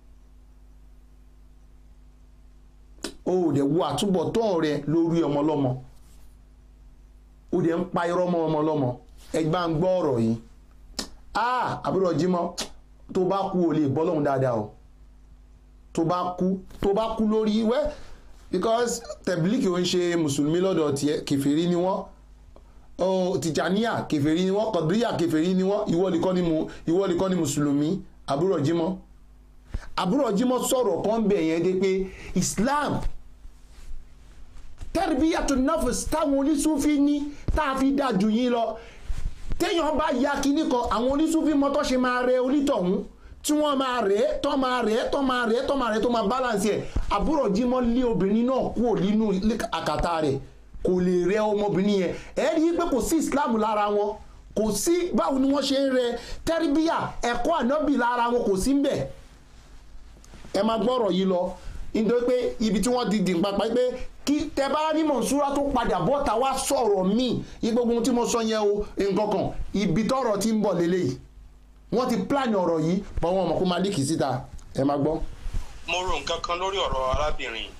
ó dẹ̀ wà túbọ̀tán rẹ̀ lórí ọmọ ọlọ́mọ ó dẹ̀ ń pa irọ́ mọ́ ọmọ ọlọ́mọ ẹgbà ń gbọ́ ọ̀rọ̀ yìí ah àbúrò jímọ́ tó bá kú ò lè bọ́ lọ́hùn dáadáa o tó bá kú tó bá kú lórí wẹ́ because tẹ̀bílíkì ò ń ṣe mùsùlùmí lọ́dọ̀ tiẹ̀ kèfèrí ni wọ́n tìjàníyà kèfèrí ni wọ́n kọ̀dúríyà kèfèrí ni wọ́n ìwọ nìkan ni mùsùlùmí àbúrò jímọ́ àbúrò Jímọ̀ sọ̀rọ̀ kan bẹ̀ yẹn dé pé Islam tarbiyatu nafs táwọn onísúfí ní tá a fi dájú yín lọ téèyàn bá ya kíní kan àwọn onísúfí mọ́tọ́ ṣe máa rẹ onítọ̀hún tí wọ́n máa rẹ̀ tọ́ máa rẹ̀ tọ́ máa rẹ̀ tọ́ máa rẹ̀ tó máa balance ẹ̀ àbúrò Jímọ̀ lé obìnrin náà kúrò nínú àkàtà rẹ̀ kò lè rẹ ọmọbìnrin yẹn ẹ̀ rí i pé kò sí Islam lára wọn kò sí báwo ni wọ́n ṣe ń rẹ tẹ́rìbíyà ẹ̀kọ́ ànábì lára wọn kò sí ń bẹ̀ ẹ máa gbọ́rọ̀ yìí lọ nítorí pé ibi tí wọ́n di dì pápá pé kí tẹ bá rí Mọ̀nsúrà tó padà bọ́ta wá sọ̀rọ̀ míì gbogbo ohun tí mo sọ yẹn o nǹkan kan ibi tọ́rọ̀ ti ń bọ̀ lélẹ́yìí wọ́n ti plan ọ̀rọ̀ yìí bọ́ wọn mọ̀ kó máa líkì síta ẹ máa gbọ́. mo rò nǹkan kan lórí ọ̀rọ̀ arábìnrin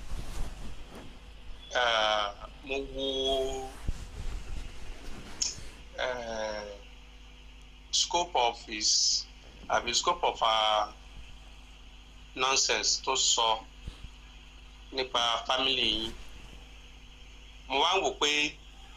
mo wo uh, scope of his àbí scope of her nonsense tó sọ nípa family yìí mo wá ń wò pé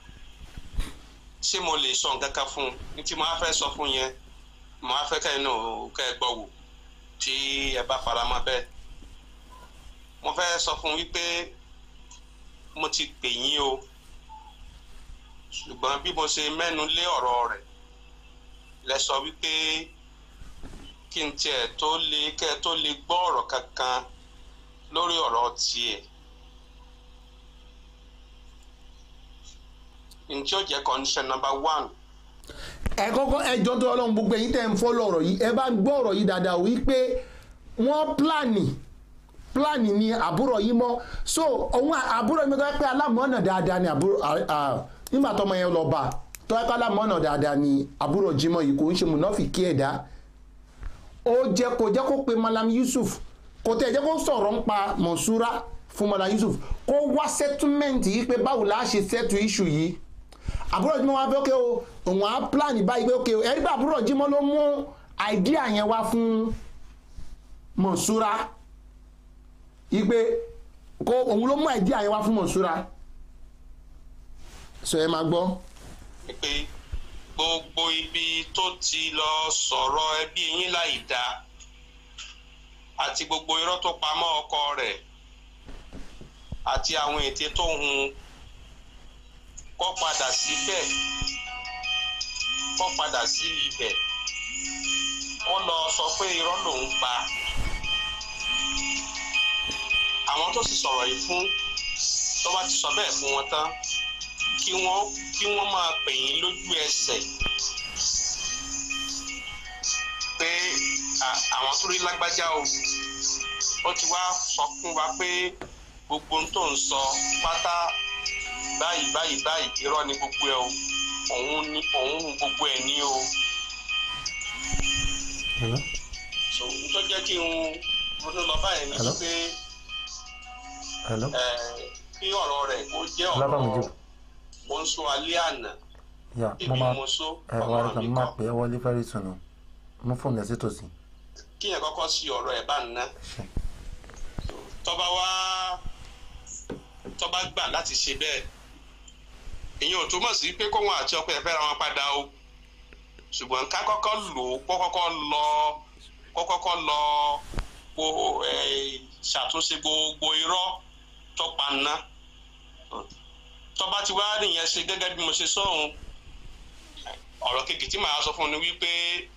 ṣé mo lè sọ nǹkan kan fún un ní tí mo á fẹ́ sọ fún yẹn mo á fẹ́ kẹ́yìn náà kẹ́ ẹ gbọ́ wò tí ẹ bá fara mọ́ bẹ́ẹ̀ mo fẹ́ sọ fún un wípé mo ti pè yín o ṣùgbọ́n bí mo ṣe mẹ́nu lé ọ̀rọ̀ rẹ̀ lẹ sọ wípé kí n tiẹ̀ tó lè kẹ́ ẹ tó lè gbọ́ ọ̀rọ̀ kankan lórí ọ̀rọ̀ tiẹ̀ ǹjẹ́ ó jẹ́ condition number one. ẹ kọ́kọ́ ẹjọ́ tó Ọlọ́run gbogbo ẹ̀yin tẹ́ ń fọ́ lọ́rọ̀ yìí ẹ bá gbọ́ ọ̀rọ̀ yìí dáadáa wípé wọ́n pílánì pílánì ni àbúrò yìí mọ́ so òun àbúrò yìí mọ́ pé alámọ̀ọ́nà dáadáa ni àbúrò nígbà tọmọ yẹn lọ bá tọ́ ẹ pé alámọ̀ọ́nà dáadáa ni àbúrò Jímọ̀ yìí kò ń ṣe mùnáfìkí ẹ̀dá ó jẹ́ kó jẹ́ kó pe Malam Yusuf kò tẹ̀ jẹ́ kó sọ̀rọ̀ ń pa Mọ̀nsúrà fún Malam Yusuf kó wá settlement yìí pé báwo la ṣe settle issue yìí àbúrò Jímọ̀ wá fẹ́ ókè o òun á plan báyìí pé ókè o ẹ̀rí pé àbúrò Jímọ̀ ló mú idea yẹn wá fún Mọ̀nsúrà yìí pé kó òun ló mú idea yẹn wá fún Mọ̀nsúrà so ẹ máa gbọ́. pé gbogbo ibi tó ti lọ sọ̀rọ̀ ẹbí yín láì dáa àti gbogbo irọ́ tó pamọ́ ọkọ rẹ̀ àti àwọn ète tó hun kó padà síbẹ̀ kó padà sí ibẹ̀ ó lọ sọ pé irọ́ lòún pa àwọn tó sì sọ̀rọ̀ yìí fún tó bá ti sọ bẹ́ẹ̀ fún wọn tán kí wọ́n kí wọ́n máa pè yín lójú ẹsẹ̀ pé àwọn tó rí lágbájá o ó ti wá sọ fún wa pé gbogbo ohun tó ń sọ pátá báyìí báyìí báyìí irọ́ ni gbogbo ẹ o òun ni òun gbogbo ẹ ní o. so n tó jẹ́ kí n ronú lọ báyìí ni pé kí ọ̀rọ̀ rẹ̀ kó jẹ́ ọ̀rọ̀ mo ń sọ alẹ́ àná ibi mo sọ ọmọ mi máa pè é wọlé fẹ́rí tùnú mú fóònù ẹ̀ sí tòsí. kí yẹn kọ́kọ́ sí ọ̀rọ̀ ẹ̀ bá ń ná tọ́ba wá tọ́ba gbà láti ṣe bẹ́ẹ̀ ìyẹn ò túmọ̀ sí pé kóhun àti ọkọ ẹ̀ fẹ́ra wọn padà o ṣùgbọ́n ká kọ́kọ́ lò ó kó kọ́kọ́ lọ kó kọ́kọ́ lọ kó ṣàtúnṣe gbogbo irọ́ tó pa ná tọ́ba ti wá nìyẹn ṣe gẹ́gẹ́ bí mo ṣe sọ́hun ọ̀rọ̀ kejì tí màá sọ fún ni wípé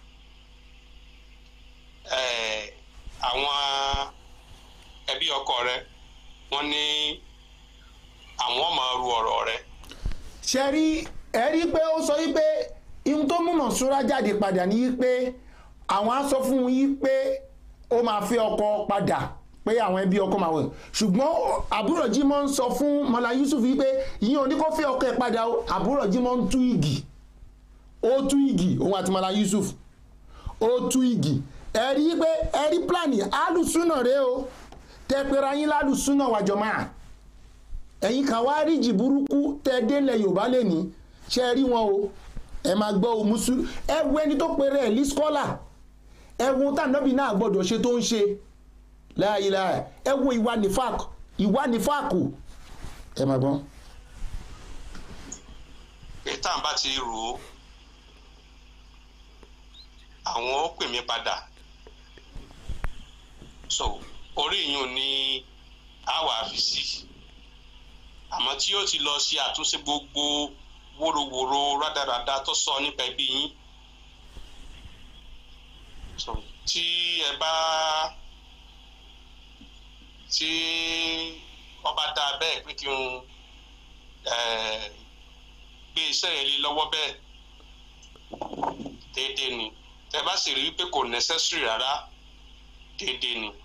àwọn ẹbí ọkọ rẹ wọ́n ní àwọn máa ru ọ̀rọ̀ rẹ. ṣe rí ẹ rí pé ó sọ yí pé ihun tó mú Mọ̀nsúrà jáde padà ní yí pé àwọn á sọ fún yí pé ó máa fẹ́ ọkọ padà pé àwọn ẹbí ọkọ máa wẹ̀ ṣùgbọ́n àbúrò Jímọ̀ ń sọ fún Malam Yusuf yí pé ìyẹn ò ní kó fẹ́ ọkọ ẹ̀ padà àbúrò Jímọ̀ ń tú igi ó tú igi òun àti Malam Yusuf ó tú igi ẹ rí pé ẹ rí pílánì alùsùnà rẹ o tẹ pera yín lálùsùnà wàjọ máa ẹ̀yin kan wá rí jì burúkú tẹ délẹ̀ Yorùbá lè ní ṣe rí wọn o ẹ máa gbọ́ o mùsùlùmí ẹ wo ẹni tó pèrè ẹ̀ lí skọ́là ẹ wo tànàbí náà gbọ́dọ̀ ṣe tó ń ṣe láàyè láàyè ẹ wo ìwà nífàkù ìwà nífàkù ẹ máa gbọ́. pété àǹbá ti rò ó àwọn ó pè mí padà so orí yìí ni a wà fi sí àmọ́ tí yóò ti lọ ṣe àtúnṣe gbogbo wóróworó rádaràda tó sọ nípa ẹbí yín so tí ẹ bá tí ọba dá bẹ́ẹ̀ pé kí n gbé iṣẹ́ yẹn lé lọ́wọ́ bẹ́ẹ̀ déédéé ni tẹ bá sì rí i pé kò necessary rárá déédéé ni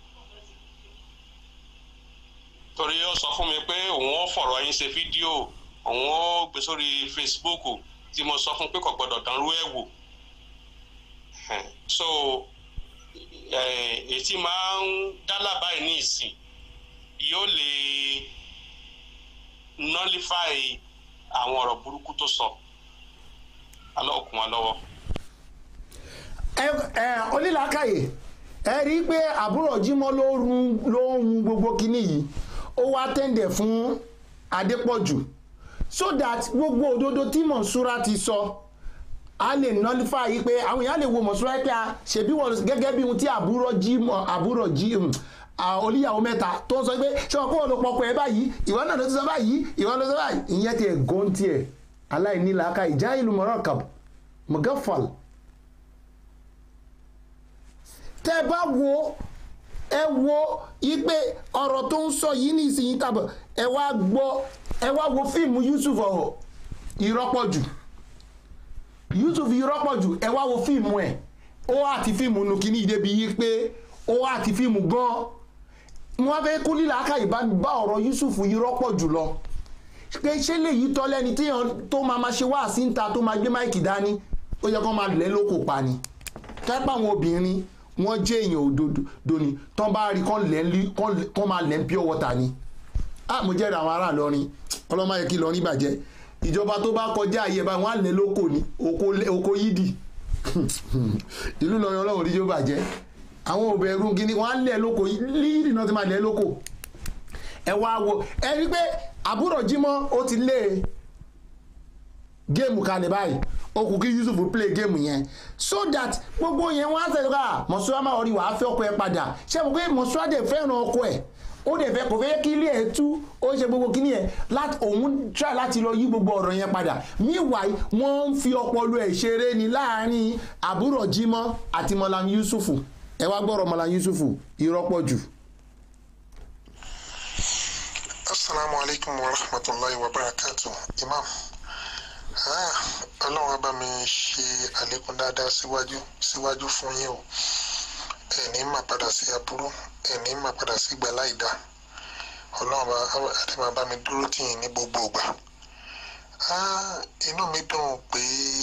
torí ó sọ fún mi pé òun ó fọ̀rọ̀ yín ṣe fídíò òun ó gbé sórí Facebook tí mo sọ fún pé kò gbọdọ̀ dánrú ẹ̀ wò so ètí máa ń dálàbá ẹ̀ ní ìsìn yóò lè nullify àwọn ọ̀rọ̀ burúkú tó sọ alọ́ọ̀kùn wa lọ́wọ́. ẹ ẹ onílàákàyè ẹ rí i pé àbúrò Jímọ̀ ló ń ló ń gbogbo kinní yìí ó wá tẹ̀ǹdẹ̀ fún Adépọ̀jù so that gbogbo òdodo tí Mọ̀nsúrà ti sọ a lè nullify yìí pé àwọn èèyàn lè wo Mọ̀nsúrà pé a ṣèbí wọn gẹ́gẹ́ bí ohun tí àbúrò Jímọ̀ àbúrò Jímọ̀ oníyàwó mẹ́ta tó ń sọ pé ṣé wọn kó wọn ló pọpọ ẹ báyìí ìwọ náà ló ti sọ báyìí ìwọ ló sọ báyìí ìyẹn ti ẹ̀ gọ́n tiẹ̀ aláìní làákà ìjà ìlú mọ̀rọ̀kàb mọ̀gáfàl. tẹ́ bá wo ẹ wo ipe ọ̀rọ̀ tó ń sọ yìí ní ìsinyìí tàbọ̀ ẹ wá gbọ́ ẹ wá wo fíìmù Yusuf ọ̀họ̀ Irọ́pọ̀jù Yusuf Irọ́pọ̀jù ẹ wá wo fíìmù ẹ̀ ó àti fíìmù nùkíní ìdẹ́bi yìí pé ó àti fíìmù gan-an wọ́n fẹ́ kú lílà ká ìbá ọ̀rọ̀ Yusuf Irọ́pọ̀jù lọ pé ṣé lèyí tọ́ lẹ́ni tó máa ma ṣe wá sí ń ta tó máa gbé máìkì dání ó yẹ kó máa lẹ́ lóko pa ni kápá àwọn obìnrin wọ́n jẹ́ èèyàn òdodo ni tán bá rí kán máa lẹ́ pure water ni ah mo jẹ́rìí àwọn ará Ìlọrin ọlọ́mọ yẹ kí Ìlọrin bàjẹ́ ìjọba tó bá kọjá àyè bá wọn á lẹ́ lóko ni oko yídì ìlú Ìlọrin ọlọ́run oníjó bàjẹ́ àwọn òbẹ̀rún gini wọ́n á lẹ́ lóko yídì náà ti máa lẹ́ lóko ẹ wá wo ẹ rí pé àbúrò Jímọ̀ ó ti lé géèmù kalẹ̀ báyìí ó kù kí Yusuf play géèmù yẹn so that gbogbo yẹn wọ́n á tẹ̀lé ká Mọ̀nsúrà máa rí wàá fẹ́ ọkọ ẹ padà ṣé mo pé Mọ̀nsúrà dẹ̀ fẹ́ràn ọkọ ẹ̀ ó dẹ̀ fẹ́ kò fẹ́ kí ilé ẹ̀ tú ó ṣe gbogbo kíní yẹn láti òun try láti lọ yí gbogbo ọ̀rọ̀ yẹn padà meanwhile wọ́n ń fi ọpọlọ ẹ̀ ṣeré ni láàrin àbúrò Jímọ̀ àti Mọ́lám Yusuf ẹ wá gbọ́rọ̀ Mọ́lám Yusuf Irọ́pọ̀jù. Assalamu alaikum wa rahmatullahi wa barakatuh. Imam, ah, Ọlọ́run bá mi ṣe àlékún dáadáa síwájú síwájú fún yín o. Ẹni máa padà sí aburú, ẹni máa padà sí gbàláìdá. Ọlọ́run bá àti máa bá mi dúró tì yín ní gbogbo ìgbà. Ah, inú mi dùn pé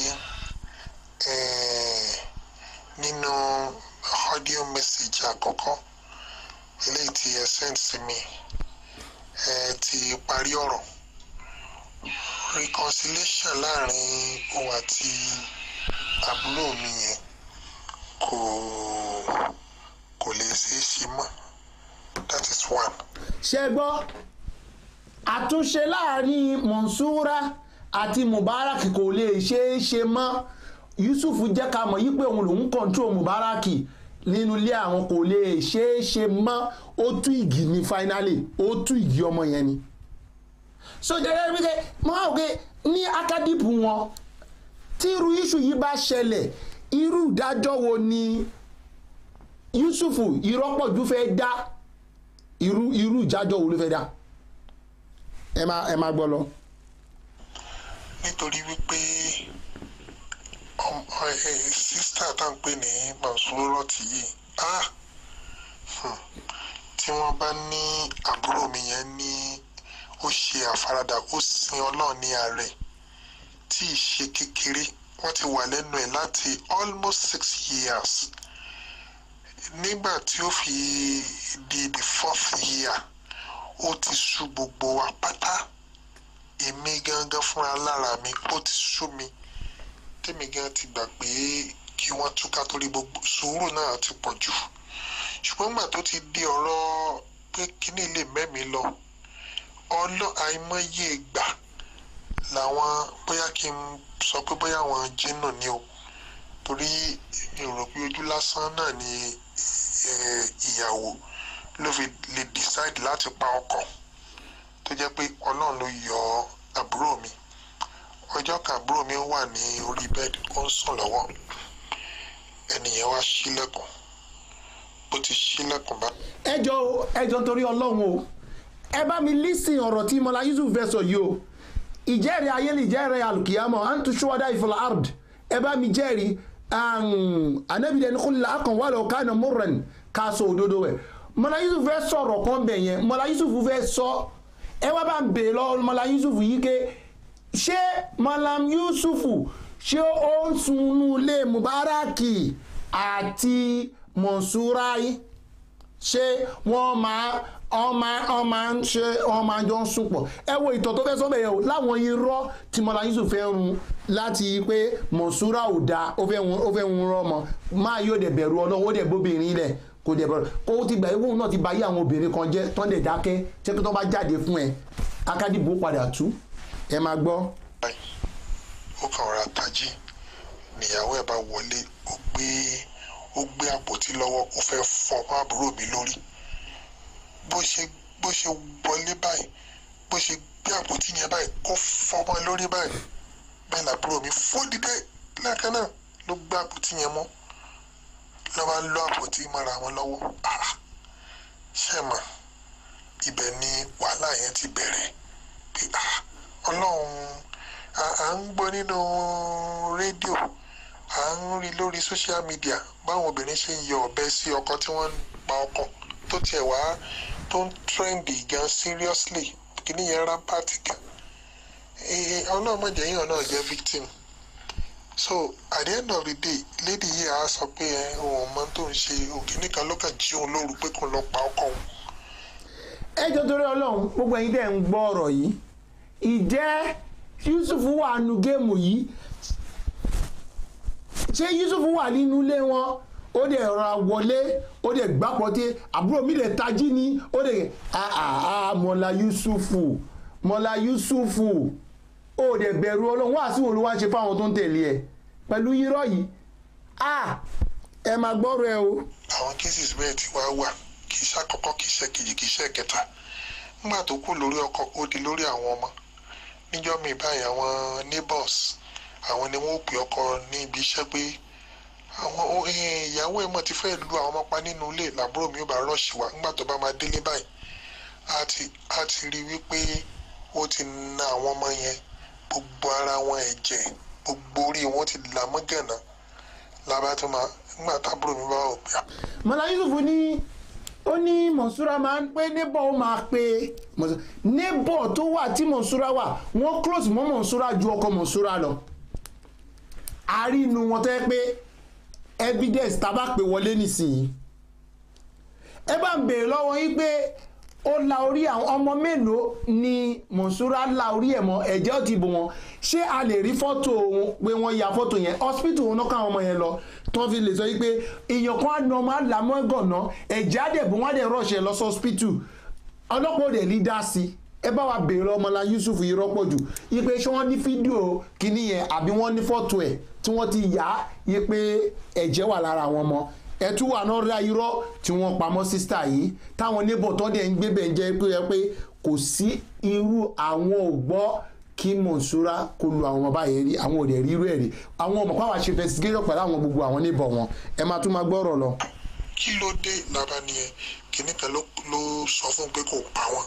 nínú audio message àkọ́kọ́ eléyìí tí ẹ send sí mi. Ẹ ti parí ọ̀rọ̀ reconciliation láàrin òun àti àbúrò mi yẹn kò kò lè ṣeé ṣe mọ́ that is one. ṣé gbọ́ àtúnṣe láàrin Mọ̀nsúrà àti Mubarak kò lè ṣeé ṣe mọ́ Yusuf jẹ́ ká mọ̀ yí pé òun lòún control Mubarak nínú ilé àwọn kò lè ṣeé ṣe mọ́ ó tú igi ní finally ó tú igi ọmọ yẹn ni so jẹ́rẹ́ wípé mo máa wò pé ní akadìpù wọn tí irú iṣu yìí bá ṣẹlẹ̀ irú ìdájọ́ wo ni Yusuf Irọ́pọ̀jù fẹ́ dá irú irú ìdájọ́ wo ló fẹ́ dá ẹ máa ẹ máa gbọ́ lọ. nítorí wípé sísítà tá à ń pè ní Mọ̀nsúrà yìí ah tí wọ́n bá ní àbúrò mi yẹn ní ó ṣe àfaradà ó sin Ọlọ́run ní ààrẹ tí ì ṣe kékeré wọ́n ti wà lẹ́nu ẹ̀ láti almost six years nígbà tí ó fi di the fourth year ó ti sú gbogbo wa pátá èmi gangan fúnra lára mi ó ti sú mi tèmi gan ti gbà pé kí wọ́n túká torí gbogbo sùúrù náà ti pọ̀ jù ṣùgbọ́n nígbà tó ti di ọ̀rọ̀ pé kíní lè mẹ́mi lọ ọlọ́ àìmọye ìgbà làwọn bóyá kí n sọ pé bóyá àwọn jínù ni o torí mi ò rò pé ojú lásán náà ni ìyàwó ló fi lè decide láti pa ọkọ tó jẹ́ pé ọlọ́run ló yọ àbúrò mi ọjọ́ kan àbúrò mi wà ní orí bẹ́ẹ̀dì ó ń sùn lọ́wọ́ ẹnìyẹn wá ṣílẹ̀kùn bó ti ṣílẹ̀kùn bá. ẹjọ́ ẹjọ́ torí ọlọ́run o ẹ bá mi lísìn ọ̀rọ̀ tí Mọ́lá Yusuf fẹ́ sọ yìí o ìjẹ́rìí ayé lè jẹ́rìí alùkìyàmọ̀ antu ṣúwádà ìfọlá ard ẹ bá mi jẹ́rìí anábìdẹ ní kúlẹ̀ akàn wà lọ́ọ́ kánà mọ́rẹ̀n ká sọ òdodo ẹ̀ Mọ́lá Yusuf fẹ́ sọ̀rọ̀ kan bẹ̀ yẹn Mọ́lá Yusuf fẹ́ sọ ẹ wá bá ń bèèrè lọ Mọ́lá Yusuf yìí ké ṣé Mọ́lá Yusuf ṣé ó ń sunú ilé Mubaraki àti Monsurai ṣé wọ́n máa ọmọ ọmọ ń ṣe ọmọ àjọ ń súnpọ̀ ẹ wo ìtọ̀ tó fẹ́ sọ́bẹ̀ yẹn o láwọn irọ́ tí Mọ́lá Yusuf fẹ́ run láti pé Monsura ò dáa ó fẹ́ hun rọ́mọ máa yóò dẹ̀ bẹ̀rù Ọlọ́run ó dẹ̀ bóbìnrin lẹ̀ kò dẹ̀ bẹ̀rù kó o ti gbà ewu náà ti bá yé àwọn obìnrin kan jẹ́ tán lè dákẹ́ tí tó bá jáde fún ẹ akádìbò padà tú ẹ máa gbọ́. ó kàn ra tají níyàwó ẹ̀ bá wọlé ó gbé ó gbé àpótí lọ́wọ́ ó fẹ́ fọ́ ọmọ àbúrò mi lórí bó ṣe bó ṣe wọlé báyìí bó ṣe gbé àpótí yẹn báyìí kó fọmọ lórí báyìí bẹ́ẹ̀ làbúrò mi fó dídé lẹ́ẹ̀kan náà ló gbé àpótí yẹn mọ́ lọ́ máa ń lọ àpótí mọ́ra wọn lọ́wọ́ ṣe mọ̀ ibẹ̀ ni wàhálà yẹn ti bẹ̀rẹ̀ pé ọlọ́run à ń gbọ́ nínú rédíò à ń rí lórí social media báwọn obìnrin ṣe ń yọ ọ̀bẹ sí ọkọ tí wọ́n ń pa ọkọ tó tiẹ̀ wá tó ń trendy gan seriously kìíní yẹn rampart gan ọlọ́run mọ̀jẹ̀ yíyan náà jẹ́ victim so at the end of the day lady yìí á sọ pé ẹ òun ọmọ tó ń ṣe òkìní kan ló kàn jí òun lóru pé kò lọ pa ọkọ òun. ẹ jọ torí ọlọ́run gbogbo ẹ̀yin tẹ́ ń gbọ́ ọ̀rọ̀ yìí ìjẹ́ Yusuf wà nù géèmù yìí ṣé Yusuf wà nínú ilé wọn ó dẹ̀ ra wọlé ó dẹ̀ gbàpọ̀tẹ́ àbúrò mi lè tají ni ó dẹ̀ àà Mọ́lá Yusufu Mọ́lá Yusufu ó dẹ̀ bẹ̀rù ọlọ́run wá sí olúwa ṣe fáwọn tó ń tẹ̀lé ẹ pẹ̀lú irọ́ yìí ẹ máa gbọ́rọ̀ ẹ o. àwọn cases bẹ́ẹ̀ ti wá wà kì í ṣàkọ́kọ́ kì í ṣe kejì kì í ṣe kẹta nígbà tó kú lórí ọkọ ó di lórí àwọn ọmọ níjọ́ mi báyìí àwọn neighbors àwọn ni wọ́n pè ọkọ ní ibi iṣẹ́ pé àwọn ìyàwó ẹ̀ mọ̀ ti fẹ́ lu àwọn ọmọ pa nínú ilé làbúrò mi ó bá rọ́ọ̀ṣì wá nígbà tó bá máa délé báyìí a ti rí wípé ó ti na àwọn ọmọ yẹn gbogbo ara wọn ẹ̀jẹ̀ gbogbo orí wọn ti là mọ́ gànà lábá tó máa nígbà tábúrò mi bá wò pé. Mọ́lá Yusuf ní ó ní Monsura máa ń pé neighbor ó máa pe neighbor tó wà tí Monsura wà wọ́n close mọ́ Monsura ju ọkọ Monsura lọ àárínú wọn tẹ́ pé evidence tábà pé wọlé nísìnyí ẹ bá ń béèrè lọ́wọ́ yín pé ó la orí àwọn ọmọ mélòó ni Monsura la orí ẹ̀ mọ́ ẹ̀jẹ̀ ó ti bò wọ́n ṣé a lè rí fọ́tò wọn pé wọ́n ya fọ́tò yẹn hospital wọn náà káwọn ọmọ yẹn lọ tó fi lè sọ yí pé èèyàn kan á nà ọmọ àlámọ́ gànà ẹ̀jẹ̀ á dẹ̀ bò wọ́n á dẹ̀ rọ̀ṣẹ̀ lọ sí hospital ọlọ́pàá ò dẹ̀ lè dá sí ẹ bá wa béèrè Mọ́lá Yusuf yìí rọ́pọ̀ jù yí pé ṣé wọ́n ní fídíò kìíní yẹn àbí wọ́n ní fọ́tò ẹ̀ tí wọ́n ti yá yí pé ẹ̀jẹ̀ wà lára àwọn ọmọ ẹtú wà náà rí irọ́ tí wọ́n pamọ́ sísítà yìí táwọn neighbor tó dẹ̀ ń gbé bẹ̀ ń jẹ́ pé ẹ pé kò sí irú àwọn ò gbọ́ kí Monsura kó lu àwọn ọmọ báyìí rí àwọn ò dẹ̀ rí irú ẹ̀ rí àwọn ọmọ pàwọn àṣẹ investigation pẹ̀lú àwọn gbogbo àwọn neighbor wọn ẹ máa tún máa gbọ́rọ̀ lọ. kí ló dé lára nìyẹn kìnnì kan ló sọ fún pé kò pa wọn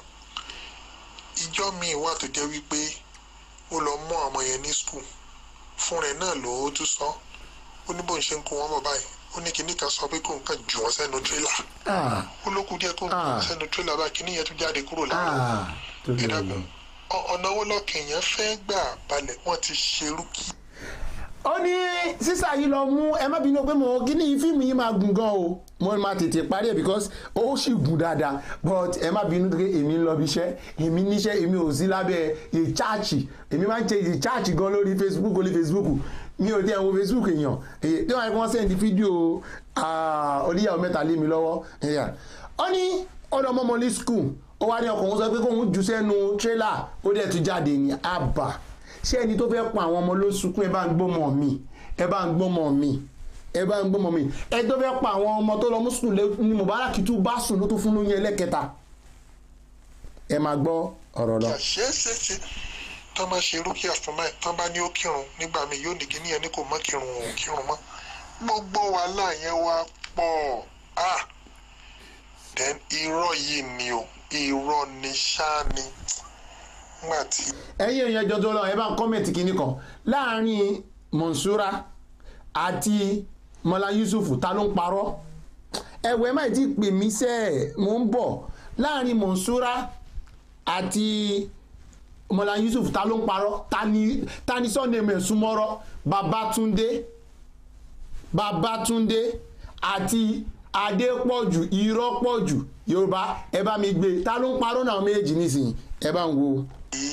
ìjọ míì wà tó jẹ́ wípé ó lọ mọ́ ọmọ yẹn ní skul fún rẹ̀ náà ló tún sọ ó ní bó ń ṣe ń kó wọn mọ̀ báyìí ó ní kinní kan sọ pé kó nǹkan jù wọ́n sẹ́nu tírélà ó ló kù díẹ̀ kó nǹkan sẹ́nu tírélà báyìí kinní yẹn tún jáde kúrò lára ìdàgbọ́n ọ̀nà owó lọ́kàn yẹn fẹ́ gbà balẹ̀ wọ́n ti ṣerú kí. ó ní sísà yìí lọ mú ẹ má bínú pé mo kíní fíìmù yìí máa gùn gan o mo máa tètè parí ẹ because ó sì gùn dáadáa but ẹ má bínú pé èmi ń lọ bí iṣẹ́ èmi níṣẹ́ èmi ò sí lábẹ́ ìcháàchì èmi máa ń ṣe ìcháàchì gan lórí Facebook lórí Facebook mi ò tẹ́ ẹ̀ wo Facebook èèyàn èyí tí wọ́n á kí wọ́n sẹ́ndí fídíò oníyàwó mẹ́ta lé mi lọ́wọ́ ó ní ọ̀dọ̀ ọmọ ní school ó wá ní ọkọ̀ òun sọ pé kóun jù sẹ́nu tírélà ó dẹ̀ tún jáde ní àbá ṣé ẹni tó fẹ́ pa àwọn ọmọ ló sunkún ẹ bá ń gbọ́mọ mi ẹ bá ń gbọ́mọ mi ẹ bá ń gbọ́mọ mi ẹ tó fẹ́ pa àwọn ọmọ tó lọ mú sùn lé ní Mubarak tún bá sùn ló tún fún lóyún ẹlẹ́kẹta ẹ máa gbọ́ ọ̀rọ̀ lọ. ṣé ṣe ṣe tọ́ máa ṣe rúkìá fún máa tọ́ bá ní ó kírun nígbà míì yóò ní kíní ẹni kò mọ́ kírun òun kírun mọ́ gbogbo wàhálà yẹn wá pọ̀ ah then irọ́ yìí ni o irọ́ ni ṣáá ni nígbà tí. ẹ̀yin èèyàn jọjọ lọ ẹ bá ń kọ́mẹ̀tì kínní kan láàrin Monsura àti Mọ́lá Yusuf ta ló ń parọ́ ẹ̀wẹ̀ má ti pè mí sẹ́ mò ń bọ̀ láàrin Monsura àti Mọ́lá Yusuf ta ló ń parọ́ ta ni sọ́ni mẹ̀súmọ́rọ́ Babátúndé Babátúndé àti Adépọ̀jù irọ́ pọ̀jù Yorùbá ẹ bá mi gbé ta ló ń parọ́ náà méjì nísìnyí ẹ bá ń wo.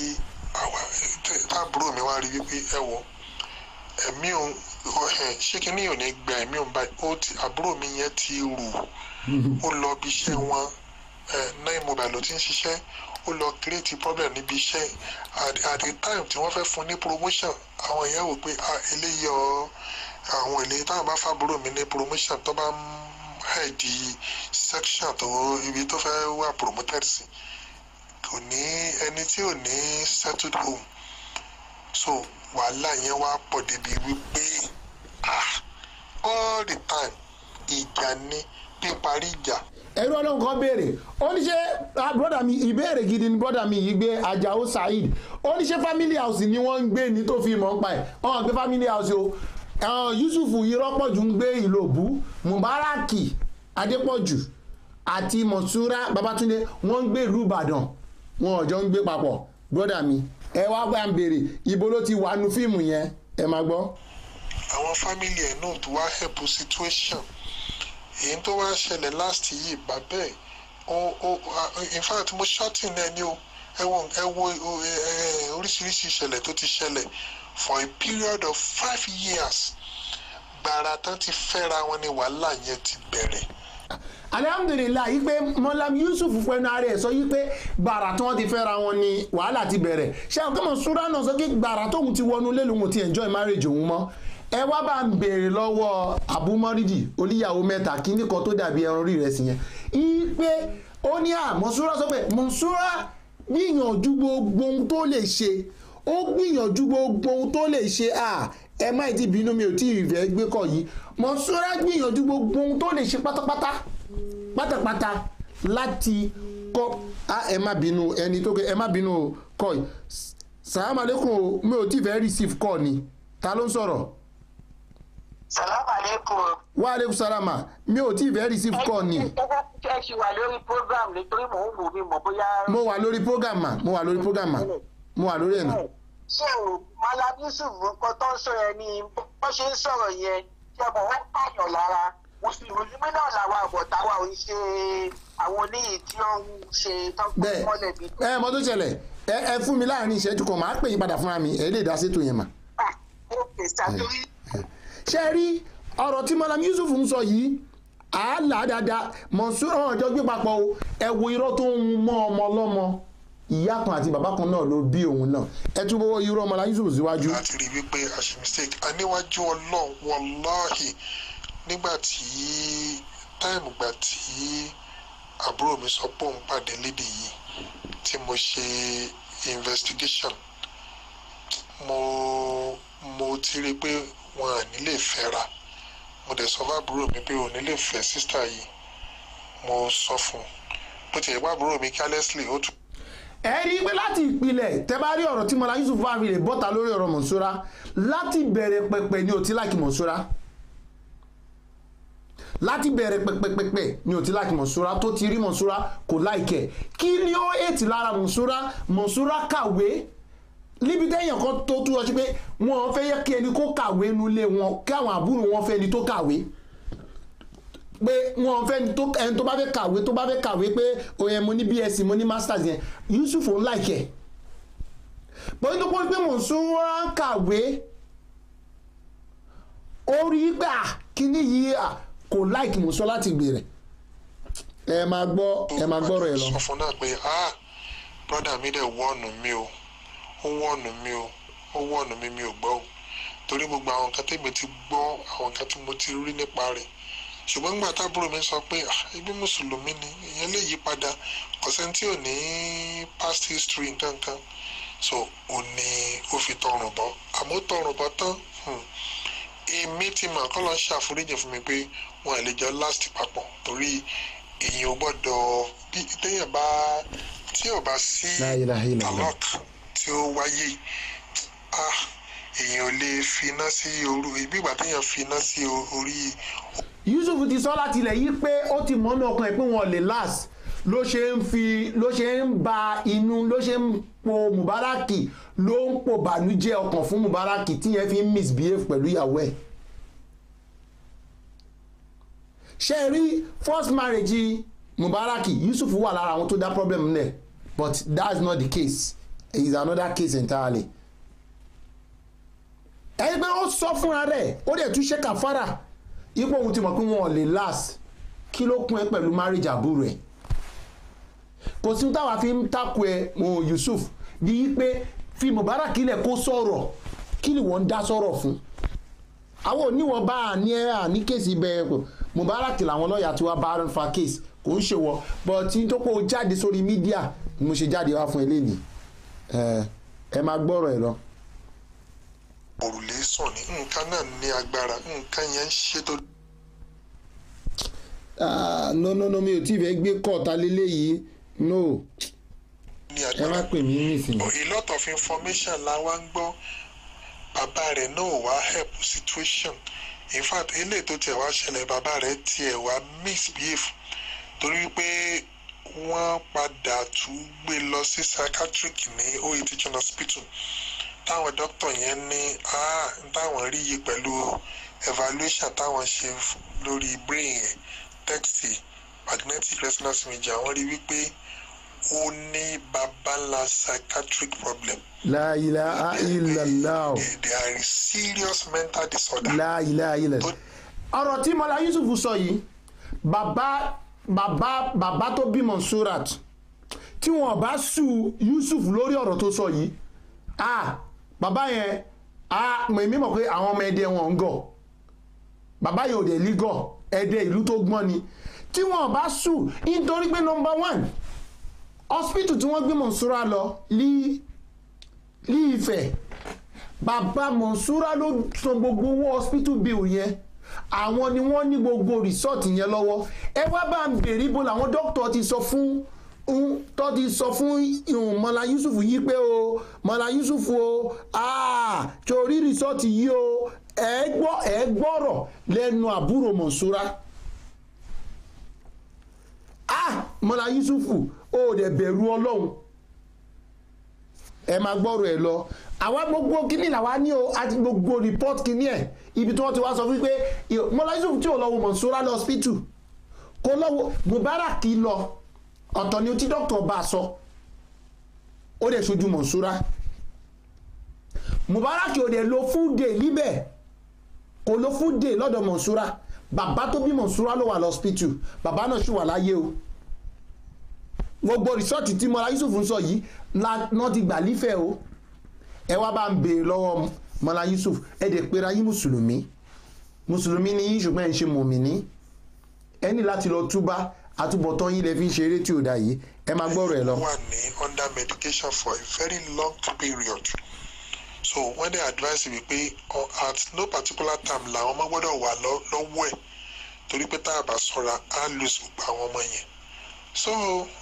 táàbúrò mi wá rí wípé ẹ wọ ẹ̀mí òun ṣé kí ni ò ní gba ẹ̀mí òun báyìí àbúrò mi yẹn ti rù ó lọ bí iṣẹ́ wọn nine mobile ló ti ń ṣiṣẹ́ ó lọ create problem níbi iṣẹ́ at the time tí wọ́n fẹ́ fún ní promotion àwọn èèyàn wò pé eléyìí ọ àwọn eléyìí táwọn bá fàbúrò mi ní promotion tó bá ń head section tó ibi tó fẹ́ wà promoted sí kò ní ẹni tí ò ní settled home so wàhálà yẹn wá pọ̀ débi wípé ah all the time ìjà ni píparí ìjà. ẹ̀rọ ọlọ́run kan béèrè ó ní ṣe brọ́dà mi ìbéèrè gidi ni brọ́dà mi yìí gbé Àjàó Saheed ó ní ṣe family house ni wọ́n ń gbé ní tó fi mọ̀ ń pa ẹ̀ wọ́n gbé family house o Yusuf Irọ́pọ̀jù ń gbé Ìlòbú Mubarak Adépọ̀jù àti Monsura Babátúndé wọ́n ń gbé ìlú Ìbàdàn wọn ò jọ ń gbé papọ̀ brọ́dà mi ẹ wá gbà ń béèrè ibo ló ti wà nù fíìmù yẹn ẹ máa gbọ́. àwọn family ẹ̀ náà tó wá help situation èyí tó wá ṣẹlẹ̀ last yìí bàbá ẹ̀ o o in fact mo shorting ẹ ní o ẹ wo ẹ wo oríṣiríṣi ìṣẹ̀lẹ̀ tó ti ṣẹlẹ̀ for a period of five years gbàrà tán ti fẹ́ra wọn ni wàhálà yẹn ti bẹ̀rẹ̀. alhamdulilayi yìí pé Mọ́lám Yusuf fẹnu ara ẹ̀ sọ yìí pé gbàrà tí wọ́n ti fẹ́ra wọn ni wàhálà ti bẹ̀rẹ̀ ṣé àwọn kọ́mọ̀ Sura náà sọ pé gbàrà tóun ti wọnú lélùú ti enjoy marriage òun mọ́ ẹ wá bá ń béèrè lọ́wọ́ Abumoridi oníyàwó mẹ́ta kíní kan tó dàbí ẹran orí rẹ̀ sí yẹn yìí pé ó ní à Monsura sọ pé Monsura gbìyànjú gbogbo ohun tó lè ṣe ó gbìyànjú gbogbo ohun tó lè ṣe à ẹ má ti bínú mi ò tí ì fẹ́ gbé kọ̀ yìí Monsura gbìyànjú gbogbo ohun tó lè ṣe pátápátá pátápátá láti kọ́ ẹ má bínú ẹni tó kẹ ẹ má bínú kọ́ yìí salaam aleykum o mi ò tí ì fẹ́ receive call ni ta ló ń sọ̀rọ̀. salaam aleykum. wa aleykum salama mi ò tí ì fẹ́ receive call ni. ẹ ẹ ṣì wà lórí program nítorí mò ń wò mí mọ̀ bóyá. mo wà lórí program ma mo wà lórí program ma mo wà lórí ẹ̀ nà. ṣé o Mọ́lám Yusuf nǹkan tó ń sọ yẹn ni bó ṣe ń sọ̀rọ̀ yẹn ṣe mọ̀ wọ́n pààyàn lára mùsùlùmí náà làwọn àbọ̀tá wa ò ń ṣe àwọn oníyìí tí ó ń ṣe tọ́kùn mọ́lẹ̀ bí. ẹ mọ tó ṣẹlẹ̀ ẹ ẹ fún mi láàrin ìṣẹ́jú kan màá pè yín padà fúnra mi ẹ lè dá sétò yẹn mà. ṣe rí ọ̀rọ̀ tí Mọ́lám Yusuf ń sọ yìí àálà dáadáa Monsura ọjọ́ gbé papọ̀ o ẹ wo irọ́ tó ń mọ́ ọmọ ọlọ́mọ ìyá kan àti bàbá kan náà ló bí òun náà ẹ tún bọ́wọ́ irọ́ Mọ́lám Yusuf síwájú. láti rí wípé a ṣe mistake a níwájú Ọlọ́run wàláhì nígbà tí táìmù gbà tí àbúrò mi sọ pé òun pàdé lédè yìí tí mo ṣe investigation mo mo ti rí i pé wọn à ní lè fẹ́ra mo dẹ̀ sọ fún àbúrò mi pé òun ní lè fẹ́ sísítà yìí mo sọ fún un bó ti yẹ pé àbúrò mi carelessly ó tún. ẹ rí i pé láti ìpìlẹ̀ tẹ́ bá rí ọ̀rọ̀ tí Mọ́lám Yusuf bá fi lè bọ́ta lórí ọ̀rọ̀ Monsura láti bẹ̀rẹ̀ pẹ̀pẹ̀ ni ò ti láìkí Monsura láti bẹ̀rẹ̀ pẹ̀pẹ̀pẹ̀pẹ̀ ni ò ti láìkí Monsura tó ti rí Monsura kò láìkẹ̀ kí ni ó ètì lára Monsura Monsura kàwé níbi tẹ́yàn kan tó tú ọ sí pé wọ́n fẹ́ yẹ kí ẹni kó kàwé nulẹ̀ wọn kí àwọn àbúrò wọn fẹ́ ẹni tó kàwé pé wọ́n fẹ́ ẹni tó bá fẹ́ kàwé tó bá fẹ́ kàwé pé oyè mo ní B S c mo ní masters yẹn Yusuf ń láìkẹ̀ bọ́n tó pọ́n pé Monsura ń kàwé orí gbà kíní yìí kò láìkì Monsura láti gbé rẹ̀ ẹ máa gbọ́ ẹ máa gbọ́rọ̀ ẹ lọ. sọ fún náà pé ah brother mi dẹ̀ wọ́ọ̀nù mi o ó wọ́ọ̀nù mi o ó wọ́ọ̀nù mi mi ò gbọ́ o torí gbogbo àwọn nǹkan tèmi ti gbọ́ àwọn nǹkan tí mo ti rí nípa rẹ̀ ṣùgbọ́n nígbà tábúrò mi sọ pé ibi mùsùlùmí ni ìyẹn lè yí padà kọ̀sẹ́ni tí ò ní past history nǹkan kan so ò ní ó fi tọrùn bọ́ àmọ́ tọrùn bọ́ tán èmi ti mọ̀ kọ́ lọ́ọ́ ṣàforíjì fún mi pé wọn à lè jọ last papọ̀ torí èyí ò gbọ́dọ̀ bí téèyàn bá tí ò bá sí talak tí ó wáyé ah èèyàn ò lè finá sí orí ibi ìgbà téèyàn finá sí orí. Yusuf ti sọ láti ilẹ̀ yìí pé ó ti mọ́nà ọkàn ẹ̀ pé wọn lè last ló ṣe ń fi ló ṣe ń ba inú ló ṣe ń po Mubaraki ló ń po bànújẹ́ ọkàn fún Mubaraki tíyẹn fi ń misbehave pẹ̀lú ìyàwó ẹ̀. ṣe rí first marriage Mubaraki Yusuf wà lára àwọn tó dá problem náà but that's not the case it is another case entirely. ẹni pé ó sọ fúnra rẹ̀ ó dẹ̀ tún ṣe kàfàrà ipò ohun tí mọ̀ pé wọn ò lè last kí ló kún ẹ pẹ̀lú marriage àbúrò ẹ̀ kò sí táwa fi ń takò ẹ mo Yusuf di pé fi Mubaraki lẹ̀ kó sọ̀rọ̀ kí ni wọ́n ń dá sọ̀rọ̀ fún àwọn oníwọ̀n bá a ní ẹ à ní kéèsì bẹ́ẹ̀ kò Mubaraki làwọn lọ́ọ̀yà tí wọ́n bá ń fa kéèsì kò ń ṣe wọ́ but tí tó kó jáde sórí mídíà ni mo ṣe jáde wá fún eléyìí ẹ máa gbọ́rọ̀ ẹ lọ. òrùlé sùn ní nǹkan náà ní agbára nǹkan yẹn ń ṣe tó. no no no mi ò tí ì fẹ́ gbé kọ́ọ̀tà lélẹ́yìí no ẹ má pè mí nísìnyí. a lot of information la wá ń gbọ́ bàbá rẹ̀ náà wá help situation in fact eléyìí tó tiẹ̀ wá ṣẹlẹ̀ bàbá rẹ̀ tiẹ̀ wá misbehave torí pé wọ́n padà tún gbé lọ sí psychiatric ní O A T Teaching Hospital táwọn dókítà yẹn ní táwọn rí yìí pẹ̀lú evaluation táwọn ṣe lórí brain yẹn text magnetic resonance imaging àwọn rí wípé ó ní babalá psychiatric problem. La ilaha illallah. They are a serious mental disorder. La ilaha illallah. ọ̀rọ̀ tí Mọ́lá Yusuf sọ yìí bàbá bàbá bàbá tó bí Monsurat tí wọ́n bá sù Yusuf lórí ọ̀rọ̀ tó sọ yìí ah bàbá yẹn ah mọ̀ mọ̀ pé àwọn ọmọ ẹ̀dẹ̀ wọn ń gọ̀ bàbá yóò dẹ̀ lí gọ̀ ẹ̀dẹ̀ ìlú tó gbọ́n ni tí wọ́n bá sù nítorí pé number one hospital tí wọ́n gbé Monsura lọ lí lí Ifẹ̀ bàbá Monsura ló san gbogbo owó hospital bill yẹn àwọn ni wọ́n ní gbogbo resort yẹn lọ́wọ́ ẹ wá bá ń bèrè bó làwọn dókítà ti sọ fún tó ti sọ fún Mọ́lá Yusuf yìí pé o Mọ́lá Yusuf o torí resort yìí o ẹ gbọ́ ẹ gbọ́rọ̀ lẹ́nu àbúrò Monsura Mọ́lá Yusuf ó dẹ̀ bẹ̀rù Ọlọ́run ẹ máa gbọ́rọ̀ ẹ lọ àwa gbogbo kíní làwa ní o àti gbogbo report kíní ẹ̀ ibi tí wọ́n ti wá sọ wípé Mọ́lá Yusuf tí ò lọ wo Monsura lọ hospital kó lọ́wọ́ Mubaraki lọ ọ̀tọ̀ ni tí dókítà bá sọ ó dẹ̀ ṣojú Monsura Mubaraki ò dẹ̀ lo full day níbẹ̀ kò lo full day lọ́dọ̀ Monsura bàbá tó bí Monsura ló wà lọ hospital bàbá náà ṣì wà láyé o gbogbo rìsọ́ọ̀tì tí Mọ́lá Yusuf ń sọ yìí náà ti gbà lífẹ̀ẹ́ o ẹ wá bá ń béèrè lọ́wọ́ Mọ́lá Yusuf ẹ dẹ̀ pera yín mùsùlùmí mùsùlùmí ni yín ṣùgbọ́n ẹ̀ ń ṣe mùmíní ẹ ní láti lọ túbá àtúbọ̀tán yín lẹ fi ń ṣe eré tí ò dá yìí ẹ máa gbọ́rọ̀ ẹ lọ. wà ní under medication for a very long period so when they advise me pé at no particular time làwọn ọmọ gbọ́dọ̀ wà lọ́wọ́ ẹ̀ torí pé tá a bá ṣọ́ra á lose gbogbo àwọn ọmọ yẹn so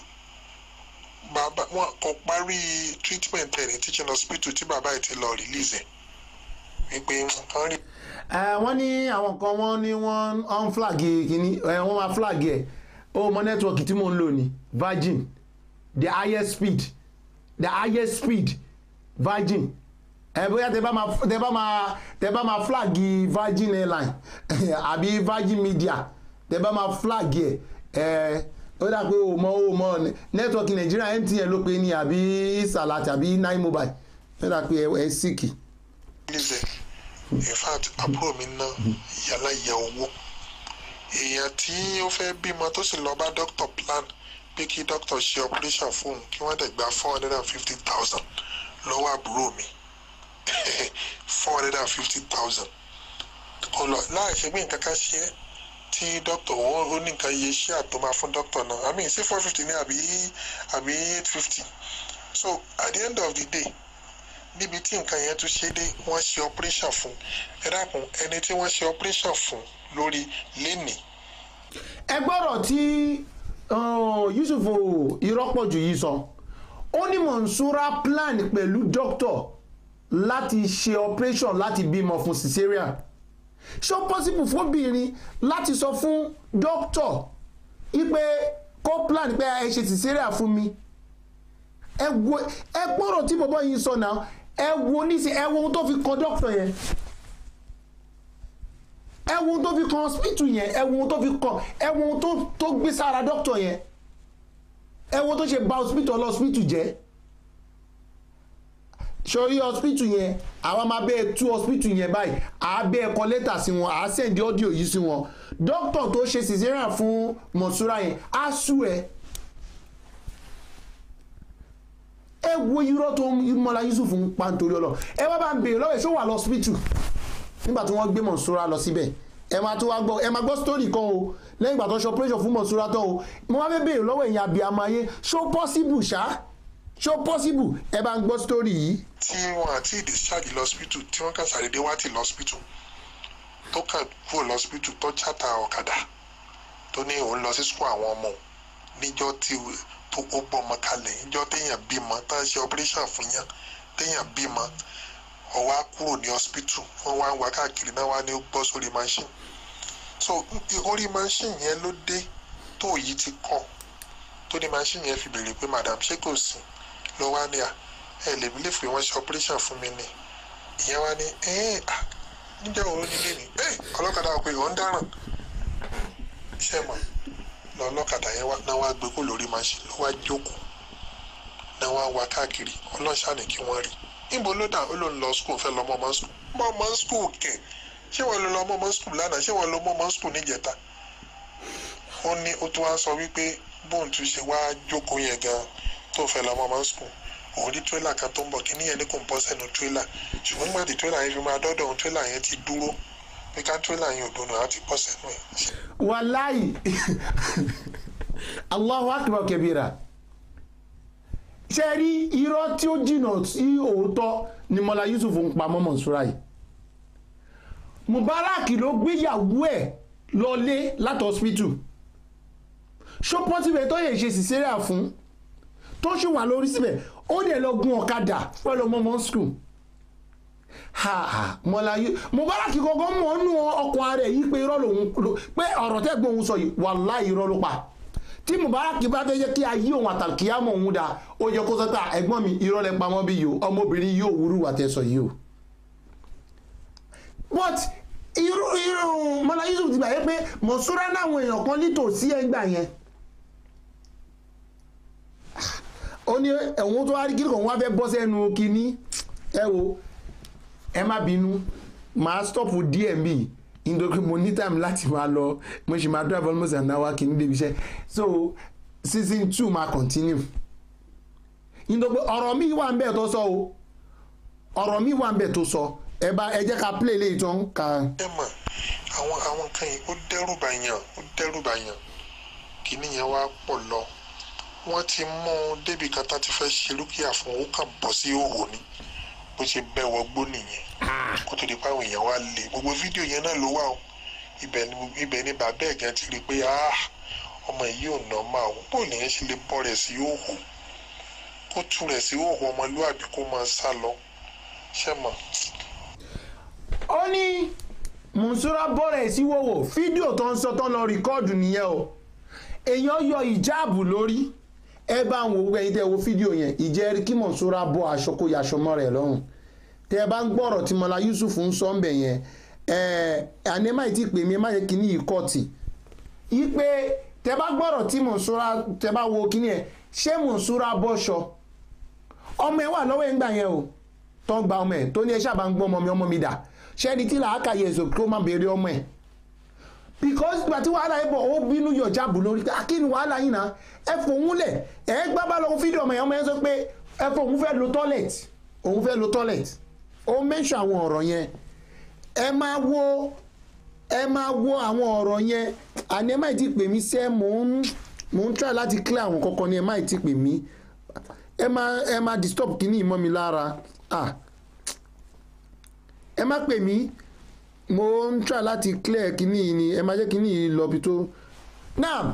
bàbá wọn kò parí treatment ẹ̀ ní teaching hospital tí bàbá ẹ̀ ti lọ release ẹ̀ wípé wọ́n rí. wọ́n ní àwọn kan wọ́n ní wọ́n on flag kìíní wọ́n máa flag ẹ̀ ó mọ nẹ́tíwọ̀kì tí mò ń lò ní Virgin the highest speed the highest speed Virgin ẹ bóyá tẹ bá máa tẹ bá máa tẹ bá máa flag Virgin airline àbí Virgin Media tẹ bá máa flag ẹ ẹ ó dà pé o mọ o mọ nẹ́tíwọ̀kì Nàìjíríà M T N ló pe ní àbí Salat àbí Nine Mobile ó dà pé ẹ síkì. in fact àbúrò mi ná yàrá ìyá owó èèyàn tí ó fẹ́ bímọ tó sì lọ bá doctor plan pé kí doctor ṣe operation fún un kí wọ́n dẹ̀ gba four hundred and fifty thousand lọ́wọ́ àbúrò mi four four hundred and fifty thousand kò lọ láì ṣe pé nǹkan kan ṣe é tí dókítà wọn ó ní nǹkan iye iṣẹ́ àtọ́ máa fún dókítà náà àmì sí four fifty ní àbí àbí eight fifty so at the end of the day níbi tí nǹkan yẹn tún ṣe dé wọ́n ṣe operation fún ẹ dákun ẹni tí wọ́n ṣe operation fún lórí lẹ́nì. ẹ gbọ́dọ̀ tí Yusuf Irọ́pọ̀jù yìí sọ ó ní Monsura plan pẹ̀lú dókítà láti ṣe operation láti bímọ fún cesarean ṣé ó possible fóbìnrin láti sọ fún dókítà ipe kó plan pé ẹ ṣe cesarean fún mi ẹ wo ẹ gbọ́dọ̀ tí bọ́bọ́ yìí sọ náà ẹ wo níṣẹ́ ẹ wo ohun tó fi kan dókítà yẹn ẹ wo ohun tó fi kan hospital yẹn ẹ wo ohun tó fi kan ẹ wo ohun tó gbé sára dókítà yẹn ẹ wo tó ṣe bà hospital lọ hospital jẹ́ sori hospital yẹn àwọn máa bẹ́ẹ̀ tú hospital yẹn báyìí àá bẹ́ẹ̀ kọ lẹ́tà sí wọn àá sẹ́ndí ọ́díò yìí sí wọn dókítà tó ṣe cesarean fún Monsura yẹn á sú ẹ ẹ wo irọ́ tó Mọ́lá Yusuf ń pa nítorí ọlọ ẹ wá bá ń béèrè lọ́wọ́ ẹ̀ ṣó wà lọ hospital nígbà tí wọ́n gbé Monsura lọ síbẹ̀ ẹ máa tó wá gbọ́ ẹ máa gbọ́ story kan o lẹ́yìn ìgbà tó ṣe operation fún Monsura tán o mo wá fẹ́ béèrè lọ́wọ́ ẹ̀yin abiyamọ ayé ṣó possible ṣá ṣó possible ẹ bá ń gbọ́ story yìí. tí wọn àti discharge lọ́sípítù tí wọ́n kà sàdédé wá tì lọ́sípítù tó kà kúrò lọ́sípítù tó chata ọ̀kadà tó ní òun lọ sí sukùl àwọn ọmọ níjọ́ tí tó ó gbọ́ ọmọ kalẹ̀ níjọ́ téèyàn bímọ tá a ṣe operation fún yàn téèyàn bímọ ó wá kúrò ní hospital wọ́n wá ń wá káàkiri náà wá ní gbọ́ sórí machine so orí machine yẹn ló dé tó yìí ti kọ́ tó ní machine yẹn fi béèrè pé madam ṣé kò sí lọ wá ní à ẹ lè bí lè fi wọ́n ṣe operation fún mi ni ìyẹn wá ní ẹ à níjẹ́ òun nílé ni ẹ ọlọ́kadà wọ pé òun dáràn iṣẹ́ mọ̀ lọ ọlọ́kadà yẹn náà wá gbé kó lórí machine ló wá jókòó náà wá wá káàkiri ọlọ́ṣà ní kí wọ́n rí níbo ló dà ó ló ń lọ school fẹ́ lọ mọ́ ọmọ school mọ́ ọmọ school kẹ̀ ṣé wọ́n lọ lọ mọ́ ọmọ school lánàá ṣé wọ́n lọ mọ́ ọmọ school níjẹta ó ní ó tún wá sọ wípé bóun tún ṣe wá jókòó yẹn gan tó fẹ́ lọ mọ́ ọmọ school òun ní tírélà kan tó ń bọ̀ kíní yẹn ní kò ń bọ́ sẹ́nu tírélà ṣùgbọ́n nígbà tí tírélà yẹn fi máa dọ́dọ̀ òun tírélà yẹn ti dúró pé ká tírélà yẹn ò dóná á ti bọ́ sẹ́nu ẹ̀. wàláyì Allahu akbar kabira ṣe rí irọ́ tí ó jìnnà sí òótọ́ ni Mọ́lá Yusuf ń pa mọ́ Monsura yìí Mubarak ló gbéyàwó ẹ̀ lọlé láti hospital ṣọ́pọ́tìbẹ̀ tó yẹ ṣe cesarean fún tó ṣì wà lórí síbẹ̀ ó dẹ̀ lọ gun ọ̀kadà pẹ̀lú ọmọ school ha ha Mọ́lá Yusuf Mubarak gangan mọ̀ nù ọkọ̀ ara ẹ̀ yìí pé irọ́ lòun pé ọ̀rọ̀ tẹ́gbọ̀n òun sọ yìí wàláhì irọ́ ló pa tí Mubarak bá fẹ́ jẹ́ kí ayé òun àtàkìyàmọ̀ òun dá ó yẹ kó sọ́tà ẹ̀gbọ́n mi irọ́ lẹ pamọ́ bí yìí o ọmọbìnrin yóò wúrú wà tẹ́sọ̀ yìí o but irú irú Mọ́lá Yusuf ti gbà yẹ pé Monsura náwọn èèyàn kan nítòsí ẹgbà yẹn ó ní ẹ̀wọ̀n tó wá rí kíkọ̀ wọ́n fẹ́ bọ́ sẹ́nu kínní ẹ wo ẹ má bínú màá stop díẹ̀ mbì nítorí mo ní time láti máa lọ mo ṣì máa drive almost an hour kìíní débi iṣẹ́ so season two máa continue nítorí ọ̀rọ̀ mi wà ń bẹ̀ tó sọ o ọ̀rọ̀ mi wà ń bẹ̀ tó sọ ẹ bá ẹ jẹ́ ká play lè tán ká. ẹ mọ̀ àwọn àwọn kan yìí ó dẹ́rù bàyàn ó dẹ́rù bàyàn kìíní yẹn wá pọ̀ lọ wọ́n ti mú un débi kan tá ti fẹ́ ṣe lókìá fún ó kàn bọ́ sí òhò ni bó ṣe bẹ́ wọgbó nìyẹn kó tó di pé àwọn èèyàn wá lé gbogbo fídíò yẹn náà ló wà o ibẹ̀ ni bàbá ẹ̀ gan ti rí i pé ọmọ yìí ò nà máa o bó lèyẹn ṣe lè bọ́ rẹ̀ sí òhò kó tú rẹ̀ sí òhò ọmọlúwàbí kó máa sá lọ ṣẹ́ mọ̀. ó ní Monsura bọ́ rẹ̀ sí wòwò fídíò tó ń sọ tó ń lọ rìkọ́ọ̀dù nìyẹn o èèyàn yọ ìjáàbù lórí ẹ bá ń wo gbogbo ẹ̀yin tẹ́ wo fídíò yẹn ìjẹ́ kí Monsura bọ́ aṣọ kó yaṣọ mọ́ rẹ̀ lọ́rùn tẹ́ ẹ bá ń gbọ́rọ̀ tí Mọ́lá Yusuf ń sọ ń bẹ̀ yẹn ẹ̀ àní má ti pè mí má yẹ kíní yìí kọ́ọ̀tì yí pé tẹ́ bá gbọ́rọ̀ tí Monsura tẹ́ bá wo kíní ẹ̀ ṣé Monsura bọ́ṣọ ọmọ ẹ wà lọ́wọ́ ẹ̀ ń gbà yẹn o tó ń gba ọmọ ẹ̀ tó ní ẹ ṣáà bá ń gbọ́ ọmọ mi ọmọ mi dà ṣẹ́ni tí làákà yẹ èso kó má béèrè ọmọ ẹ̀ because ìgbà tí wàhálà yìí bọ̀ ó bínú yọ̀ jáàbù lórí akínú wàhálà yìí náà ẹ fòun lẹ̀ ẹ gbá bá lọ́wọ́ fídíò ọmọ yẹn ọmọ yẹn sọ pé ẹ fòun fẹ́ lo toilet òun fẹ́ lo toilet ó mention àwọn ọ̀rọ̀ yẹn ẹ máa wo ẹ máa wo àwọn ọ̀rọ̀ yẹn àní ẹ má ti pè mí sẹ́ mò ń mò ń try láti clear àwọn kankan ni ẹ má ti pè mí ẹ má ẹ má disturb kíní ìmọ̀ mi lára ah ẹ má pè mí mo ń try láti clear kíní ni ẹ má jẹ́ kíní yìí lọ bí tó now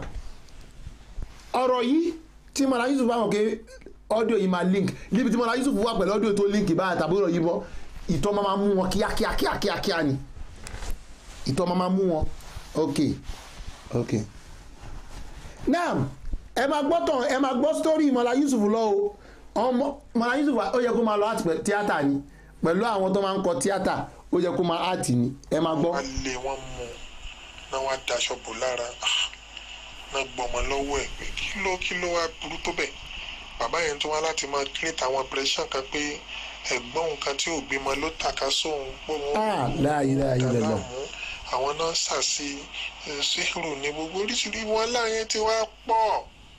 ọ̀rọ̀ yìí tí Mọ́lá Yusuf bá wọ̀ pé audio yìí máa link níbi tí Mọ́lá Yusuf wà pẹ̀lú audio tó link báyìí tàbí ọ̀rọ̀ yìí bọ́ ìtọ́ máa mú wọn kíákíá kíákíá kíá ni ìtọ́ máa mú wọn ok ok now ẹ máa gbọ́ tán ẹ máa gbọ́ story Mọ́lá Yusuf lọ o ọmọ Mọ́lá Yusuf ó yẹ kó máa lọ àti tíátà ni pẹ̀lú àwọn tó máa ń kọ tíátà ó yẹ kó máa àti ni ẹ máa gbọ́. wọ́n lé wọn mú náà wọ́n daṣọ bò lára náà gbọmọ lọ́wọ́ ẹ̀ pé kí ló kí ló wá burú tó bẹ̀ bàbá yẹn tó wá láti máa create àwọn impression kan pé ẹ̀gbọ́n nǹkan tí ò bímọ ló tàka sóhun pé wọ́n dàlámù àwọn náà ṣàṣì ṣírù ní gbogbo oríṣiríṣi wọn láyẹn tí wàá pọ̀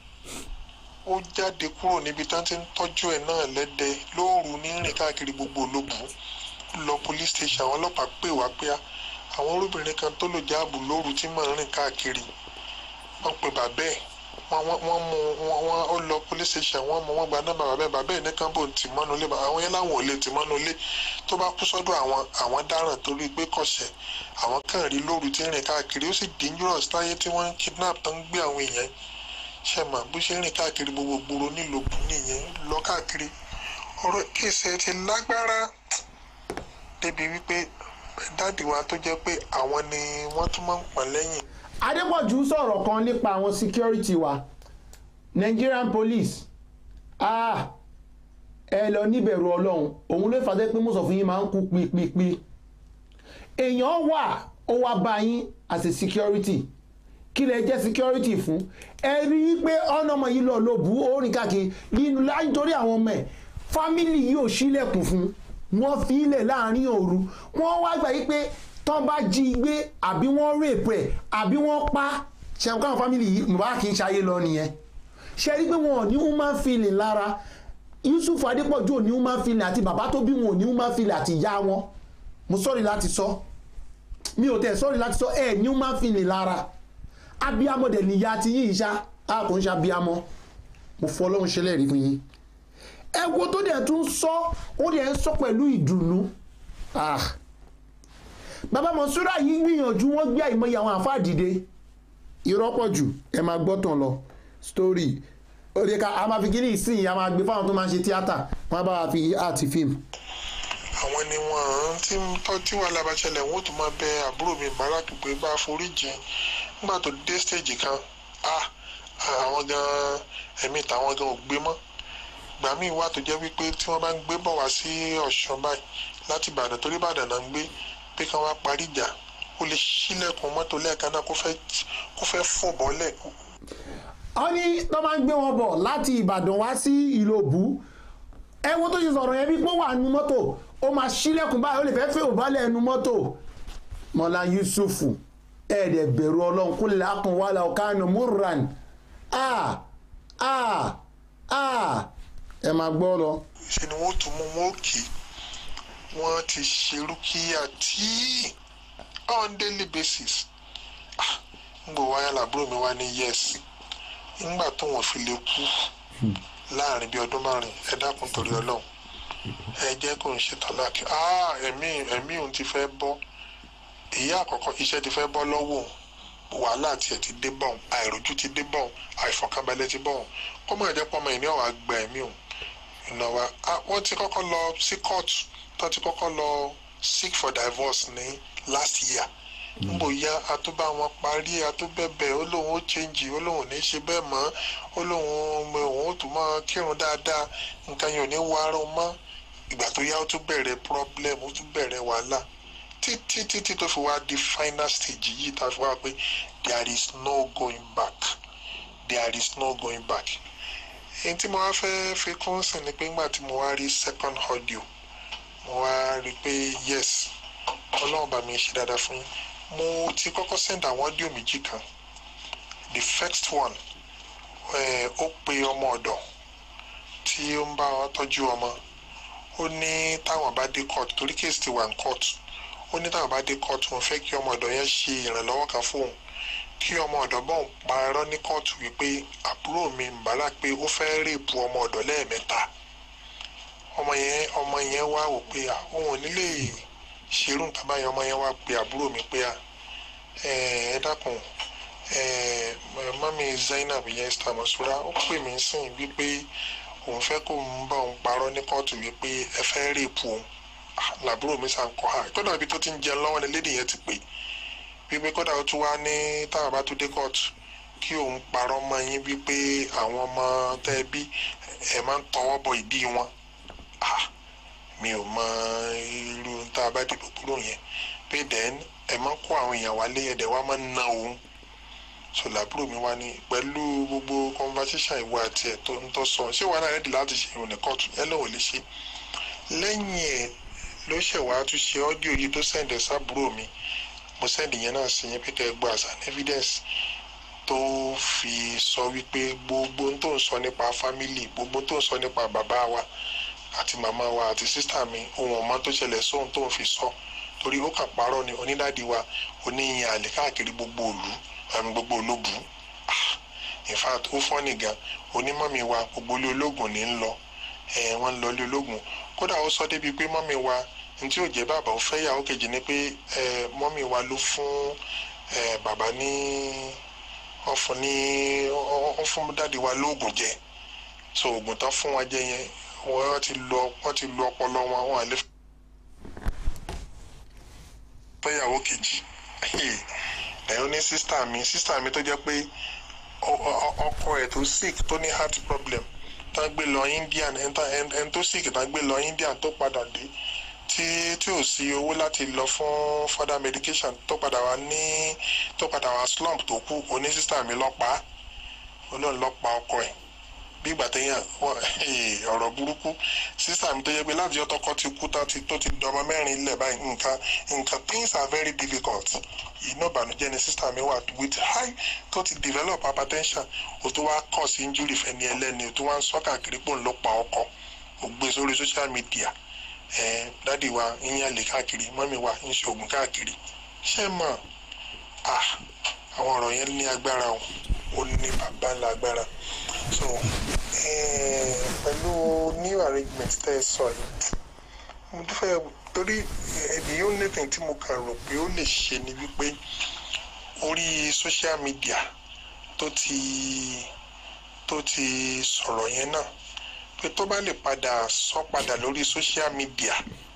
ó jáde kúrò níbi tán ti ń tọ́jú ẹ̀ náà lẹ́dẹ lóòrù ní rìn káàkiri gbogbo olóbù lọ police station àwọn ọlọ́pàá pè wá pé àwọn olóbìnrin kan tó lò jáàbù lóòrù tí mò ń rìn káàkiri wọ́n pe bàbá ẹ̀ wọ́n mú wọ́n ó lọ police station wọ́n mú wọ́n gba nọ́mbà bàbá ẹ̀ bàbá ẹ̀ ní kánbò tì mọ́nu lé àwọn yẹn láwọn ò lè tì mọ́nu lé tó bá kú sọ́dọ̀ àwọn àwọn dáràn torí pé kọ̀ṣẹ̀ àwọn kan rí lóru tí ń rìn káàkiri ó sì dangerous táyé tí wọ́n ń kidnap tó ń gbé àwọn èèyàn ṣe mà bó ṣe ń rìn káàkiri gbogbo gbòòrò nílò bù nìyẹn lọ káàkiri ọ̀rọ̀ kéṣe ti lágbára débi wípé dáàdì wa tó jẹ́ pé àwọn ni wọ́n tún máa ń pọ̀ lẹ́yìn. Adépọ̀jù sọ̀rọ̀ kan nípa àwọn security wa Nigerian police ah ẹ lọ níbẹ̀rù Ọlọ́run òun ló fàdé pé mọ̀sọ̀ fún yín máa ń kú pípípí èèyàn wà ó wá bá yín as a security kí lè jẹ́ security fún ẹ rí i pé ọ̀nà ọmọ yìí lọ ló bú ó rìn káàkiri nínú láì nítorí àwọn ọmọ ẹ̀ family yìí ò sílẹ̀kùn fún wọ́n fi ilẹ̀ láàrin òru wọ́n wá gbà yí pé tán bá jí gbé àbí wọ́n rape ẹ̀ àbí wọ́n pa ṣẹ̀wọ́n káwọn family yìí ìwà kì í ṣayé lọ nìyẹn ṣe rí pé wọn ò ní human feeling lára Yusuf Adépọ̀jù ò ní human feeling àti bàbá tó bí wọn ò ní human feeling àti ìyá wọn mo sọ́ọ̀rì láti sọ mi ò tẹ̀ sọ́ọ̀rì láti sọ ẹ̀ ní human feeling lára abiyamọ dẹ̀ níyà ti yí ìṣá a kò ń ṣe abiyamọ mo fọ́ Ọlọ́run ṣẹlẹ̀ rí fún yín ẹ̀wọ́ tó dẹ̀ tún sọ ó dẹ̀ ń sọ pẹ̀lú ìdùnnú bàbá Mọ̀nsúrà yìí gbìyànjú wọ́n gbé àìmọye àwọn àfáà dìde ìrọ́pọ̀ jù ẹ máa gbọ́ tàn lọ story ó dé ká a máa fi kíní ìsìn a máa gbé fáwọn tó máa ń ṣe tíátà wọ́n bá wa fi àti fíìmù. àwọn ni wọn tí tọ́ tí wàhálà bá ṣẹlẹ̀ wọ́n tún máa bẹ àbúrò mi Bàrákì pé bá foríjì nígbà tó dé stage kan àwọn gan ẹ̀mí tàwọn gan ò gbé mọ́ gbà míì wà tó jẹ́ wípé tí wọ́n bá ń gbé bọ̀ wá sí Ọ̀ṣun báyìí láti Ìbàdàn torí Ìbàdàn náà ń gbé pé kí wọ́n parí ìjà ó lè ṣílẹ̀kùn mọ́tò lẹ́ẹ̀kan náà kó fẹ́ fò bọ́lẹ̀. wọ́n ní tó máa ń gbé wọn bọ̀ láti Ìbàdàn wá sí Ìlòbù ẹ̀wọ̀n tó ṣe sọ̀rọ̀ yẹn bí pé wà nínú mọ́tò ó máa ṣílẹ̀kùn báyìí ó lè fẹ́ fẹ́ òbálẹ̀ ẹnu mọ́tò. Mọ́lá Yusuf ẹ̀ẹ́dẹ̀ bẹ̀rù Ọlọ́run kó lè lákùn wà láwọ̀ kánú múran ah ah ah ẹ máa gbọ́ lọ. ṣe ni wọ́n tún mú wọn òkè wọ́n ti ṣerú kíyà tí on daily basis ń gbọ́ wáyà làbúrò mi wá ní yes nígbà tó wọ́n fi lè kú láàrin bíi ọdún márùn ẹ dákun torí Ọlọ́run ẹ jẹ́ kó ń ṣe tọ́láàkì ẹ̀mí ẹ̀mí òun ti fẹ́ bọ́ ìyá àkọ́kọ́ iṣẹ́ ti fẹ́ bọ́ lọ́wọ́ wàhálà tiẹ̀ ti dé bọ̀ àìrójú ti dé bọ̀ àìfọ̀kànbalẹ̀ ti bọ̀ kó má jẹ́ pọ́nmọ́ ìní ọ̀wà gba ẹ̀mí òun ìnáwó wọ́n ti kọ́kọ́ lọ sí court tó ti kọ́kọ́ lọ seek for divorce ní last year nbọ ya àtúbà wọn parí àtúbẹ̀bẹ̀ ó lóun ó change ó lóun ò ní ṣe bẹ́ẹ̀ mọ́ ó lóun òun ó tún máa kírun dáadáa nǹkan yẹn ò ní wárò mọ́ ìgbà tó yá ó tún bẹ̀rẹ̀ problem ó tún bẹ̀rẹ̀ wàhálà títí títí tó fi wá di final stage yìí tá a fi wá pé there is no going back there is no going back èyí tí mo wá fẹ́ fi kún sí ni pé ńgbà tí mo wá rí second audio mo wá rí pé yes Ọlọ́run bá mi ṣe dáadáa fún yín mo ti kọ́kọ́ send àwọn audio méjì kan the first one ó pe ọmọ ọ̀dọ̀ tí ó ń bá wọn tọ́jú ọmọ ó ní táwọn bá dé court torí case ti wà ní court ó ní táwọn bá dé court wọn fẹ́ kí ọmọ ọ̀dọ̀ yẹn ṣe ìrànlọ́wọ́ kan fóun kí ọmọ ọ̀dọ̀ bọ́n parọ́ ní court wípé àbúrò mi Mbala pé ó fẹ́ rèpù ọmọ ọ̀dọ̀ lẹ́ẹ̀mẹ́ta ọmọ yẹn ọmọ yẹn wá wò pé òun ò ní lè ṣerú nǹkan báyìí ọmọ yẹn wá pe àbúrò mi pé ẹ dákun mọ́mí Zainab yẹn Esther Masura ó pè mí sìn wípé òun fẹ́ kó ń bá òun parọ́ ní kóòtù wípé ẹ fẹ́ rèpù òun làbúrò mi sàn kọ́ ha kódà ibi tó ti ń jẹun lọ́wọ́ ni lédi yẹn ti pè wípé kódà ó tún wá ní táwọn bá tún dé kóòtù kí òun parọ́ mọ́ yín wípé àwọn ọmọ tẹ́ bí ẹ máa ń tọwọ́ bọ ìdí wọn mi ò mọ irú tá a bá dìbò kúrò yẹn pé then ẹ máa ń kó àwọn èèyàn wálé ẹ̀dẹ̀ wá máa ń ná òun so làbúrò mi wá ní pẹ̀lú gbogbo conversation ìwọ àti ẹ̀ tó ń tọ́ sọ ṣé wàá náà rẹ́dì láti ṣe ìrìn ní kóòtù ẹ lóun ò lè ṣe lẹ́yìn ẹ̀ ló ṣẹ̀wá tún ṣe ọ́díò yìí tó sẹ̀ǹdẹ̀ sábúrò mi mo sẹ́ǹdì yẹn náà sí yẹn pé kẹ́ ẹ gbọ́ as an evidence tó fi sọ wípé gbogbo ohun tó ń sọ nípa family gbogbo ohun tó ń sọ nípa bàbá wa àti màmá wa àti sísítà mi ohun ọ̀mọ́ tó ṣẹlẹ̀ sóhun tó ń fi sọ torí ó kàn parọ́ ni onídàádì wa oníyìn àlè káàkiri gbogbo òlu àmì gbogbo olóbu in fact ó fọ́ nìgan onímọ̀mí wa gbogbo ilé ológun ní ń lọ wọ́n ń lọ ilé ológun kódà ó sọ débi pé mọ́mí wa ní tí ò jẹ́ bàbá ó fẹ́ yàwó kejì ni pé mọ́mí wa ló fún bàbá ní wọ́n fún ní wọ́n fún dáàdi wa lóògùn jẹ so oògùn tán fún wa jẹ yẹn wọ́n ti lo wọ́n ti lo ọpọlọ wọn wọn àlè fẹ́ yàwó kejì ẹ̀yọ́ ní sísítà mi sísítà mi tó jẹ́ pé ọkọ ẹ̀ tó sick tó ní heart problem tán gbé lọ India ẹni tó sick tán gbé lọ India tó padà dé tí tí ò sí owó láti lọ fún further medication tó padà wá ní tó padà wá slump tó kú oní sísítà mi lọ́pàá olóòn lọ́pàá ọkọ ẹ̀ bí ìgbà téèyàn ọ̀rọ̀ burúkú sísítà mi tó yẹ pé láti ọtọ kọ ti kú tó ti dọmọ mẹ́rin ilẹ̀ báyìí nǹkan nǹkan things are very difficult inú ìbànújẹ́ ni sísítà mi wà with high tó ti develop hypertension o tó wá kọ̀ sí injury fẹ́ni ẹlẹ́ni o tó wá ń sọ káàkiri pò ń lọ pa ọkọ o gbé sórí social media ẹ dádì wa ń yàn lè káàkiri mọ́mí wa ń ṣe oògùn káàkiri ṣé mọ̀ àwọn ọ̀rọ̀ yẹn ní agbára o ó ní bàbá ńlá agbára so pẹ̀lú new arrangement tẹ́ ẹ sọ yìí mo fẹ́ torí the only thing tí mo kàn rò pé ó lè ṣe ni wípé orí social media tó ti tó ti sọ̀rọ̀ yẹn náà pé tó bá lè padà sọ padà lórí social media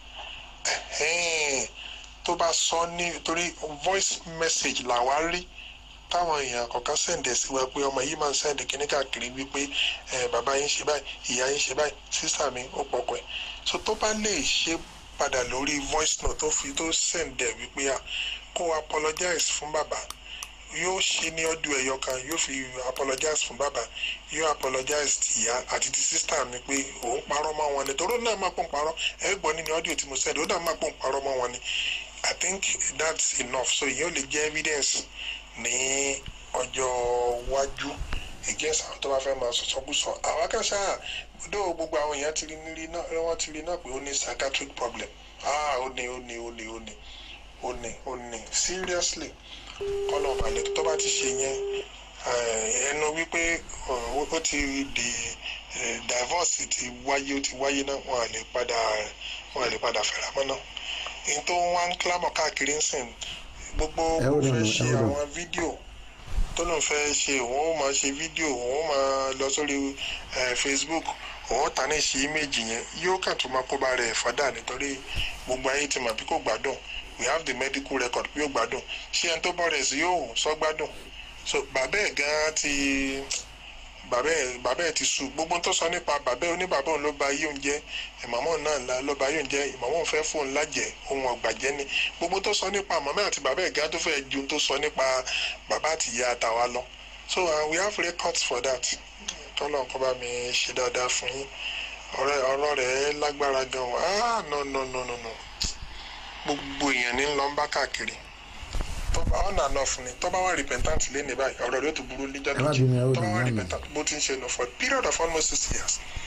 tó bá sọ ní torí voice message làwa rí táwọn èèyàn kọ̀ọ̀kan sẹ̀ǹdẹ̀ sí wa pé ọmọ yìí máa ń sẹ̀ǹdẹ̀ kíní káàkiri wípé bàbá yín ṣe báyìí ìyá yín ṣe báyìí sísà mi ó pọ̀pọ̀ ẹ̀ so tó bá lè ṣe padà lórí voice note tó fi tó sẹ̀ǹdẹ̀ wípé kó apologize fún bàbá yóò ṣe ní ọdún ẹ̀yọ kan yóò fi apologize fún bàbá yóò apologize ti ìyá àti ti sísà mi pé òun parọ́ mọ́ wọn ni torí náà máa pọ̀ ń parọ́ ẹ gbọ́ nínú ọdún tí mo sẹ̀ǹdẹ̀ ó náà máa pọ̀ ń parọ́ mọ́ wọn ni I think that's enough so ìyẹn ò lè jẹ́ evidence ní ọjọ́ iwájú against àwọn tó bá fẹ́ máa sọ̀sọ́kùsọ àwọn akẹ́sà gbọ́dọ̀ gbogbo àwọn èèyàn ti rí nírí náà wọ́n ti rí náà pé ó ní psychiatric problem ah ó ní ó ní ó ní ó ní ó ní ó ní seriously kọ́nà ọ̀bàlẹ̀ tó bá ti ṣe yẹn ẹnu wípé ó ti di divorce ti wáyé ó ti wáyé náà wọn à lè padà wọn à lè padà fẹ́ra mọ́ náà èyí tó wá ń clamor káàkiri ń sìn gbogbo fẹ́ ṣe àwọn fídíò tó lóun fẹ́ ṣe òun ó máa ṣe fídíò òun ó máa lọ sórí Facebook òun ó ta ní ṣe íméjì yẹn yóò kàn tó máa kó bá rẹ̀ fọ́dà nítorí gbogbo ayé ti mọ̀ bí kò gbádùn we have the medical record bí ó gbádùn ṣé ẹni tó bọ́ rẹ̀ sí yóò sọ gbádùn so bàbá ẹ̀ gan ti bàbá ẹ̀ bàbá ẹ̀ ti sú gbogbo tó sọ nípa bàbá ẹ̀ oníbàbá òun ló ba ayé òun jẹ́ ìmọ̀mọ́ náà ló ba ayé òun jẹ́ ìmọ̀mọ́ òun fẹ́ fóun lájẹ̀ ohun ọ̀gbàjẹ́ ni gbogbo tó sọ nípa màmá àti bàbá ẹ̀ gan tó fẹ́ ju tó sọ nípa bàbá àti ìyá àtàwa lọ so uh, we have records for that tọ́lọ̀ nǹkan bá mi ṣe dáadáa fún yín ọ̀rọ̀ rẹ̀ lágbára gan o ah no no no no no gbogbo èèyàn ní lọ ń bá káàkiri ọ̀nà àná fún ni tọ́ba wà repentant lẹ́nu báyìí ọ̀rọ̀ rẹ̀ tó burú níjọ́ méjì tọ́ba wà repentant bó ti ń ṣe nù for a period of almost six years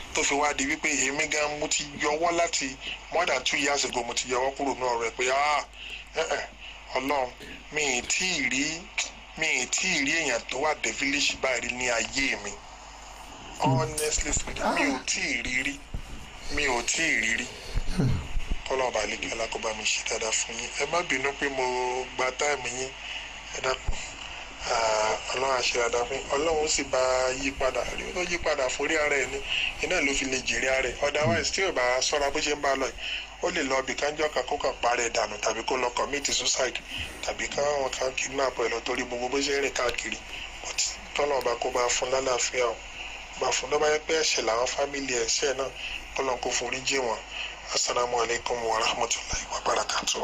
tó fi wá di wípé èmi gan mo ti yọwọ́ láti more than two years ago mo ti yọwọ́ kúrò náà rẹ̀ pé ah ọlọ́run mi ì tí ì rí mi ì tí ì rí èèyàn tó wà devilish báyìí ní ayé mi honestly speaking mi ò tí ì rí rí mi ò tí ì rí rí kọ́lọ́ọ̀bà àlekẹ́ alákọ̀ọ́bá mi ṣe dáadáa fún yín ẹ má bínú pé mo gba táìmù yín ẹ dákun ọlọ́run àṣẹ dáadáa fún yín ọlọ́run sì bá yí padà rí ó yí padà forí ara ẹ̀ ní iná ló fi lè jèrè ara ẹ̀ otherwise tí ò bá sọ́ra bó ṣe ń bá lọ yìí ó lè lọ ibì kánjọ́ kan kó kàn parẹ́ dànù tàbí kó lọ commit suicide tàbí káwọn kan kidnap ẹ̀ lọ torí gbogbo bó ṣe ń rìn káàkiri but tọ́lọ́run bá kó bá fún lálàáfíà o bá fún lọ́ba yẹ pé ẹ̀ṣẹ̀ làwọn fámìlì ẹ̀ṣẹ̀ náà kọ́lọ́n kó forí jì wọ́n assalamu alaikum wa rahmatulahi wa barakatuh.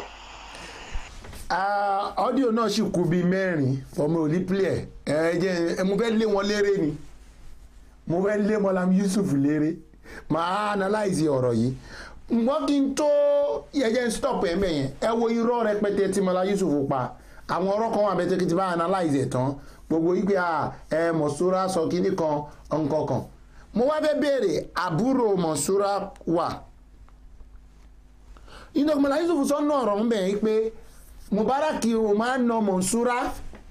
ọ́díò náà sì kú bíi mẹ́rin ọmọ òní plẹ̀ ẹ jẹ́ mo fẹ́ lé wọn léré ni mo fẹ́ lé Mọ́lám Yusuf léré màá analyze ọ̀rọ̀ yìí wọ́n kí n tó yẹjẹ́ stop ẹ̀ mẹ́yẹn ẹ wo irọ́ rẹpẹtẹ tí Mọ́lám Yusuf pa àwọn ọ̀rọ̀ kan wà bẹ́tẹ̀ kí n ti bá analyze ẹ̀ tán gbogbo yìí pé ẹ Mọ̀súrà sọ kínní kan nǹkan kan mo wá fẹ́ béèrè àbúrò Mọ̀súrà wà inú Mọ́lám Yusuf sọ náà ọ̀rọ̀ ń bẹ̀ yín pé Mubarak ò máa ń nà Mọ̀súrà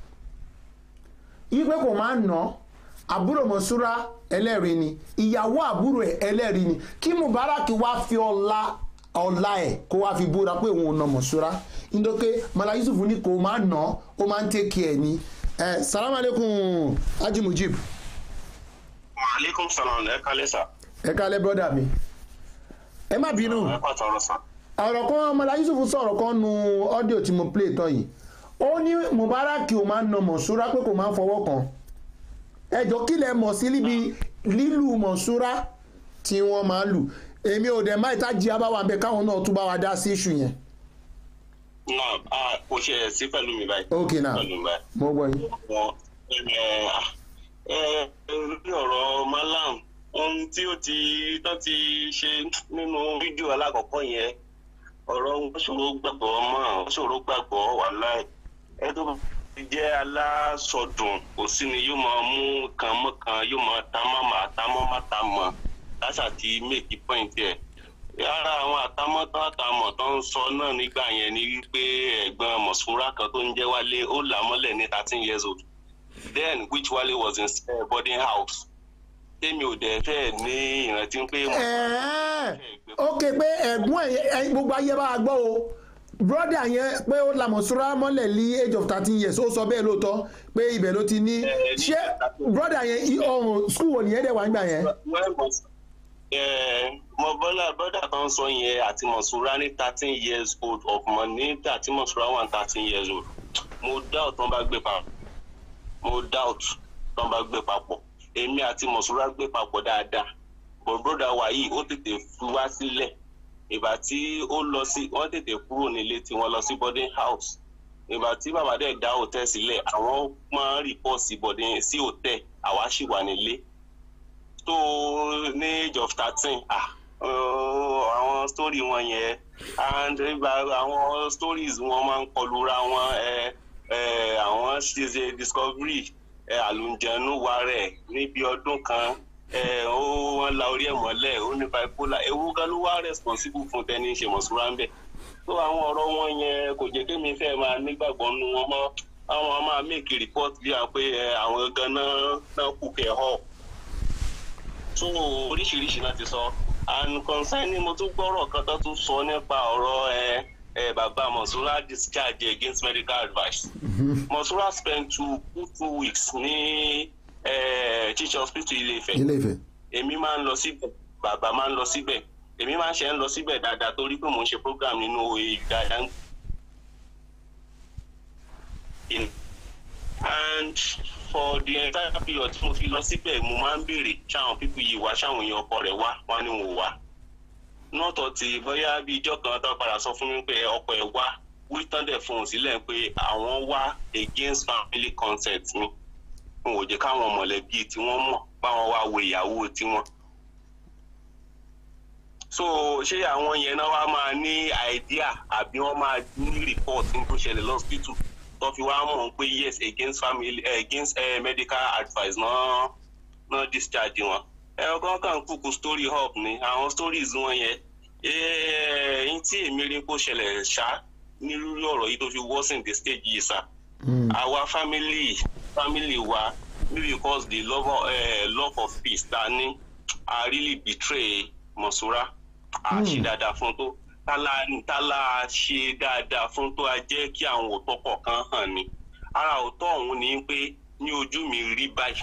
yí pé kò máa ń nà àbúrò Mọ̀súrà ẹlẹ́rìí ni ìyàwó àbúrò ẹ̀ ẹlẹ́rìí ni kí Mubarak wá fi ọlá ọlá ẹ̀ kó wá fi búra pé òun ò nà Mọ̀súrà nítorí Mọ́lám Yusuf ní kò máa ń nà ó máa ń tẹ́kì ẹ̀ ni ẹ̀ salamu aleykum Haji Mujib. Aleykum salam ẹ kálẹ́ sà. ẹ kálẹ́ brọ́dà mi ẹ má bínú ẹ pàtó ọ̀rọ̀ sà. ọ̀rọ̀ kan Mọ́lám Yusuf sọ̀rọ̀ kan nu ọ́díò tí mo play tán yìí ó ní Mubarak ò máa ń nà Mọ̀súrà pé kò máa ń fọwọ́ kan ẹjọ́ kí lẹ mọ̀ sí níbi lílù Mọ̀súrà tí wọ́n máa ń lù èmi ò dẹ̀ má ìta jí abáwa bẹ káwọn náà tún bá wa dá sí iṣu yẹn. náà kò ṣe ẹ̀ sí pẹ̀lú mi báyìí. ok náà mo gbọ́ yín. lórí ọ̀rọ̀ Malam ohun tí ó ti tán ti ṣe nínú fídíò alákọ̀ọ́kọ́ yẹn ọ̀rọ̀ wọn ṣòro gbàgbọ́ mọ́ ṣòro gbàgbọ́ wàláì ẹ tó ti jẹ́ alásọdùn kò sí ni yóò máa mú kan mọ́ kan yóò máa ta mọ́ máa ta mọ́ má ta mọ́ láṣà ti make point ẹ̀ yàrá àwọn àtàmọ́ tó àtàmọ́ tó ń sọ náà nígbà yẹn ni wípé ẹ̀gbọ́n Mọ̀súrà kan tó ń jẹ́ Wálé ó là mọ́lẹ̀ ní thirteen years old then which Wálé was in uh, boarding house tèmi ò dẹ̀ fẹ́ ní ìrántí pé. ok pé ẹ̀gbọ́n ẹ̀ gbogbo ayé bá a gbọ́ o broda yẹn pé ó la Mọ̀súrà mọ́lẹ̀ ní age of thirteen years ó sọ bẹ́ẹ̀ lóòótọ́ pé ibẹ̀ ló ti ní ṣé broda yẹn ọ̀hún school wo nìyẹn dẹ̀ wá nígbà yẹn. mo bọ́lá broda kan sọ yẹn àti Mọ̀súrà ní thirteen years old of mọ̀ nígbà tí Mọ̀súrà wà ní thirteen years old mo doubt tán bá gbé papọ̀ mo doubt tán bá gbé papọ̀ èmi àti Mọ̀súrà gbé papọ̀ dáadáa but broda wa yìí ó tètè fi wá sílẹ̀ ìgbà tí ó lọ sí wọ́n tètè kúrò nílé tí wọ́n lọ sí boarding house ìgbà tí bàbá dẹ̀ dá hòtẹ́ẹ̀ sílẹ̀ àwọn máa ń report sí boarding sí hòtẹ́ẹ̀ àwa sì wà nílé tó ní age of thirteen ah àwọn story wọn yẹn and àwọn stories wọn máa ń kọlura wọn àwọn ṣe discovery àlùjẹ̀nu wa rẹ̀ níbi ọdún kan ó wọn la orí ẹ̀ mọ́lẹ̀ ó ní bipolar ewu gan ló wá responsible fún tẹni ṣe Mọ̀súrà ń bẹ̀ tó àwọn ọ̀rọ̀ wọn yẹn kò jẹ́ kémi fẹ́ máa nígbàgbọ́ nu wọn mọ́ àwọn máa make report bí i pé àwọn gan náà kù kẹ́ họ tó oríṣiríṣi náà ti sọ and concerning mo tún gbọ́rọ̀ kan tó tún sọ nípa ọ̀rọ̀ ẹ ẹ bàbá Mọ̀súrà discharge against medical advice Mọ̀súrà spend two two weeks ní teacher hospital Ilé-Ifẹ̀ èmi máa ń lọ síbẹ̀ bàbá máa ń lọ síbẹ̀ èmi máa ń ṣe ń lọ síbẹ̀ dáadáa torí pé mò ń ṣe program nínú ìdáyà and for the entire period tí mo fi lọ síbẹ̀ mo máa ń béèrè ṣáwọn pípọ̀ yìí wá ṣáwọn èèyàn ọkọ rẹ̀ wá wá ní wò wá nọ́ọ̀tọ̀ tí bóyá bí ijọ́ kan tó padà sọ fún mi pé ọkọ ẹ̀ wá wí tán dẹ̀ fún un sílẹ̀ pé àwọn wá against family consent mi n ò jẹ́ káwọn mọ̀lẹ́bí tí wọ́n mọ̀ báwọn wá wo ìyàwó tiwọn. so ṣé àwọn yẹn náà wá máa ní idea àbí wọ́n máa ní report tó ṣẹlẹ̀ lọ́sítítù tó fi wá mọ̀ pé yes against family uh, against uh, medical advice náà náà discharge wọn ẹ̀rọ kan kàn kúkú story hub ni àwọn stories wọn yẹn ẹ̀ẹ́n tí èmi rí kó ṣẹlẹ̀ ṣá nírú ọ̀rọ̀ yìí tó fi worsen the stage yìí sá. Our family family wa maybe because the love of, uh, love of peace ta ni I really betray Monsura a ṣe dáadáa fún tó tálá tálá ṣe dáadáa fún tó a jẹ́ kí àwọn òótọ́ kọ̀ọ̀kan hàn ni ara òótọ́ ọ̀hún ni pé ní ojú mi rí báyìí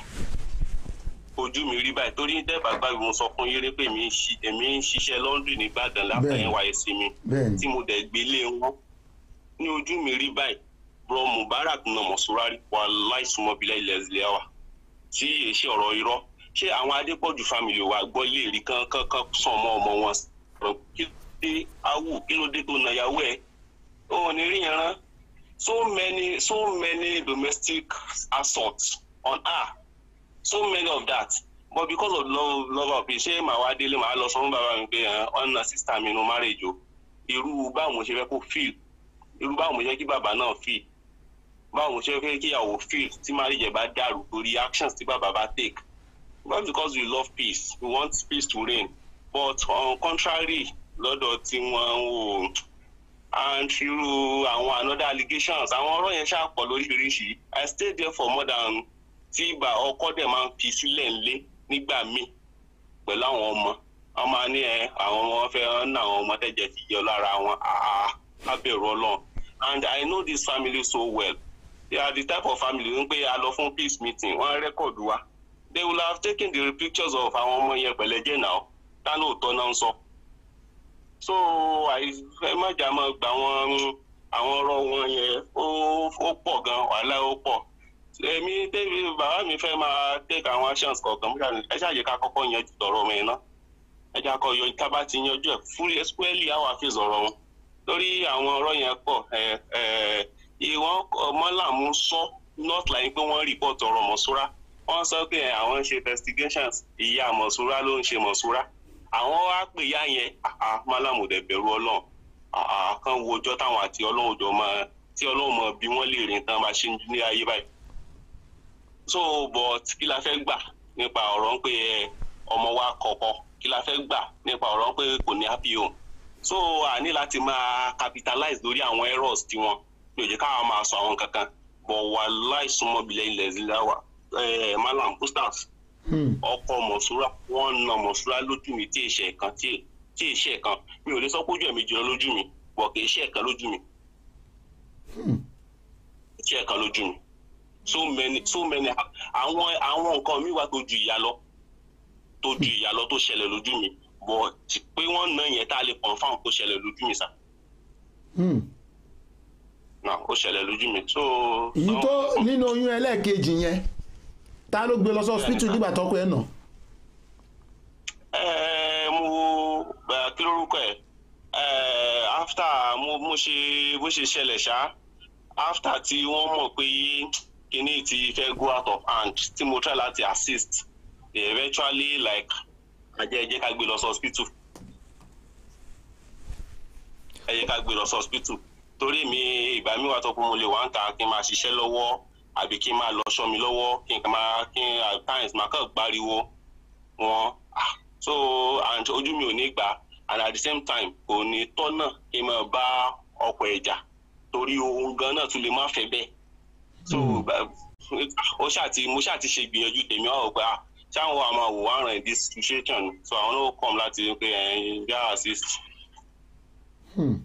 ojú mi rí báyìí torí dẹ́gbà gbàgbé mo sọ fún yéré pé èmi ń ṣiṣẹ́ laundry ní Ìbàdàn látẹ̀yìn wáyé sí mi tí mo dẹ̀ gbélé wọn ní ojú mi rí báyìí bro Mubarak náà Monsura rí wà láìsúnmọ́bílẹ̀ ilẹ̀ ìzìlẹ̀ wa tí èsì ọ̀rọ̀ irọ́ ṣé àwọn Adépọ̀jù family wa gbọ́ lè rí kankan sàn mọ́ ọmọ wọn sọ̀rọ̀ kí ló dé awù kí ló dé tó na yàwó ẹ̀ ó ní rí yẹn rán so many so many domestic assaults on her so many of that but because of love love of peace ṣé màá wá délé màá lọ sọ fún bàbá mi pé ọ̀nà sister mi no marriage o irú báwo mo ṣe fẹ́ kó feel irú báwo mo ṣe kí bàbá náà feel báwo mo ṣe fẹ́ kí ìyàwó feel tí marriage bá dàrú torí actions tí bàbá bá take not because we love peace we want peace to reign but on contrary lọ́dọ̀ tí wọ́n ò and irú àwọn another allegations àwọn ọ̀rọ̀ yẹn ṣàpọ̀ lóríṣiríṣi I stayed there for more than tí ìgbà ọkọ dẹ̀ máa ń fi sílẹ̀ ńlé nígbà míì pẹ̀lú àwọn ọmọ wọn máa ní ẹ àwọn ọmọ fẹ́ ná àwọn ọmọ tẹ̀jẹ̀ ti yọ lára wọn abẹ̀rù Ọlọ́run and I know this family so well they are the type of family ń pé a lọ fún peace meeting wọ́n rẹ́kọ̀dù wa they will have taken the pictures of àwọn ọmọ yẹn pẹ̀lẹ́jẹ̀ náà tánú òótọ́ náà ń sọ so ẹ má jà máa gbà wọn àwọn ọ̀rọ̀ wọn yẹn ó pọ̀ gan wàhálà ó pọ̀ èmi tẹ́bi bàbá mi fẹ́ máa take àwọn actions kọ̀ọ̀kan ẹ ṣáà yẹ ká kọ́kọ́ yanjú tọ̀rọ̀ ọmọ yẹn náà ẹ jà kọ́ yọ tá bá ti yanjú ẹ̀ fully squarely àwọn àfihàn ọ̀rọ̀ wọn lórí àwọn ọ̀rọ̀ yẹn pọ̀ ìwọ̀n ọmọlàmú sọ not like pé wọ́n report ọ̀rọ̀ Monsura wọ́n sọ pé àwọn ń ṣe investigations ìyá Monsura ló ń ṣe Monsura àwọn wá pè yá yẹn mọ́làmù dẹ̀ bẹ̀rù Ọlọ́run kan wo ọjọ́ táwọn àti Ọlọ́run jọ máa tí Ọlọ́run mọ̀ bí wọ́n lè rìn tán máa ṣe ní ayé báyìí so but kí la fẹ́ gbà nípa ọ̀rọ̀ ń pé ọmọ wa kọ̀ọ̀kọ̀ kí la fẹ́ gbà nípa ọ̀rọ̀ ń pé kò ní happy home so a ní láti máa capitalize lórí àwọn errors tiwọn mi ò jẹ́ káwọn máa sọ àwọn kankan but wà láìsúnmọ́bìlẹ̀ ilẹ̀ ìzìláwà malam ustaz ọkọ Monsura wọn na Monsura lójú mi tí èṣẹ kan tí èṣẹ kan mi ò lè sọ pé ojú ẹ̀ méjì lọ lójú mi but kì í ṣe ẹ̀kan lójú mi ṣe ẹ̀kan lójú mi so many so many àwọn àwọn nǹkan mi wà tó ju ìyá lọ tó ju ìyá lọ tó ṣẹlẹ̀ lójú mi but pé wọ́n na yẹn tá a lè confam tó ṣẹlẹ̀ lójú mi sá náà ó ṣẹlẹ̀ lójú mi so. èyí tó nínú oyún ẹlẹ́ẹ̀kejì yẹn ta ló gbé lọ sí hospital nígbà tọ́kọ ẹ̀ nà. ẹ mo kí lórúkọ ẹ after mo mo ṣe bó ṣe ṣẹlẹ̀ ṣá after tí wọ́n mọ̀ pé kíní ti fẹ́ go out of hand tí mo try láti assist they eventually like ajẹ́ ẹ jẹ́ ká gbé lọ sí hospital ẹ jẹ́ ká gbé lọ sí hospital torí mi ìgbà mi wà tó kún mo lè wá ń ta kí n máa ṣiṣẹ́ lọ́wọ́ àbí kí n máa lọ ṣọ́ mi lọ́wọ́ kí n máa kí n at times máa kàn gbáriwo wọn so and ojú mi ò ní gbà and at the same time kò ní tọ́nà kí n máa bá ọkọ̀ ẹ̀jà torí ohun gan náà tún lè má fẹ́ bẹ́ẹ̀ so ó ṣàti mo ṣàti ṣe ìgbìyànjú tèmi ọ̀ gba ṣáwọn wa máa wò wá ràn this situation so àwọn náà come láti pé ẹ̀yin bí i assist. Hmm.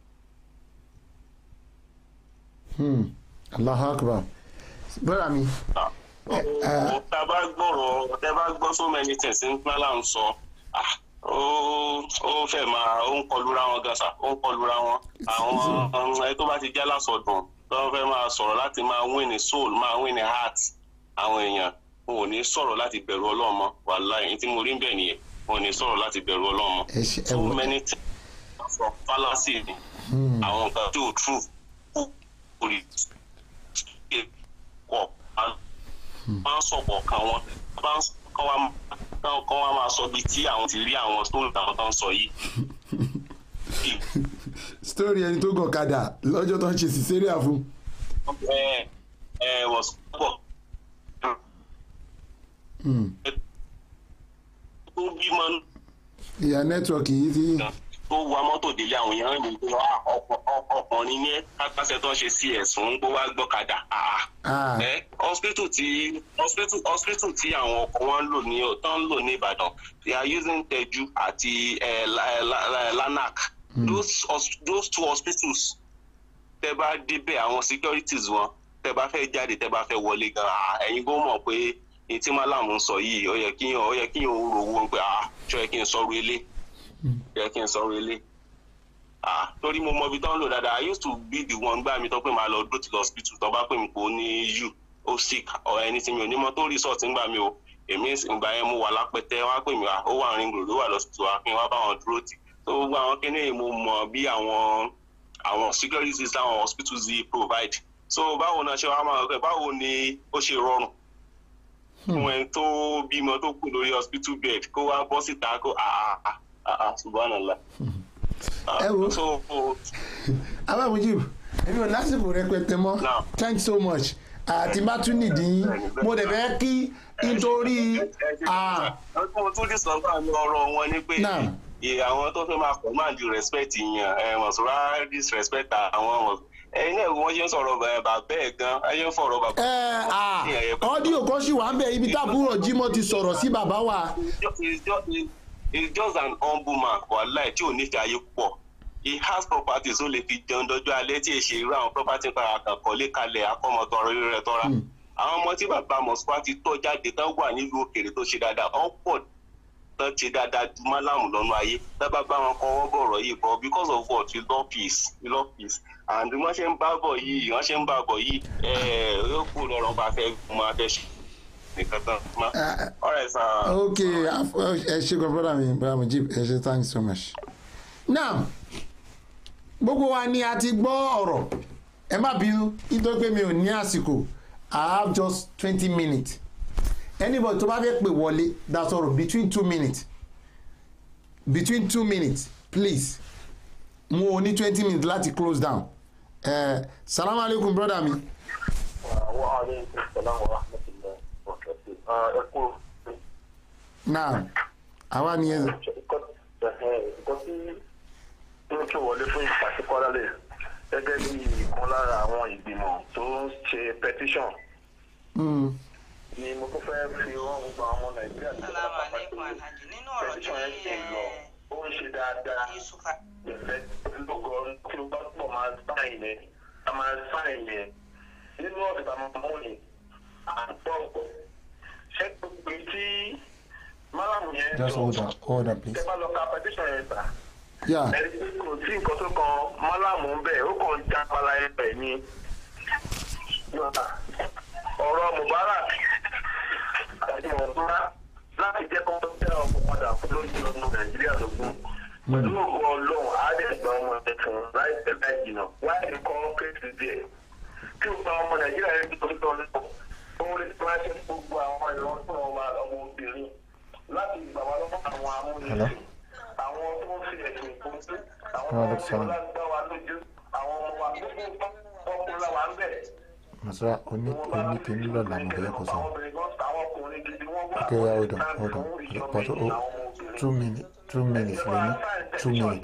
Hmm. Allahu Akbar. Bọ́lá mi. Tẹ́ bá gbọ́rọ̀ tẹ́ bá gbọ́ so many things ní Mala ń sọ ó fẹ́ máa ó ń kọlura wọn gan sa ó ń kọlura wọn àwọn ẹ tó bá ti já lásọdùn tó fẹ́ máa sọ̀rọ̀ láti máa win ní soul máa win ní heart àwọn èèyàn wọn ò ní sọ̀rọ̀ láti bẹ̀rù Ọlọ́run mọ́ wàláhì tí mo rí bẹ́ẹ̀ nìyẹn wọn ò ní sọ̀rọ̀ láti bẹ̀rù Ọlọ́run mọ́ so many things for fallacy ni àwọn nǹkan tí ò true kò rí kọ̀ máa ń sọ̀pọ̀ kan wọn bá ń kọ́ wa kọ́ wa máa sọ bíi tí àwọn ti rí àwọn tó àwọn tó ń sọ yìí. story ẹni tó gọ̀kadà lọ́jọ́ tó ń ṣe cesarean fún. ẹ ẹ wọ́n sọ́pọ̀. tó bímọ. ìyá nẹ́tíwọ̀kì yìí ti. tó wa mọ́tò délé àwọn èèyàn ní pé ọkùnrin ní kápásẹ̀ tó ń ṣe sí ẹ̀sùn pé wá gbọ́kadà. hospital tí hospital tí àwọn ọkọ̀ wọn ń lò ní tó ń lò ní Ìbàdàn they are using Teju àti Lanac. those those two hospitals tẹ́ bá débẹ̀ àwọn securities wọn tẹ́ bá fẹ́ jáde tẹ́ bá fẹ́ wọlé gan ẹ̀yin gbọ́ mọ̀ pé ètí Málàmù ń sọ yìí ó yẹ kí ó yẹ kí ó rò wọ́n pé ah ṣọ́ yẹ kí n sọ̀rọ̀ ilé yẹ kí n sọ̀rọ̀ ilé ah torí mo mọ ibi tó ń lò dáadáa I used to be the one gbá mi tó pé màá lọ dó ti lọ hospital tó bá pè mí kó ní u ó sick or anything mi ò ní mọ tó resort ń gbà mí o èmi ìgbà yẹn mo wà lápẹtẹ wọn á pè mí wá ó wà ring road ó wà lọ́sítù wa kí n wá bá wọn dúró tì tó gbogbo àwọn kíní mo mọ bí àwọn àwọn securities táwọn hospitals yìí provide so báwo náà ṣe wá máa rẹ báwo ni ó ṣe rọrùn fún ẹni tó bímọ tó kù lórí hospital bed kó wá bọ́ síta kó àà àà subhanallah. ẹ wo abamujibu èmi ò lásìkò rẹpẹtẹ mọ́ thank you so much àti bá tún nìdí mo dẹ̀ fẹ́ kí nítorí. mo tún lè sọ fún àwọn ọ̀rọ̀ wọn ni pé àwọn tó fẹ́ máa command respect yàn mọ̀sùlá disrespect àwọn ẹ̀yin náà wọ́n ṣe ń sọ̀rọ̀ bàbá ẹ̀ gan ẹ̀yin ń fọ̀rọ̀ bàbá. ẹ ọ́díò kan ṣì wà ń bẹ ibi táàbúrò Jímọ̀ ti sọ̀rọ̀ sí bàbá wa. He's just an humble man wàláì tí ò nífẹ̀ẹ́ ayé púpọ̀ he has properties ó lè fi jẹun dọ́jọ́ alẹ́ tí èṣe irú àwọn property para kan kọ́lé kalẹ̀ akọ́mọtọrọ rẹ̀ tọ́ra àwọn ọmọ tí bàbá mọ̀sùlá ti tọ́ jáde tán wà nílùú òkèèrè tó ṣe dáadáa wọ́n pọ̀ tán ṣe dáadáa ju Málàmù lọ́nà ayé tábà bá wọn kọ́ wọ́n bọ̀rọ̀ yìí but because of what we love peace we love peace and wọ́n ṣe ń bá bọ̀ yìí wọ́n ṣe ń bá bọ̀ yìí yóò kú lọ́rọ̀ bá fẹ́ máa fẹ́ ṣe nìkan tán. alright sir. okay ẹ ṣe gan brother mi brother Mujib ẹ ṣe thank you so much. now gbogbo wa ni a ti gbọ́ ọ̀rọ̀ ẹ má bínú nítorí pé mi ò ní àsìkò I have just twenty minutes anybody tó bá fẹ́ pè wọlé dá sọ̀rọ̀ between two minutes between two minutes please mo ní twenty minutes láti close down uh, salaam alaikum brother mi. wa alaikum salaam wa rahmatullahi wa barakatuh. náà àwa ni ẹ. nǹkan tí ó tún wọlé fún ìpàsípàrọ̀lẹ̀ gẹ́gẹ́ bí ìkan lára àwọn ìgbìmọ̀ tó ń ṣe petition ni mo tún fẹ́ fi rán gbogbo àwọn ọmọ Nàìjíríà ní ọ̀pọ̀ petition yẹn sì ń lọ ó ń ṣe dáadáa ìfẹ́ lógo tí ó bá pọ̀ máa sáìn yẹn a máa sáìn yẹn nínú ọ̀sẹ̀ tá a máa mú ni à ń pọ̀ pọ̀ ṣé gbogbo tí Málàmù yẹn just hold on hold on please. ẹ bá lọ ka petition yẹn ta yeah. ẹni tí kò sí nǹkan tó kan Málàmù ń bẹ̀ ó kàn ń já abala ẹ̀bẹ̀ ni ọ̀rọ̀ Mubarak àti Mọ̀túnrá láti jẹ́ kó tẹ́ ọmọ padà lójú ọmọ Nàìjíríà lógún pẹ̀lú ògùn Ọlọ́run àádẹ́gbà ọmọ ẹ̀fọn láìpẹ́ láì jìnnà wáyé kọ́ kéèsì díẹ̀ kí o gba ọmọ Nàìjíríà yẹn tó tọ́ lọ́wọ́ òun lè fi ránṣẹ́ gbogbo àwọn ìrántí ọmọ obìnrin láti gbà wá lọ́wọ́ àwọn amúnisìn àwọn tó ń fi ẹ̀sùn ìpọ́njú àwọn ọmọ ìjọba gbá wa lójú àwọn ọmọ wa gbogbo ọkùnrin wa ń bẹ̀. Masra oní oní kìíní lọ́la mo bẹ̀rẹ̀ kó sọ. Okay, hold on, hold on. But oh, two minutes, two minutes, lẹ́ni two minutes.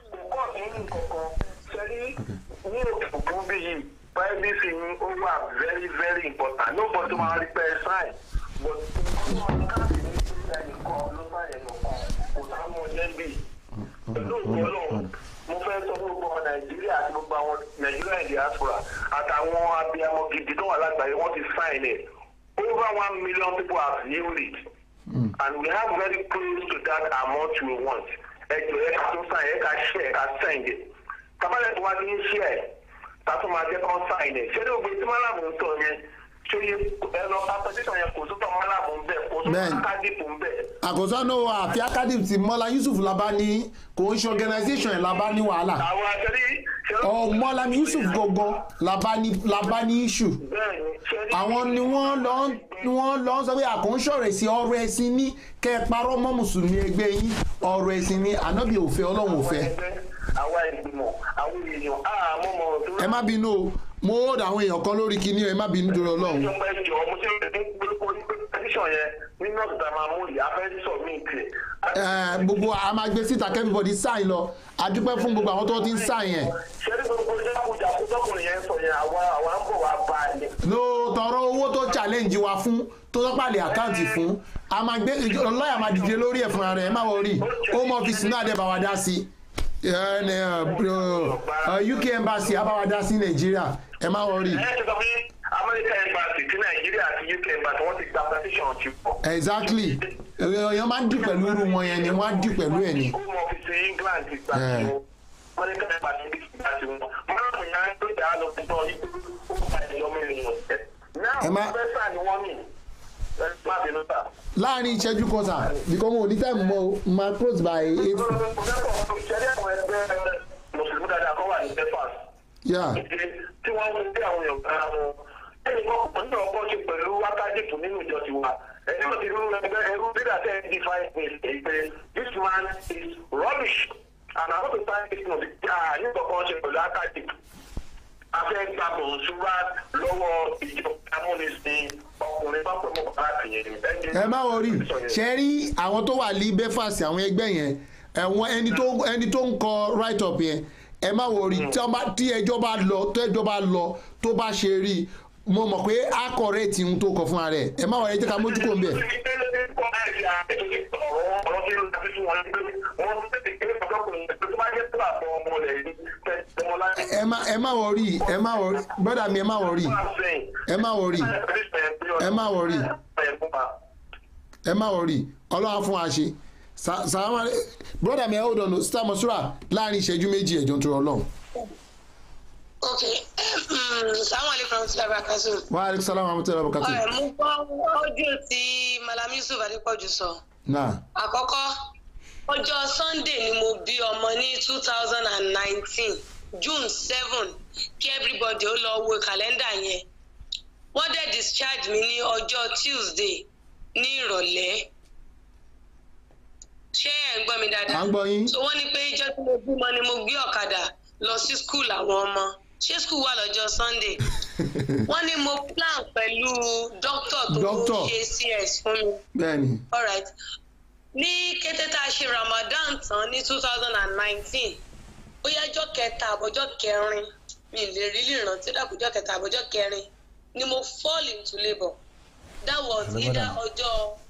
Ní òkùnkùn bí yìí, privacy ni ó wà very very important. Nobody máa rí pẹ́ sign, but wọ́n káàdì ní ìpínlẹ̀ nìkan ló bá yẹn nìkan kò sáwọn ọ̀lẹ́bí. Pẹ̀lú ògbọ́n mo fẹ́ sọ fún gbogbo ọmọ Nàìjíríà àti gbogbo àwọn Nàìjíríà diaspora àtàwọn abiyamọ gidi tó wà lágbàáyé wọ́n ti sign it. Over one million people have viewed it. Mm. And we have very close to that amount we want. Ẹjọ́ ẹ ká tún sign ẹ ká share ẹ ká send it. Tábàlẹ̀ tó wá ní share tàtún máa jẹ́ kán sign it. Ṣé ní ògbé tí Málàmù ń sọ yẹn? Ṣé ẹ lọ application yẹn kò sótọ̀ Málàmù ń bẹ̀ kò sótọ̀ Akadip ń bẹ̀? Àkóso náà àfi Akadip ti Mọ́lá Yusuf labá ní kò ń ṣe organisation ẹ̀ labá ní wàhálà. Àwọn àṣẹrí. Ọ Mọ́lá Yusuf gangan labá ní labá ní issue. Àwọn ni wọ́n lọ wọ́n lọ sọ pé àkóńṣọ̀rọ̀ ẹ̀sìn ọ̀rọ̀ ẹ̀sìn ní kẹ́ ẹ parọ́ mọ́ mùsùlùmí ẹgbẹ́ yín ọ̀rọ̀ ẹ̀sìn ní ànábì òfẹ́ Ọlọ́run òfẹ́. Àwa ìgbìmọ̀ àwọn èèyàn àmọ́ mọ̀ tó. Ẹ má bínú o mo hold àwọn èèyàn kan lórí kinní ẹ má bínú dúró Ọlọ́run. Ìjọba ìjọ mo ṣe ń gbé orí pẹ́tíṣàn yẹn ní mílíọ̀nù tá a máa mú yìí a fẹ́ submit ẹ̀. gbogbo a máa gbé síta kẹ́míbọ̀dì sáìn lọ adúpẹ́ fún gbogbo àwọn tó ti ń sáìn yẹn. ṣé ní gbogbo jákujàku tọkùnrin yẹn sọ yẹn àwa àwa ń bọ̀ wá bá a ní. ló tọrọ owó tó challenge wa fún tó tọ́pàlẹ̀ àkáǹtì fún a máa gbé lọ́ọ̀yà máa dìde lórí ẹ̀ fúnra rẹ̀ ẹ má wọrí home office náà dẹ̀ bá wa dá sí U K embassy á bá wa dá sí nàìjíríà ẹ má wọrí. ẹ ti sọ pé America embassy ti nàìjíríà àti U K embassy wọ́n ti gba petition ti pọ̀. exactly èèyàn máa ń dì pẹ̀lú irú wọn yẹn ni wọ́n á dì pẹ̀lú ẹ̀ ni. home office England ti gbà tí wọ́n America embassy ti gbà tí wọ́n mọ́nà ìyá tó dá lọ sí tọ́ yìí ó bá ẹ̀ lọ́mọ ènìyàn. náà wọ́n fẹ́ sà ni wọ́n mì má bínú sà. láàrin ìṣẹ́jú kan sà bíkọ́ mo ní táìmù mọ́ máa close by eight. ìṣẹ́jú àwọn ẹgbẹ́ mùsùlùmí dáadáa kan wà ní Belfast. tí wọ́n ń gbé àwọn èèyàn kan wọn ẹnì kan kò ní ọkọ ṣe pẹ̀lú wákàtí nínú ìjọ tiwa ẹni ò ti rú ẹgbẹ́ ẹrú dídà tẹ́ ẹ di five minutes èyí pé this man is rubbish and I want to find this man ah nígbà kan ṣe pẹ̀lú wákàtí afẹ́ gbàgbọ́ ṣúra lọ́wọ́ ìjọba amúnisìn ọkùnrin bá pẹ̀ mọ́ bàbá yẹn. ẹ má wọrí ṣe rí àwọn tó wà ní Belfast àwọn ẹgbẹ́ yẹn ẹ̀wọ̀n ẹni tó ẹni tó ń kọ write up yẹn ẹ má wọrí tí ẹjọ́ bá lọ tó ẹjọ́ bá lọ tó bá ṣe rí mo mọ̀ pé a correct ohun tó kọ fún ara ẹ̀ ẹ má wọrí ẹ jẹ́ ká mójú kó ń bẹ̀. ẹ má ẹ má wọrí ẹ má wọrí brother mi ẹ má wọrí ẹ má wọrí ẹ má wọrí ẹ má wọrí ọlọ́wà fún wa ṣe sàlámà brother mi ẹ hold on star mosura láàrin ìṣẹ́jú méjì ẹ̀jọ̀ tó rọ lọ́hùn. ok salamu alaikum warahmatullahi wabarakatuh. wa alaikum salam warahmatullahi wabarakatuh. ọ̀rẹ́ mo gbọ́ ọjọ́ tí Malam Yusuf Adépọ̀jù sọ. náà. àkọ́kọ́ ọjọ́ Sunday ni mo bí ọmọ ní two thousand and nineteen June seven kí everybody ó lọ wo kàlẹ́ndà yẹn wọ́n dẹ̀ discharge mi ní ọjọ́ Tuesday ní ìrọ̀lẹ́ ṣé ẹ̀ ń gbọ́ mi dáadáa. à ń gbọ́ yín. so wọ́n ní pé ìjọ́ tí mo bímọ ni mo gbé ọ̀kadà lọ sí school àwọn ọmọ ṣé school wà lọ́jọ́ Sunday wọ́n ní mo plan pẹ̀lú doctor tó ṣe C S fún mi. bẹ́ẹ̀ni. all right ní kété tá a ṣe Ramadan tán ní two thousand and nineteen bóyá ọjọ́ kẹta àbọ̀jọ́ kẹrin mi lè rí lè rántí dàbọ̀jọ́ kẹta àbọ̀jọ́ kẹrin ni mo fall into labour that was either ọjọ́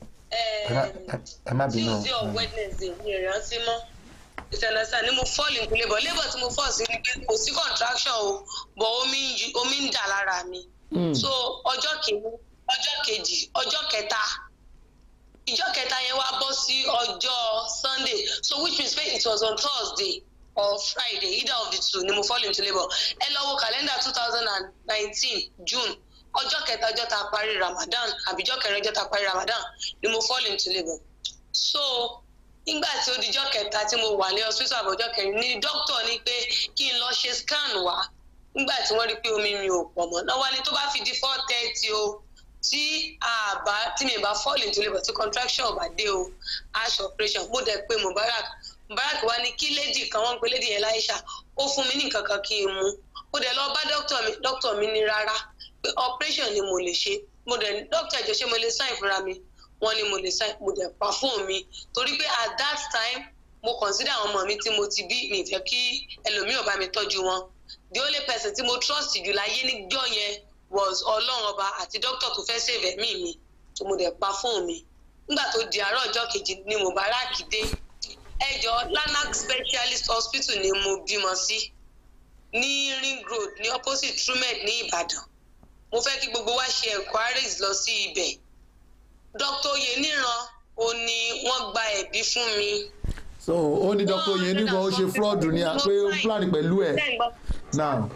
Tuesday or Wednesday mi ìrántí mọ́ ìtẹ̀lẹ́sà ni mo fall into labour labour tí mo fall sí ni pé kò sí contraction o but omi omi ń dà lára mi so ọjọ́ kìíní ọjọ́ kejì ọjọ́ kẹta ìjọ́ kẹta yẹn wá bọ́ sí ọjọ́ Sunday so which means pé it was on Thursday or Friday either of the two ni mo fall into labour ẹ lọ wo calendar two thousand and nineteen June ọjọ́ kẹta ọjọ́ ta parí Ramadan àbíjọ́ kẹrin ọjọ́ ta parí Ramadan ni mo fall into labour so nígbà tí ó dijọ́ kẹta tí mo wà ní hospital àbọ̀jọ́ kẹrin ní dókítà ní pé kí n lọ ṣe scan wá nígbà tí wọ́n rí pé omi mi ò pọ̀ mọ́ náà wá ní tó bá fi di four thirty o tí àbá tí mi bá fall into labour tí contraction bá dé o ash operation mo dẹ̀ pé Mubarak Mubarak wá ní kí lady kan wọ́n pe lady yẹn Láìṣà ó fún mi ní nǹkan kan kí n mu mo dẹ̀ lọ bá dókítà mi dókítà mi ní rárá pé operation ni mo lè ṣe mo dẹ̀ dókítà ìjọ ṣé mo lè sign fúnra mi wọ́n ní mo lè sign mo dẹ̀ pa fóònù mi torí pé at that time mo consider àwọn ọmọ mi tí mo ti bí mi fẹ́ kí ẹlòmíràn bá mi tọ́jú wọn the only person tí mo trust jù láyé níjọ́ yẹn was Ọlọ́run ọba àti dókítà tó fẹ́ save ẹ̀mí mi tó mo dẹ̀ pa fóònù mi nígbà tó di àárọ̀ ọjọ́ kejì ni Mubarak dé ẹjọ́ Lanac Specialist Hospital ni mo bímọ sí ní Ring Road ní opposite Trumed ní Ìbàdàn mo fẹ́ kí gbogbo wa ṣe enquiries lọ sí ibẹ̀ Dr. Oyeniran ó ní wọ́n gba ẹ̀bí fún mi. so ó ní Dr. Oyeniran ó ṣe fraud ní pé ó plan pẹ̀lú ẹ̀ now.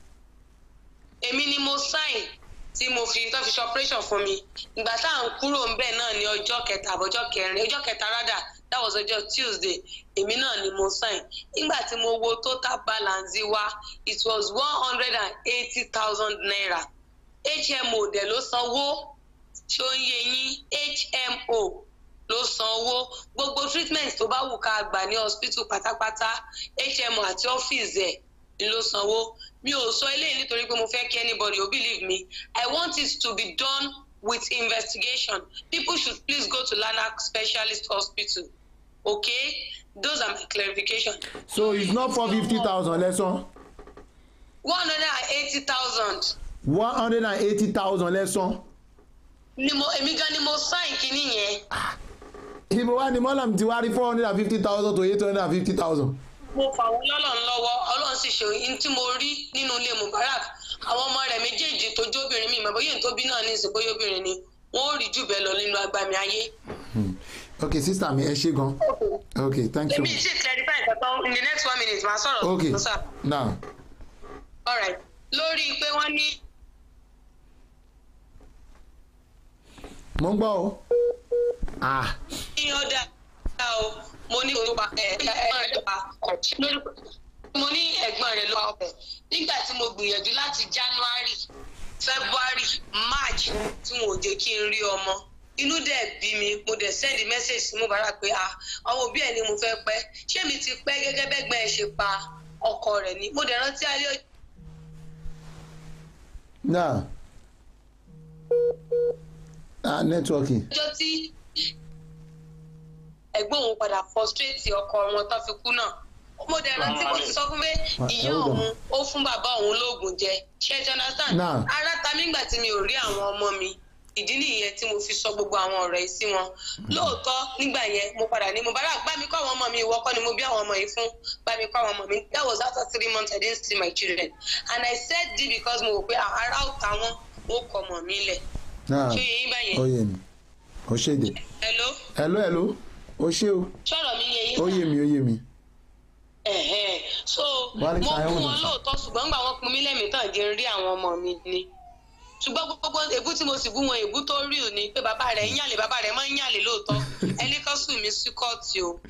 èmi ni mo sign tí mo fi tó fi ṣe operation fún mi ìgbà tá à ń kúrò ńbẹ̀ náà ní ọjọ́ kẹta àbọ̀jọ́ kẹrin ọjọ́ kẹta rádà that was ọjọ́ Tuesday èmi náà ni mo sign nígbà tí mo wo total balance wa it was one hundred and eighty thousand naira H M O dẹ̀ ló sanwó ṣó ń yé yín H M O ló sanwó gbogbo treatment tó bá wù ká gbà ní hospital pátápátá H M O àti ọ́fíìsì ẹ̀ ni ló sanwó mi ò sọ eléyìí nítorí pé mo fẹ́ kí anybody ó believe me I want it to be done with investigation. People should please go to Lanark Specialist Hospital. Okay? Those are my clarification. So it's not for fifty thousand lesson. one hundred eighty thousand. one hundred eighty thousand lesson. Ni mo èmi gan ni mo sign kini yẹn. Ibo wa ni Molam ti wá rí four hundred fifty thousand to eight hundred fifty thousand. Mo fà wọ́n lọ́lọ́run lọ́wọ́ Ọlọ́run sì ṣe ohun tí mo rí nínú ilé Mubarak àwọn ọmọ rẹ̀ méjèèjì tó jóbìnrin mi ìmọ̀ bóyá tó bí náà ní ìsìn bóyá obìnrin ni wọ́n ò rí jù bẹ́ẹ̀ lọ nínú agbami ayé. Okay, sister mi ẹ ṣé gan. Okay, thank you. Let me just clarify nǹkan in the next one minute màá sọ̀rọ̀. Okay, now. All right. Lórí pé wọ́n ní. Mo ń gbọ́ o. Ah. Ní ọ̀dà o, mo ní olùpa ẹ̀gbọ́n rẹ̀ ló pa mo ní ẹ̀gbọ́n rẹ̀ ló pa ọbẹ̀. Nígbà tí mo gbìyànjú láti January, February, March tí mo ò jẹ́ kí n rí ọmọ. Inú dẹ̀ bí mi, mo dẹ̀ send message sí Mubarak pé ah, àwọn òbí ẹ̀ ni mo fẹ́ pẹ́. Ṣé mi ti pẹ́ gẹ́gẹ́ bẹ́gbọ́n ẹ̀ ṣe pa ọkọ rẹ̀ ni? Mo dẹ̀ rántí alẹ́ ọjọ́. Now. Ah, networking. Ọjọ́ tí ẹ̀gbọ́n òun padà frustrate ọkọ wọn tó fi kú náà. Mo dẹ̀ rántí mo ti sọ fún pé ìyá òun ó fún bàbá òun lóògùn jẹ. Ṣé you understand? Ara ta mí gbà tí mi ò rí àwọn ọmọ mi. Ìdí nìyẹn tí mo fi sọ gbogbo àwọn ọ̀rọ̀ yìí sí wọn. Lóòótọ́ nígbà yẹn mo padà ní Mubarak bá mi kọ́ àwọn ọmọ mi ìwọ kọ́ ni mo bí àwọn ọmọ yìí fún bá mi kọ́ àwọn ọmọ mi. That was after three months I didn't see my children. And I said this because mo wò pé ara ọ̀tá wọn ó kọ ọmọ mi lẹ̀. Ṣé yẹn báyẹn? Ó yé mi. Ó ṣe dé. Hello. Hello hello. Ó ṣe o. Sọ̀rọ̀ mi yẹ yín. Ó yé mi ó yé mi. Ẹ̀hẹ́n. So mo kún wọn lóòótọ́ ṣùgbọ́n gbà wọ́n pin mí lẹ́mìí tán jẹ́ rí àwọn ọmọ mi ni. Ṣùgbọ́n gbogbo èbú tí mo sì bú wọn èbú tó rí ò ní pé bàbá rẹ̀ ń yàlè bàbá rẹ̀ máa ń yàlè lóòótọ́ ẹni kan sùn mí sí kóòtù o.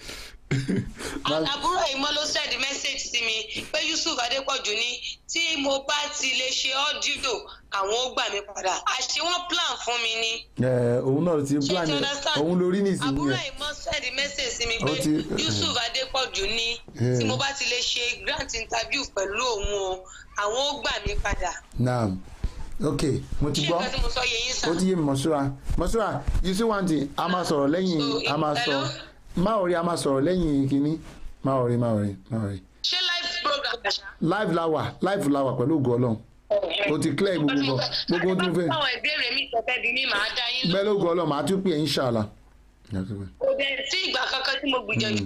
Àbúrò ìmọ̀ ló send message sí mi pé Yusuf Adépọ̀jù ní tí mo bá ti lè ṣe ọ́díò àwọn ó gbà mí padà àṣé wọ́n plan fún mi ni. Òun náà ti plan ẹ̀ òun lórí nísìnyí. Àbúrò ìmọ̀ send message sí mi pé Yusuf Adépọ̀jù ní tí mo bá ti lè ṣe grant interview pẹ̀lú òun o àwọn ó gbà mí padà. Naam. Okay, mo ti gbọ́ ó ti yé mi Mọ̀ṣúra Mọ̀ṣúra you see one thing a máa sọ̀rọ̀ lẹ́yìn a máa sọ máa ò rí a máa sọ̀rọ̀ lẹ́yìn kínní máa ò rí máa ò rí máa ò rí. Ṣé live program ṣá? Live la wà live la wà pẹ̀lú ògo Ọlọ́run o ti clear gbogbo gbogbo ohun tó ń fẹ́. Báwo ìbéèrè mi tẹ̀tẹ̀ bí mi máa dá yín lọ. Bẹ́ẹ̀ ló ògo Ọlọ́run màá tún pè é inshallah. Kò dẹ̀ sí ìgbà kankan tí mo gbìyànjú.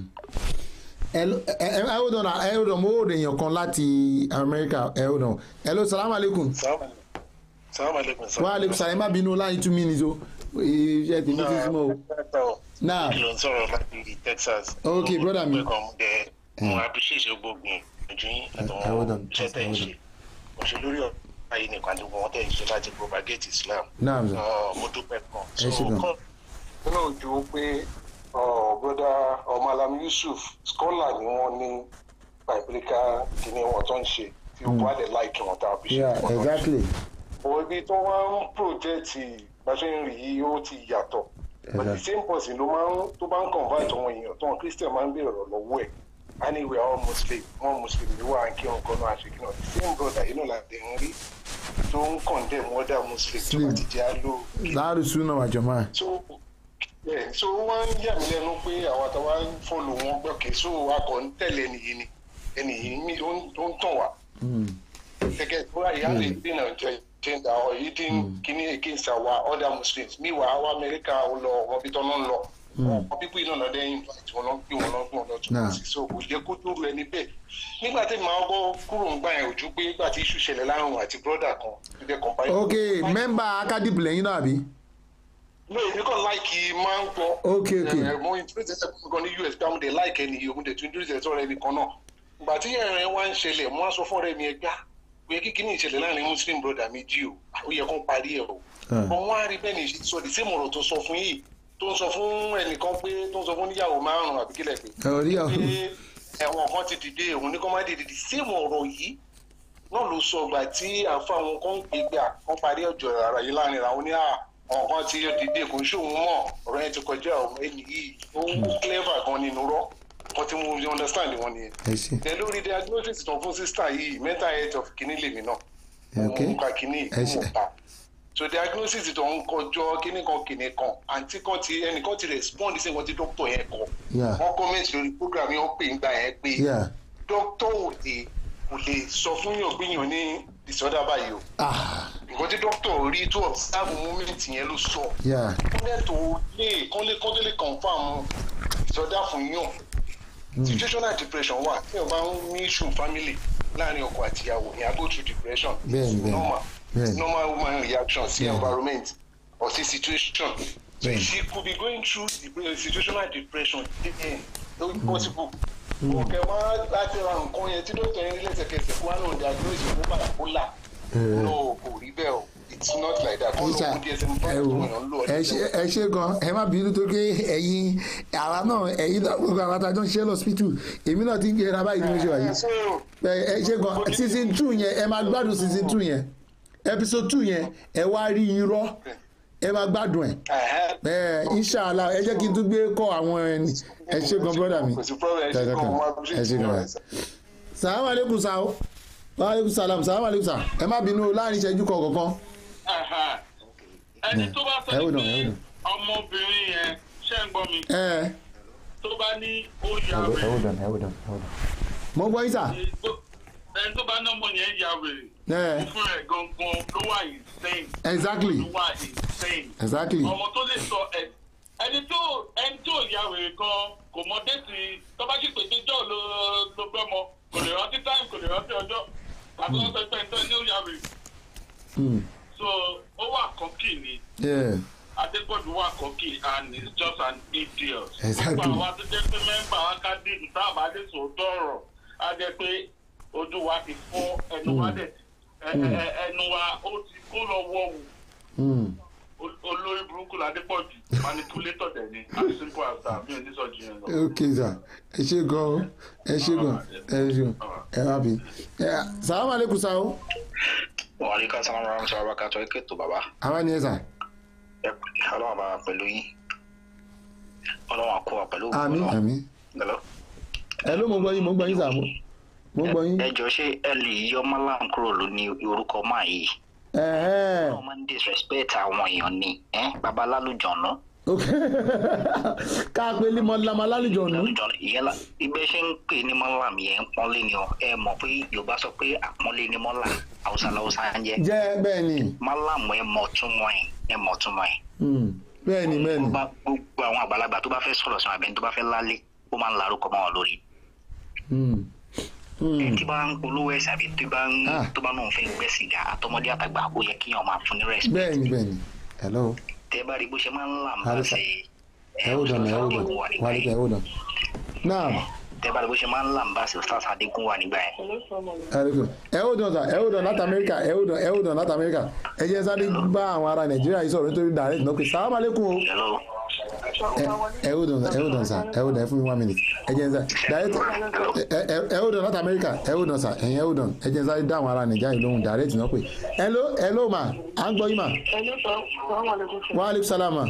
ẹ ẹ hold on ẹ hold on mo hold èèyàn kan láti America ẹ hold on hello salaam aleykum. Salaam alaikum. Wa alaikum salam má bínú láyé two minutes o. Iṣẹ́ tèmi ti súnmọ́ o. Náà. Kí ló ń sọ̀rọ̀ láti Texas? Okay, brother mi. Mo appreciate gbogbo ìgbìyànjú yín àtàwọn iṣẹ́ tẹ̀ ń ṣe. Mo ṣe lórí ọ̀rọ̀ ayé nìkan tó wọ́n tẹ̀ ń ṣe láti propagate Islam. Náà. Mo dúpẹ́ kan. Ẹ ṣe gan. Ó náà ju pé broda Ọmọlámi Yusuf scholar ni wọ́n ní biblical kìíní wọn tó ń ṣe tí ó wà lè láìkí wọn tá a fi ṣe. Yeah, exactly. Ibi tó wá ń project bá ṣe ń rí yìí ó ti yàtọ̀ but the same person ló máa ń tó bá ń convert àwọn èèyàn tó wọn Christian máa ń bèèrè ọ̀rọ̀ lọ́wọ́ ẹ̀ anyway all Muslim one Muslim ni wà á kí wọn kọ́ náà ṣe kí wọn the same brother yìí náà láti ń rí tó ń condemn other Muslim tó bá ti jẹ́ àlọ́. láàrú súnà wàjọ máa. so yeah, so wọ́n ń yà mí lẹ́nu pé àwọn àtàwọn ń fọ́lọ̀ wọn gbọ́kẹ́ so akọ̀ ń tẹ̀lé ẹnìyí ni ẹnìyí mi ó ń tàn wá. gẹ́gẹ́ bí wọ́n yà lè dín náà jẹ́ gender or eating kini against our other Muslims meanwhile our America lọ wọn bí tọ́nà ń lọ wọn pípé iná náà dẹ́yìn invite wọn náà pé wọn náà gbọ́n lọ tó wọn sì so kò jẹ́ kó dúró ẹni bẹ́ẹ̀ nígbà tí màá bọ́ kúrò ń gbà yẹn ojú pé nígbà tí iṣu ṣẹlẹ̀ láàrùn àti brother kan tó jẹ́ combine. ok member akadip lẹ́yìn náà àbí. no èmi kàn láìkì máa ń gbọ́. ok ok mo introduce ẹsẹ̀ kan ní U S bí àwọn ọmọdé láìkì ẹni yìí òmùdè tó introduce ẹsẹ̀ ọ̀rẹ́ mi kan náà ìgbà tí ẹ̀rẹ̀ wá ń ṣẹlẹ̀ mo á sọ fún ọ̀rẹ́ mi ẹgbá pé kíkí ní ìṣẹ̀lẹ̀ láàrin Muslim brother méjì o ó yẹ kó parí ẹ̀ o ọ̀hún á rí bẹ́ẹ̀ ni ìṣe sọ the same ọ̀rọ̀ tó sọ fún yìí tó ń sọ fún ẹnìkan pé tó ń sọ fún níyàwó márùn-ún àbí kílẹ̀ pé pé ẹ̀wọ̀n kan ti dìde òun ní kó má dìde the same ọ̀rọ̀ yìí náà ló sọ ìgbà tí àfa àwọn kan ń gbé gbà kan parí ọjọ́ ara yìí láàrin àwọn ní àwọn kan ti dìde kò ń ṣòwò mọ́ ọ̀rọ̀ yẹn ti kọjá ọ̀rọ̀ ẹni yìí ó clever gan nínú rọ́ wọ́n ti mú understand wọn nìyẹn. ẹ lórí diagnosis tó fún sísá yìí mental health of kìíní lèmi náà. ok òun ka kìíní ìmọ̀ ta so diagnosis tó ń kọjọ kíní kan kíní kan àǹtí kan ti ẹnìkan ti respond sí nǹkan tí doctor yẹn kọ wọ́n comment lórí program yẹn wọ́n pè ń gbà yẹn pé doctor òde kò lè sọ fún yàn pé yàn ní disorder báyìí o nǹkan tí doctor rí tó observe moment yẹn ló sọ kọ́lẹ̀ tó lè kọ́lẹ̀ kọ́lẹ̀ lè confam disorder fún yàn situational depression wà tí wọ́n bá ń ní issue family láàrin ọkọ àtìyàwó ní go through depression normal normal human reaction sí environment or sí situation so she could be going through the situational depression again no possible òkè wá láti ra nǹkan yẹn tí dókítà yẹn lẹ́sẹ̀kẹsẹ̀ kó wá náà diagnose ìwé bipolar no kò rí bẹ́ẹ̀ o it's not like that kó ló kó díẹ̀ sẹ́nu bá tó yàn lọ. ẹ ṣe gan ẹ má bínú tó ké ẹ̀yin àwa náà ẹ̀yin gbogbo àwọn atajọ ń ṣe lọ́sibítù èmi náà ti ń gbéra báyìí ní oṣù wáyé ẹ ṣe gan season two yẹn ẹ máa gbádùn season two yẹn episode two yẹn ẹ wá rí irọ́ ẹ máa gbádùn ẹ ẹ inṣàlá ẹ jẹ́ kí n tún gbé kọ́ àwọn ẹni ẹ ṣe gan brọ́dà mi ẹ ṣe gan sàlámù aleykum sa o aleykum salam sàlámù aleykum sa ẹ má bínú láàrin ìṣẹ́jú kọ̀ọ̀kan. ẹni tó bá sọ ní ọmọbìnrin yẹn ṣe ń gbọ́ mi tó bá ní ó yà wèrè mo gbọ́ yín sà. ẹni tó bá ní ọmọ yẹn yà wèrè fún rẹ̀ gangan ló wà insane. exactly ló wà insane. exactly. ọmọ tó lè sọ ẹni tó ẹni tó yà wèrè gan kò mọ déètì tó bá sì pèsè jọ ló ló gbọ́ mọ kò lè rántí time kò lè rántí ọjọ́ tàbí wọ́n sọ pé ẹni tó ní ó yà wèrè. so ó wà kọ́kì ni. Adépọ̀jù wà kọ́kì and is just an idiot. exactly. gbogbo àwọn tó jẹ́ pé mẹ́mbà akadéèdì táàbà dé sòótọ́ ọ̀rọ̀ á jẹ́ pé ojú wa ti fọ́ ẹnu wa dẹ̀ ẹnu wa ó ti kó lọ wọ́wù olórí burúkú ládépọ̀jù manipulator dẹ̀ ni as simple as that mi ò ní sọ jù yẹn lọ. ok sir ẹ ṣe gan ẹ ṣe gan ẹ ṣe ẹ wá bí sàlámù aleykum sa o. wàhálà sàlámù alaykum sàlámù alaykum ẹ kẹ́tọ̀ bàbá. àwa ni ẹ sà. ẹ ọlọ́wọ́ bá pẹ̀lú yín ọlọ́wọ́ àkó wa pẹ̀lú. àmín àmín. ẹ ló mo gbọ́ yín mo gbọ́ yín sà mo mo gbọ́ yín. ẹ jọ ṣé ẹ lè yọ malam kúrò ló ní orúkọ máa yìí. ọ̀hún máa ń disrespect àwọn èèyàn ni baba lálùjọ̀nù. ká pé ní mọ́lámà lálùjọ̀nù. ìyẹn ibẹ̀ ṣe ń pè ní malam yẹn ń pọ́nlé ni ọ ẹ mọ̀ pé yorùbá sọ pé àpọ́nlé ni mọ́là haúsá làwùsá ń jẹ́. jẹ́ bẹ́ẹ̀ ni. malam ẹ mọ̀ túmọ̀ ẹ ẹ mọ̀ túmọ̀ ẹ. bẹ́ẹ̀ ni bẹ́ẹ̀ ni. gbogbo àwọn àgbàlagbà tó bá fẹ́ sọ̀rọ̀ sí wọn àbẹ́ni tó bá fẹ́ lálé ó máa ń larúkọ mọ́ wọn lórí. tí bá ń polówó ẹsẹ àbí tí bá ń tó bá náà fẹ́ gbẹ́ sìgá àtọmọdé àtàgbà ó yẹ kí yàn máa fún ní respect. bẹ́ẹ̀ni bẹ́ẹ̀ni hello. tẹ bá rí bó ṣe máa ń là máa ṣe ẹ ó dàn ẹ ó dàn wálé ẹ ó dàn. náà. tẹ bá rí bó ṣe máa ń là máa ṣe stars adékun wà nígbà yẹn. ẹ ó dàn sà ẹ ó dàn láti amẹ́ríkà ẹ ó dàn ẹ ó dàn láti amẹ́ríkà ẹ jẹ́ sáré bá àwọn ará nàìjíríà yìí sọ̀rọ̀ nítorí direct náà pé sàlámù aleykum o. ẹ ó dàn ẹ ó dàn sà ẹ ó dàn ẹ fún mi one minute ẹ jẹ́ sá direct ẹ ó dàn láti amẹ́ríkà ẹ ó dàn sà ẹ̀yìn ẹ ó dàn ẹ jẹ́ sáré dá àwọn ará nàìjíríà yìí lóhùn direct náà pé hello hello ma à ń gbọ́ yín ma. wa aleykum salaam ma.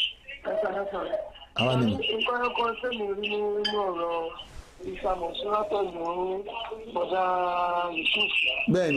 àwa ni. nǹkan ẹ̀kọ́ sẹ́mi rí nínú ọ̀rọ̀ ìsàmọ̀ sọ́tọ̀ ní bọ̀dá yusuf. bẹ́ẹ̀ni.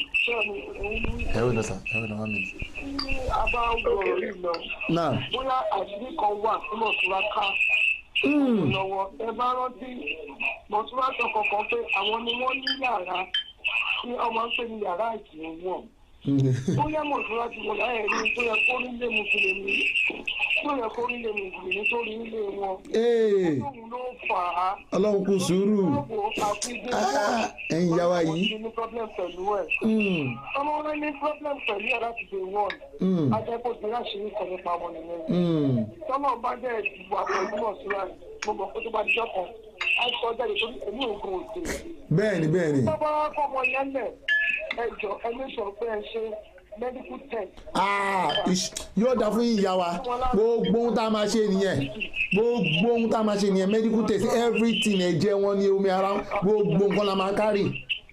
ẹ ó dàn sà ẹ ó dàn one minute. abá gbọ́rọ̀ yìí lọ. náà. bóyá àṣírí kan wà tí mọ̀túrá ká. lọ́wọ́ ẹ bá rántí mọ̀túrá sọ kankan pé àwọn ni wọ́n ní yàrá tí ọmọ ń pè ní yàrá ìjìnwọ̀n. bóyá mọ̀túrá ti wọ̀ láyé rí tó yẹ kó nílé mùsùlùmí tó yẹ kó nílé mùsùlùmí tó rí nílé wọn. ọlọ́run ló fà á. ọlọ́run kò sùúrù. ẹ̀yin yá wa yìí. ọmọ ní problem pẹ̀lú ẹ̀. ọmọ wọn ní problem pẹ̀lú ẹ̀ láti day one. ajẹ́kọ̀ọ́ ti láṣìírí kan nípa wọn nìyẹn. tọ́lọ́ bá dẹ̀ wà pẹ̀lú mọ̀túrá mo mọ̀ pé tó bá dijọ́ kan á sọ jáde torí èmi ò gùn òde. bẹ́ẹ̀ni bẹ́ẹ̀ni. bàbá wa kọ́ ọmọ yẹn lẹ̀ ẹ jọ ẹ ní sọ pé ẹ ṣe medical test. yóò dá fún ìyá wa gbogbo ohun tá a máa ṣe nìyẹn gbogbo ohun tá a máa ṣe nìyẹn medical test everything ẹ̀jẹ̀ wọn ní omi ara gbogbo nǹkan la máa kárì.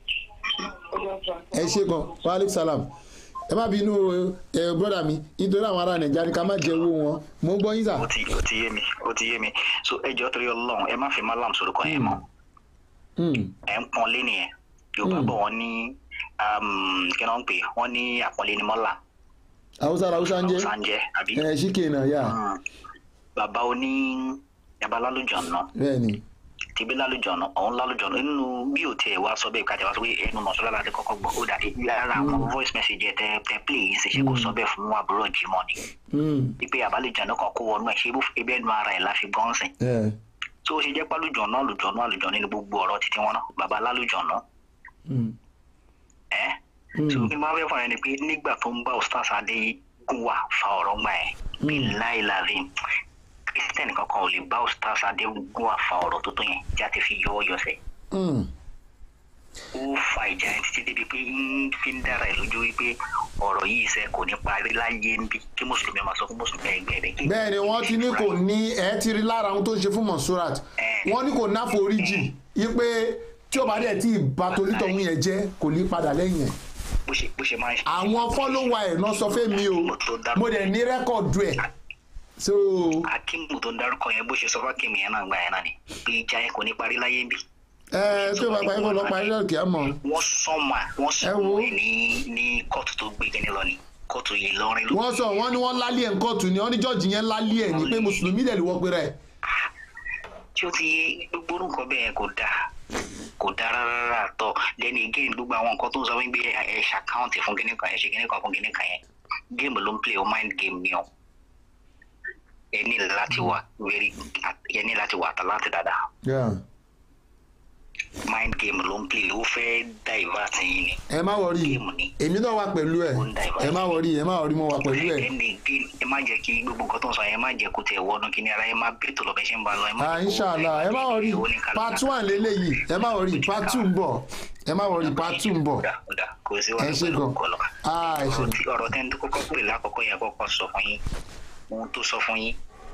ẹ ṣe gan waaleykum salam ẹ má bínú ẹ brọ́dà mi nítorí àwọn ará nàìjíríà ká má jẹ owó wọn mo ń gbọ́ yín sà. ó ti ó ti yé mi ó ti yé mi so ẹ jọ torí Ọlọ́run ẹ má fi malam sorúkọ yẹn mọ́ ẹ ń pọn lé nìyẹn yorùbá bọ̀ wọ́n ní kí wọ́n ń pè wọ́n ní àpọ́nlé ní mọ́là Hausa Hausa ń jẹ́. Hausa ń jẹ́ àbí. Ẹ ṣíkè náà yà. Bàbá oní yaba lálùjọ náà. Bẹ́ẹ̀ni. Tìbí lálùjọ náà ọ̀hún lálùjọ náà nínú bí o tẹ̀ wá sọ bẹ́ẹ̀ kájà wá sọ pé ẹnu mọ̀sọ́lá láti kọ́kọ́ gbọ́ ó dà lára àwọn voice message ẹ̀ tẹ tẹ play yìí ṣe ṣe kò sọ bẹ́ẹ̀ fún àbúrò Jimoh ni. Ipe àbálẹ̀jọ náà kan kó wọnú ẹ̀ ṣe ibi ẹnu ara ẹ̀ láfi gbọ́n sìn. Tó o ṣe jẹ́ pálùjọ náà lùjọ náà lùjọ nínú gbogbo ọ̀rọ̀ títí wọn náà bàbá lálùjọ náà. Ẹ́ tó kí n bá fẹ́ fún ẹ ni pé nígbà tó ń bá Ustaz Adégúnwà fa ọ̀rọ̀ gbà ẹ̀ bí láìláàrin Kristẹni kankan ò lè bá Ustaz Adégúnwà fa ọ̀rọ̀ tó tó yẹn tí a ti fi yọ ọ́ yọsẹ̀. Ó fa ìjà ẹ̀ títí débi pé ń fi ń dára ẹ̀ lójú wípé ọ̀rọ̀ yìí ṣe kò ní parí láyé ń bí kí mùsùlùmí máa sọ fún mùsùlùmí ẹgbẹ́ rẹ̀. Bẹ́ẹ̀ ni wọ́n ti ní kò ní ẹ ti rí lára ohun tó ń ṣe fún Monsurat wọ́n ní kò náforíjì yí pé tí ó bá dẹ̀ tí ìbá torítọ̀hún yẹn jẹ́ kò ní padà lẹ́yìn ẹ̀. Bó ṣe bó ṣe máa ń ṣe. Àwọn fọ́lọ́wà ẹ̀ náà sọ fẹ́ mi o mo dẹ̀ ní rẹ́kọ̀dù ẹ̀. So Akimu tó ń dárúkọ yẹn bó ṣe sọ fún Akimu yẹn náà gbà yẹn náà ni pé ìjà yẹn kò ní parí láyé ń bí. Ẹ tí o bá parí kó lọ parí lọ́ọ̀kì á mọ̀. Wọ́n sọ́mà wọ́n sọ́mà ẹ̀ ní ní kóòtù tó gbé kíní lọ ni kóòtù yìí lọ́rin ló. Wọ́n sọ wọ́n ní wọ́n lálé ẹ̀ ń kóòtù ni wọ́n ní jọ́ọ̀jì yẹn lálé ẹ̀ ní pé mùsùlùmí dẹ̀ lè wọ́ pé rẹ̀. Tí ó ti yé gbogbo orúkọ bẹ́ẹ̀ kò dáa kò dáa rárá tọ̀ lẹ́ni again gbogbo àwọn nǹkan tó ń sọ wípé ẹ̀ ṣàkáùntì fún kíní kan ẹ̀ ṣe kíní kan fún kíní kan yẹn géèmù ló ń play o mind game ni o ẹ ní láti wà very ẹ ní láti wà àtàlántì dáadáa. Mind game ló ń play ó fẹ́ divert yín ni. Ẹ má wọrí èmi náà wà pẹ̀lú ẹ̀ ẹ má wọrí ẹ má wọrí mo wà pẹ̀lú ẹ̀. Ẹni ẹ má jẹ́ kí gbogbo nǹkan tó ń sọ yẹn má jẹ́ kó tẹ̀ wọnú kí ni ara ẹ má bẹ́ẹ̀ tó lọ bẹ́ẹ̀ ṣe ń bá lọ. Ah inshallah ẹ má wọrí part one lélẹ́yìí ẹ má wọrí part two ń bọ̀ ẹ má wọrí part two ń bọ̀ ẹ ṣe gan. Ọ̀rọ̀ tẹ́ ń kọ́kọ́ pè lákọ̀ọ́kọ́ yẹn kọ́kọ́ sọ fún yín ohun tó sọ fún yín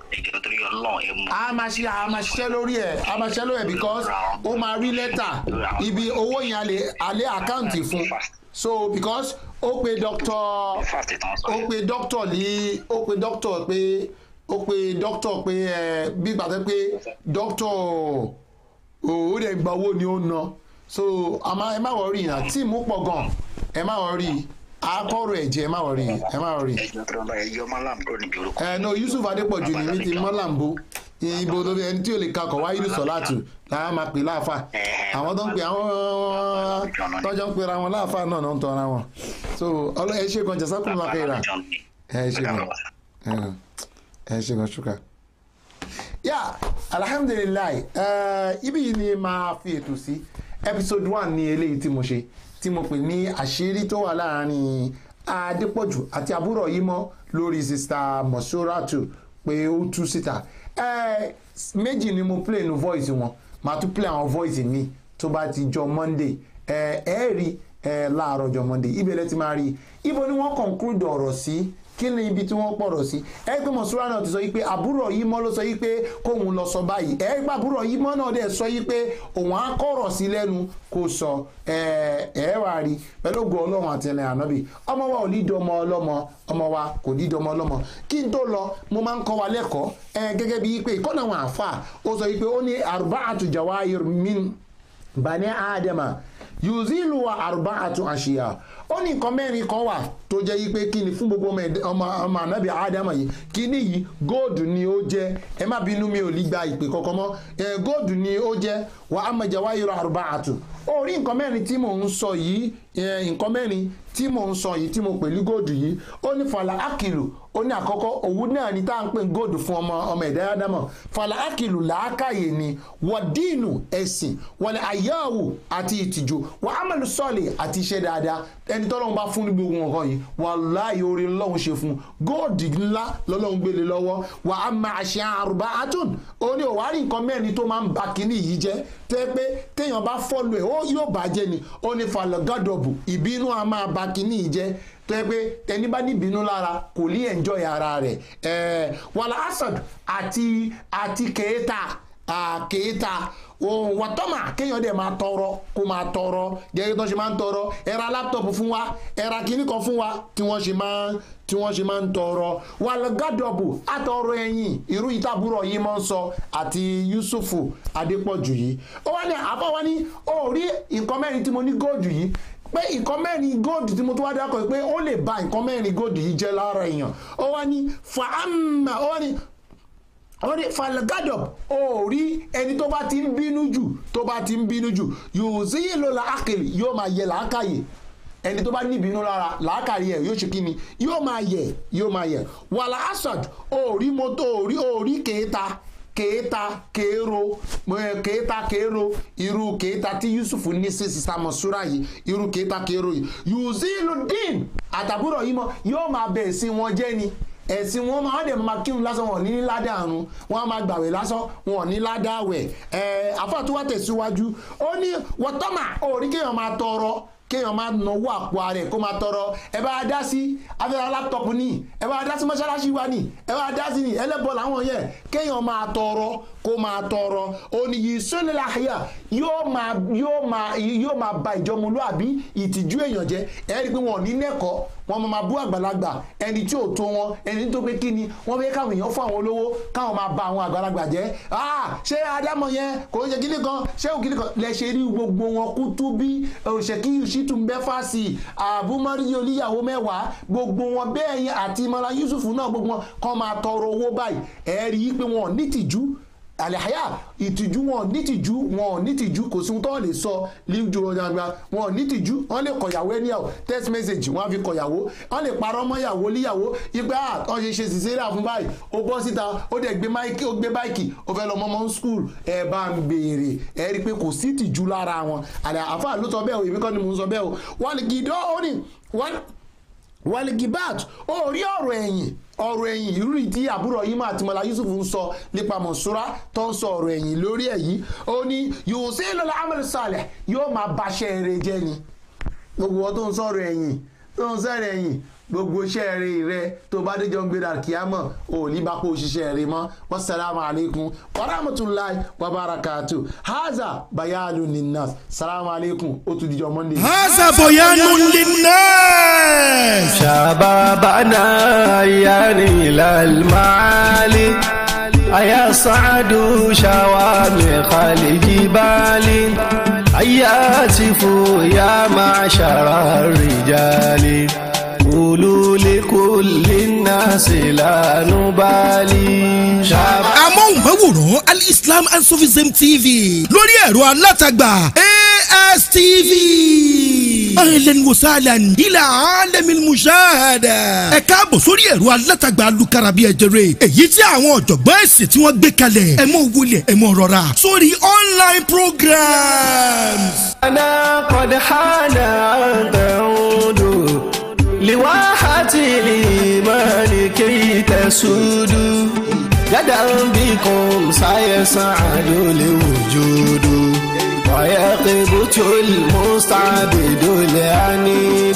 a máa ṣe a máa ṣiṣẹ́ lórí ẹ̀ a máa ṣiṣẹ́ lórí ẹ̀ because ó máa rí lẹ́tà ibi owó yẹn alẹ́ alẹ́ àkáǹtì fún so because ó pe doctor ó pe doctor ní ó pe doctor pé ó pe doctor pé ẹ bí gbàtẹ́ pé doctor ó dẹ̀ gba owó ni ó ná so ẹ má wọrí yàn tíìmù pọ̀ gan ẹ má wọrí akọrò ẹ̀jẹ̀ ẹ má wọrí ẹ má wọrí. ẹ no Yusuf Adépọ̀jù ni mi ti mọ́làmbó ibo lórí ẹni tí ò lè kakọ̀ wáyé ní sọ̀láàtù làwọn máa pè láàfà àwọn tó ń pè àwọn tọ́jọ́ ń pera wọn láàfà náà náà ń tọ́ra wọn so ọlọ́ ẹ ṣe gan jẹ́sàkùn lákẹ́ra ẹ ṣe gan ẹ ṣe gan ṣúkà. yà alhamdulilayi ibi yìí ni máa fi ètò sí episode one ní eléyìí tí mo ṣe tí mo pè ní àṣírí tó wà láàrin Adépọ̀jù àti àbúrò yìí mọ́ lórí sista Monsuratu pé ó tú síta méjì ni mo play nu voice wọn màá tún play àwọn voice mi tó bá ti jọ Monday ẹ ẹ rí ẹ láàárọ̀ jọ Monday ibẹ̀ ti máa rí ibo ni wọ́n conclude ọ̀rọ̀ sí kí ni ibi tí wọ́n pọ̀rọ̀ sí ẹ pé Monsuratu náà ti sọ yìí pé àbúrò yìí mọ́ ló sọ yìí pé kóun lọ sọ báyìí ẹ pé àbúrò yìí mọ́ náà dẹ̀ sọ yìí pé òun á kọ̀rọ̀ sí lẹ́nu kó sọ ẹ ẹ wà rí pẹ̀lú ògo Ọlọ́run àti ẹ̀lẹ́ ànábì ọmọ wa ò ní dọmọ ọlọ́mọ ọmọ wa kò ní dọmọ ọlọ́mọ kí n tó lọ mo máa ń kọ́ wa lẹ́kọ̀ọ́ ẹ gẹ́gẹ́ bíi pé ìkọ́nà àwọn àfà ó sọ yìí pé ó ní arba'atu jawahir min bani adama yuzilu wa arba'atu ashiya ó ní nǹkan mẹ́rin kan wà tó jẹ́ yí pé kí ni fún gbogbo ọmọ ọmọ ànábì ádámà yìí kí ni yìí góòdù ni ó jẹ́ ẹ má bínú mi ò lè gba ìpè kankan mọ́ ẹ góòdù ni ó jẹ́ wà á mọ jawahiru arba'atu ó rí nǹkan mẹ́rin tí mò ń sọ yìí nǹkan mẹ́rin tí mò ń sọ yìí tí mo pè ní góòdù yìí ó ní fàlà ákìlù ó ní àkọ́kọ́ òwú náà ni tá à ń pè góòdù fún ọmọ ọmọ ẹ̀dá ádámà fàlà ákìlù làákàyè ni wàdíìnù ẹ̀sìn wọlé àyáwò àti ìtìjú wà á mọ̀lú sọ́ọ̀lì àti iṣẹ́ dáadáa ẹni tọ́lọ́run bá fún ní gbogbo nǹkan yìí wàláhì oore lọ́hùn ṣe fún góòdì ńlá lọ́lọ́run gbélé lọ́wọ́ wà á máa ṣe àrùbá àtún ó ní òwárí nǹkan mẹ́rin tó máa ń ba kínní yìí jẹ́ tẹ́ pé téèyàn bá fọ́lù ẹ̀ ó yóò bàjẹ́ ni ó ní falẹ̀ gádọ̀bù ìbínú a máa ba kínní yìí jẹ́ tó yẹ pé ẹni bá ní ìbínú lára kò ní enjoy ara rẹ̀ ẹ̀ wàlá asad àti àti kèéta kèéta wàtọ́mà kéèyàn dẹ̀ máa tọrọ kó máa tọrọ gẹ́gẹ́ tó ṣe máa ń tọrọ ẹ ra láptọ̀pù fún wa ẹ ra kíní kan fún wa tí wọ́n ṣe máa ń tí wọ́n ṣe máa ń tọrọ wàlgádọ̀bù àtọrọ ẹ̀yìn irú ìtàbúrò yìí máa ń sọ àti Yusufu Adépọ̀jù yìí ó wá ní àbá wá ní ó rí nǹkan mẹ́rin tí mo ní góòdù yìí pé nǹkan mẹ́rin gold tí mo tún wá dákọ̀ pé ó lè ba nǹkan mẹ́rin gold yìí jẹ́ lára èèyàn ó wá ní fàámà ó wá ní ó ní falgadop ó rí ẹni tó bá ti ń bínú jù tó bá ti ń bínú jù yóò sí ìlò làákìlì yóò máa yẹ làákàyè ẹni tó bá ní ìbínú lára làákàyè ẹ yóò ṣe kí ni yóò máa yẹ yóò máa yẹ wàlà asad ó rí mọ́tò ó rí ó rí kéèta kéèta kéèrò kéèta kéèrò irú kéèta tí yusuf ní sí sísá mọ̀súra yìí irú kéèta kéèrò yìí yuzilu din àtàbúrò yìí mọ yóò máa bẹ̀ sí wọn jẹ́ ni ẹ̀sìn wọn máa dẹ̀ máa kírun lásán wọn ní ládàá àrùn wọn máa gbàwẹ̀ lásán wọn ní ládàá wẹ̀ ẹ̀ àfọ̀túwà tẹ̀síwájú ó ní wọ́tọ́mà orí kéèyàn máa tọrọ kéèyàn máa náwó àpò ààrẹ kó máa tọrọ ẹ bá dá sí abẹ́rẹ́ láptọ̀pù ní ẹ bá dá sí mọ́ṣáláṣí wa ní ẹ bá dá sí ní ẹlẹ́bọ̀ làwọn yẹn kéèyàn máa tọrọ kó máa tọrọ oníyì sólélà àyà yóò máa yóò máa yóò máa ba ìjọmọlúàbí ìtìjú èèyàn jẹ ẹ rí i pé wọn ò ní nẹ́kọ̀ọ́ wọn máa bú àgbàlagbà ẹni tí ò tó wọn ẹni tó pé kí ni wọn fẹ́ káwọn èèyàn fún àwọn olówó káwọn máa ba àwọn àgbàlagbà jẹ́ ah ṣé adámọ̀ yẹn kò ń ṣe kíní kan ṣé ò kíní kan lẹ ṣe rí gbogbo wọn kú tú bí òṣèkí ṣìtú mbẹ́fàsì àbúmọ́rí olíyàwó mẹ́wàá gbogbo wọn bẹ́ẹ̀ yẹn àti mọ́lá yusuf náà gbogbo wọn kọ́ máa tọrọ owó báyìí ẹ rí i pé wọn ò ní tìjú àlàyé ìtìjú wọn nítìjú wọn nítìjú kò sí ohun tó lè sọ líjú ọjàgbá wọn nítìjú wọn lè kọyàwó ẹni àwọ text message wọn á fi kọyàwó wọn lè parọ́ mọ́yàwó líyàwó ipe ah wọn ṣe ṣe sísèrè fún báyìí ó bọ́ síta ó dẹ̀ gbé máìkì ó gbé báìkì ó fẹ́ lọ mọ́mọ́ school ẹ bá ń béèrè ẹ rí i pé kò sí ìtìjú lára wọn àlẹ́ àfáà ló sọ bẹ́ẹ̀ o èmi kọ́ ni mò ń sọ bẹ́ẹ̀ o wọn lè gidọ́ ó ní wọn lè gibat ó rí ọ̀rọ̀ ẹ̀yìn ọ̀rọ̀ ẹ̀yìn irú ìdí àbúrò yìí máa ti mọ̀lá yusuf ń sọ nípa mọ̀súra tó ń sọ ọ̀rọ̀ ẹ̀yìn lórí ẹ̀ yìí ó ní yóò sí lọ́la amẹ́lẹ́ sàlẹ̀ yóò máa báṣẹ́ eré jẹ́ ni gbogbo wọn tó ń sọ̀rọ̀ ẹ̀yìn tó ń sọ̀rọ̀ ẹ̀yìn gbogbo iṣẹ́ eré rẹ tó bá dé jọ ń gbéra kíámọ̀ ò ní bá kó òṣìṣẹ́ eré mọ́ wassalamu alaikum warahmatullahi wabarakatuh haza bayanu linnas salamu alaikum ó tún dijọ́ monday. haza bayanu linnas. shababana yani lalmaali aya saadu shawami khalijibali ayatifu ya ma'shara rijali. قولوا لكل الناس لا نبالي. amóhùnmáwòrán Al-Islam and Sufism T V lórí ẹ̀rọ alátagbà A S T V. ahlan wa sahlan ila alamil mushahada. ẹ káàbọ̀ sórí ẹ̀rọ alátagbà alukarabi ẹ̀jẹ̀rẹ̀ èyí tí àwọn ọ̀jọ̀gbọ́n ẹ̀sìn tí wọ́n gbé kalẹ̀ ẹ mọ̀ wọlé ẹ mọ̀ rọra sórí online programs. أنا قد حان أن تعود لواحة الإيمان كي تسود غدا بكم سيسعد الوجود ويقبت المستعبد العنيد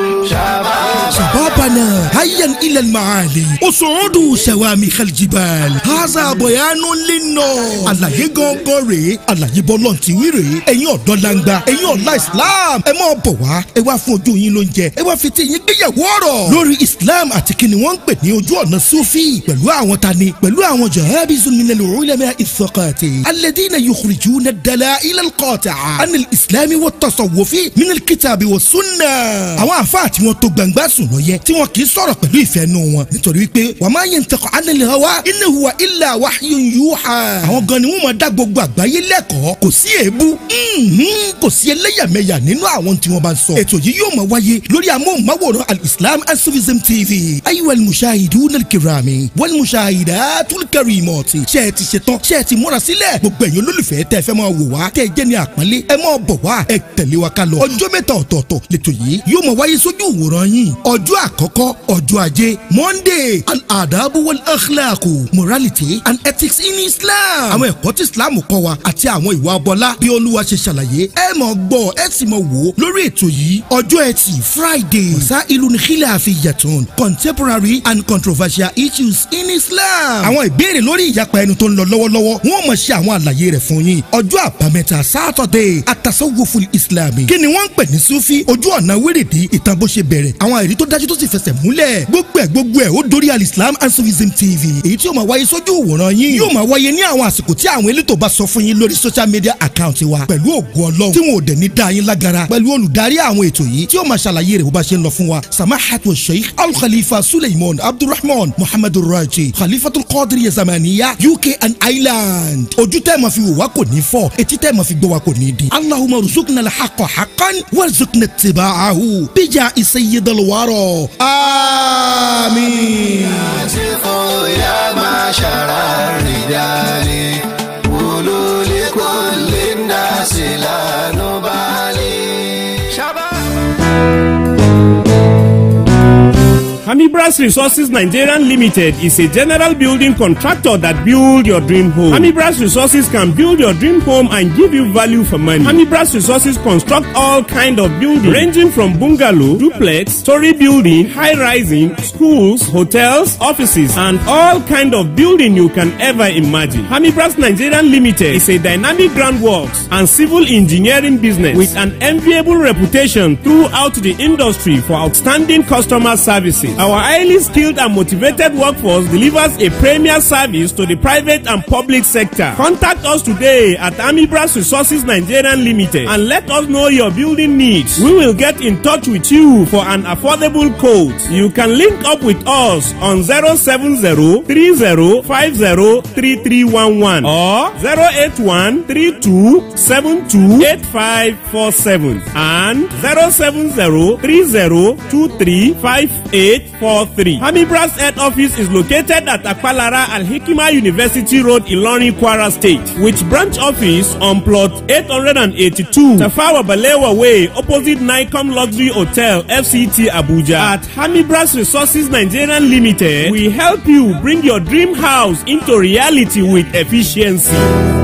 شبابنا هيا إلى المعالي وصعود شوامخ الجبال هذا بيان للناس àlàyé gangan rèé àlàyé bọ́lọ́ǹtì wí rèé ẹ̀yin ọ̀dọ́ langba ẹ̀yin ọ̀la islam ẹ máa bọ̀ wá ẹ wá fún ojú yín lóúnjẹ ẹ wá fi ti yín gbéyàwó ọ̀rọ̀ lórí islam àti kí ni wọ́n ń pè ní ojú ọ̀nà sufi pẹ̀lú àwọn tani pẹ̀lú àwọn jahabizun minal ulama ath-thaqati alladhina yukhrijuna ad-dala'il al-qati'a an al-islam wa at-tasawwuf min al-kitabi wa sunnah àwọn àfáà tí wọ́n tó gbangba sùn lọ yẹ tí wọ́n kì í sọ̀rọ̀ pẹ̀lú ìfẹ́ nù wọn nítorí wípé wa ma yantiqu anil hawa in huwa illa wahyun yuha àwọn gan ni wọ́n máa dá gbogbo àgbáyé lẹ́kọ̀ọ́ kò sí èébú kò sí ẹlẹ́yàmẹ̀yà nínú àwọn tí wọ́n bá ń sọ ètò yìí yóò máa wáyé lórí amóhùnmáwòrán Al-Islam and Sufism T V ayiwa al-mushahiduna al-kirami wal-mushahidatul karimati ṣe é ti ṣetán ṣe é ti múra sílẹ̀ gbogbo ẹ̀yin olólùfẹ́ tẹ́ fẹ́ máa wò wá tẹ́ jẹ́ ní àpọ́nlé ẹ máa bọ̀ wá ẹ tẹ̀lé wa ká lọ ọjọ́ mẹ́ta ọ̀tọ̀ọ̀tọ̀ lẹ́tọ̀ yìí yóò máa wáyé sójú ìwòran yín ọjọ́ àkọ́kọ́ ọjọ́ ajé Monday al-adabu wal-akhlaqu morality and ethics in Islam àwọn ẹ̀kọ́ tí Islam kọ́ wa àti àwọn ìwà abọ́lá bí Olúwa ṣe ṣàlàyé ẹ máa gbọ́ ẹ sì máa wò lórí ètò yìí ọjọ́ ẹtì Friday masailun khilafiyatun contemporary and controversial issues in Islam àwọn ìbéèrè lórí ìyapa ẹnu tó ń lọ lọ́wọ́lọ́wọ́ wọ́n máa ṣe àwọn àlàyé rẹ̀ fún yín ọjọ́ àbámẹ́ta Saturday at-tasawwuful islami kí ni wọ́n ń pè ní sufi ojú ọ̀nà wérèdí ìtàn bó ṣe bẹ̀rẹ̀ àwọn àìrí tó dájú tó sì fẹsẹ̀ múlẹ̀ gbogbo ẹ̀ gbogbo ẹ̀ ó dórí Alislam and Sufism T V èyí tí ó máa wáyé sójú òwòrán yín yóò máa wáyé ní àwọn àsìkò tí àwọn elétò bá sọ fún yín lórí social media account wa pẹ̀lú ògo Ọlọ́run tí wọn ò dẹ̀ ní dá yín lágara pẹ̀lú olùdarí àwọn ètò yìí tí ó máa ṣàlàyé rẹ̀ bó bá ṣe ń lọ fún wa samahatu sheikh al-khalifa suleiman abdulrahman muhammadu raji khalifatul qadir yazamaniya U K and Ireland ojú tẹ́ ma fi wò wá kò ní fọ́ etí tẹ́ ma fi gbọ́ wá kò ní di allahumma ruzukna al-haqqa haqqan warzuqna ittiba'ahu bija sayyidil wara amin. يا معشر الرجال قولوا لكل الناس لا نبالي Hamibras Resources Nigerian Limited is a general building contractor that build your dream home. Hamibras Resources can build your dream home and give you value for money. Hamibras Resources construct all kind of buildings ranging from bungalow, duplex, story building, high-rising, schools, hotels, offices, and all kind of building you can ever imagine. Hamibras Nigerian Limited is a dynamic groundworks and civil engineering business with an enviable reputation throughout the industry for outstanding customer services. Our highly skilled and motivated workforce delivers a premier service to the private and public sector. Contact us today at Hamibras Resources Nigerian Limited and let us know your building needs. We will get in touch with you for an affordable quote. You can link up with us on zero seven zero three zero five zero three three one one or zero eight one three two seven two eight five four seven and zero seven zero three zero two three five eight four three. Hamibras head office is located at Akpalara Al Hikima University Road, Ilorin, Kwara State, with branch office on plot eight hundred eighty-two Tafawa Balewa Way, opposite Nicom Luxury Hotel, F C T Abuja. At Hamibras Resources Nigerian Limited, we help you bring your dream house into reality with efficiency.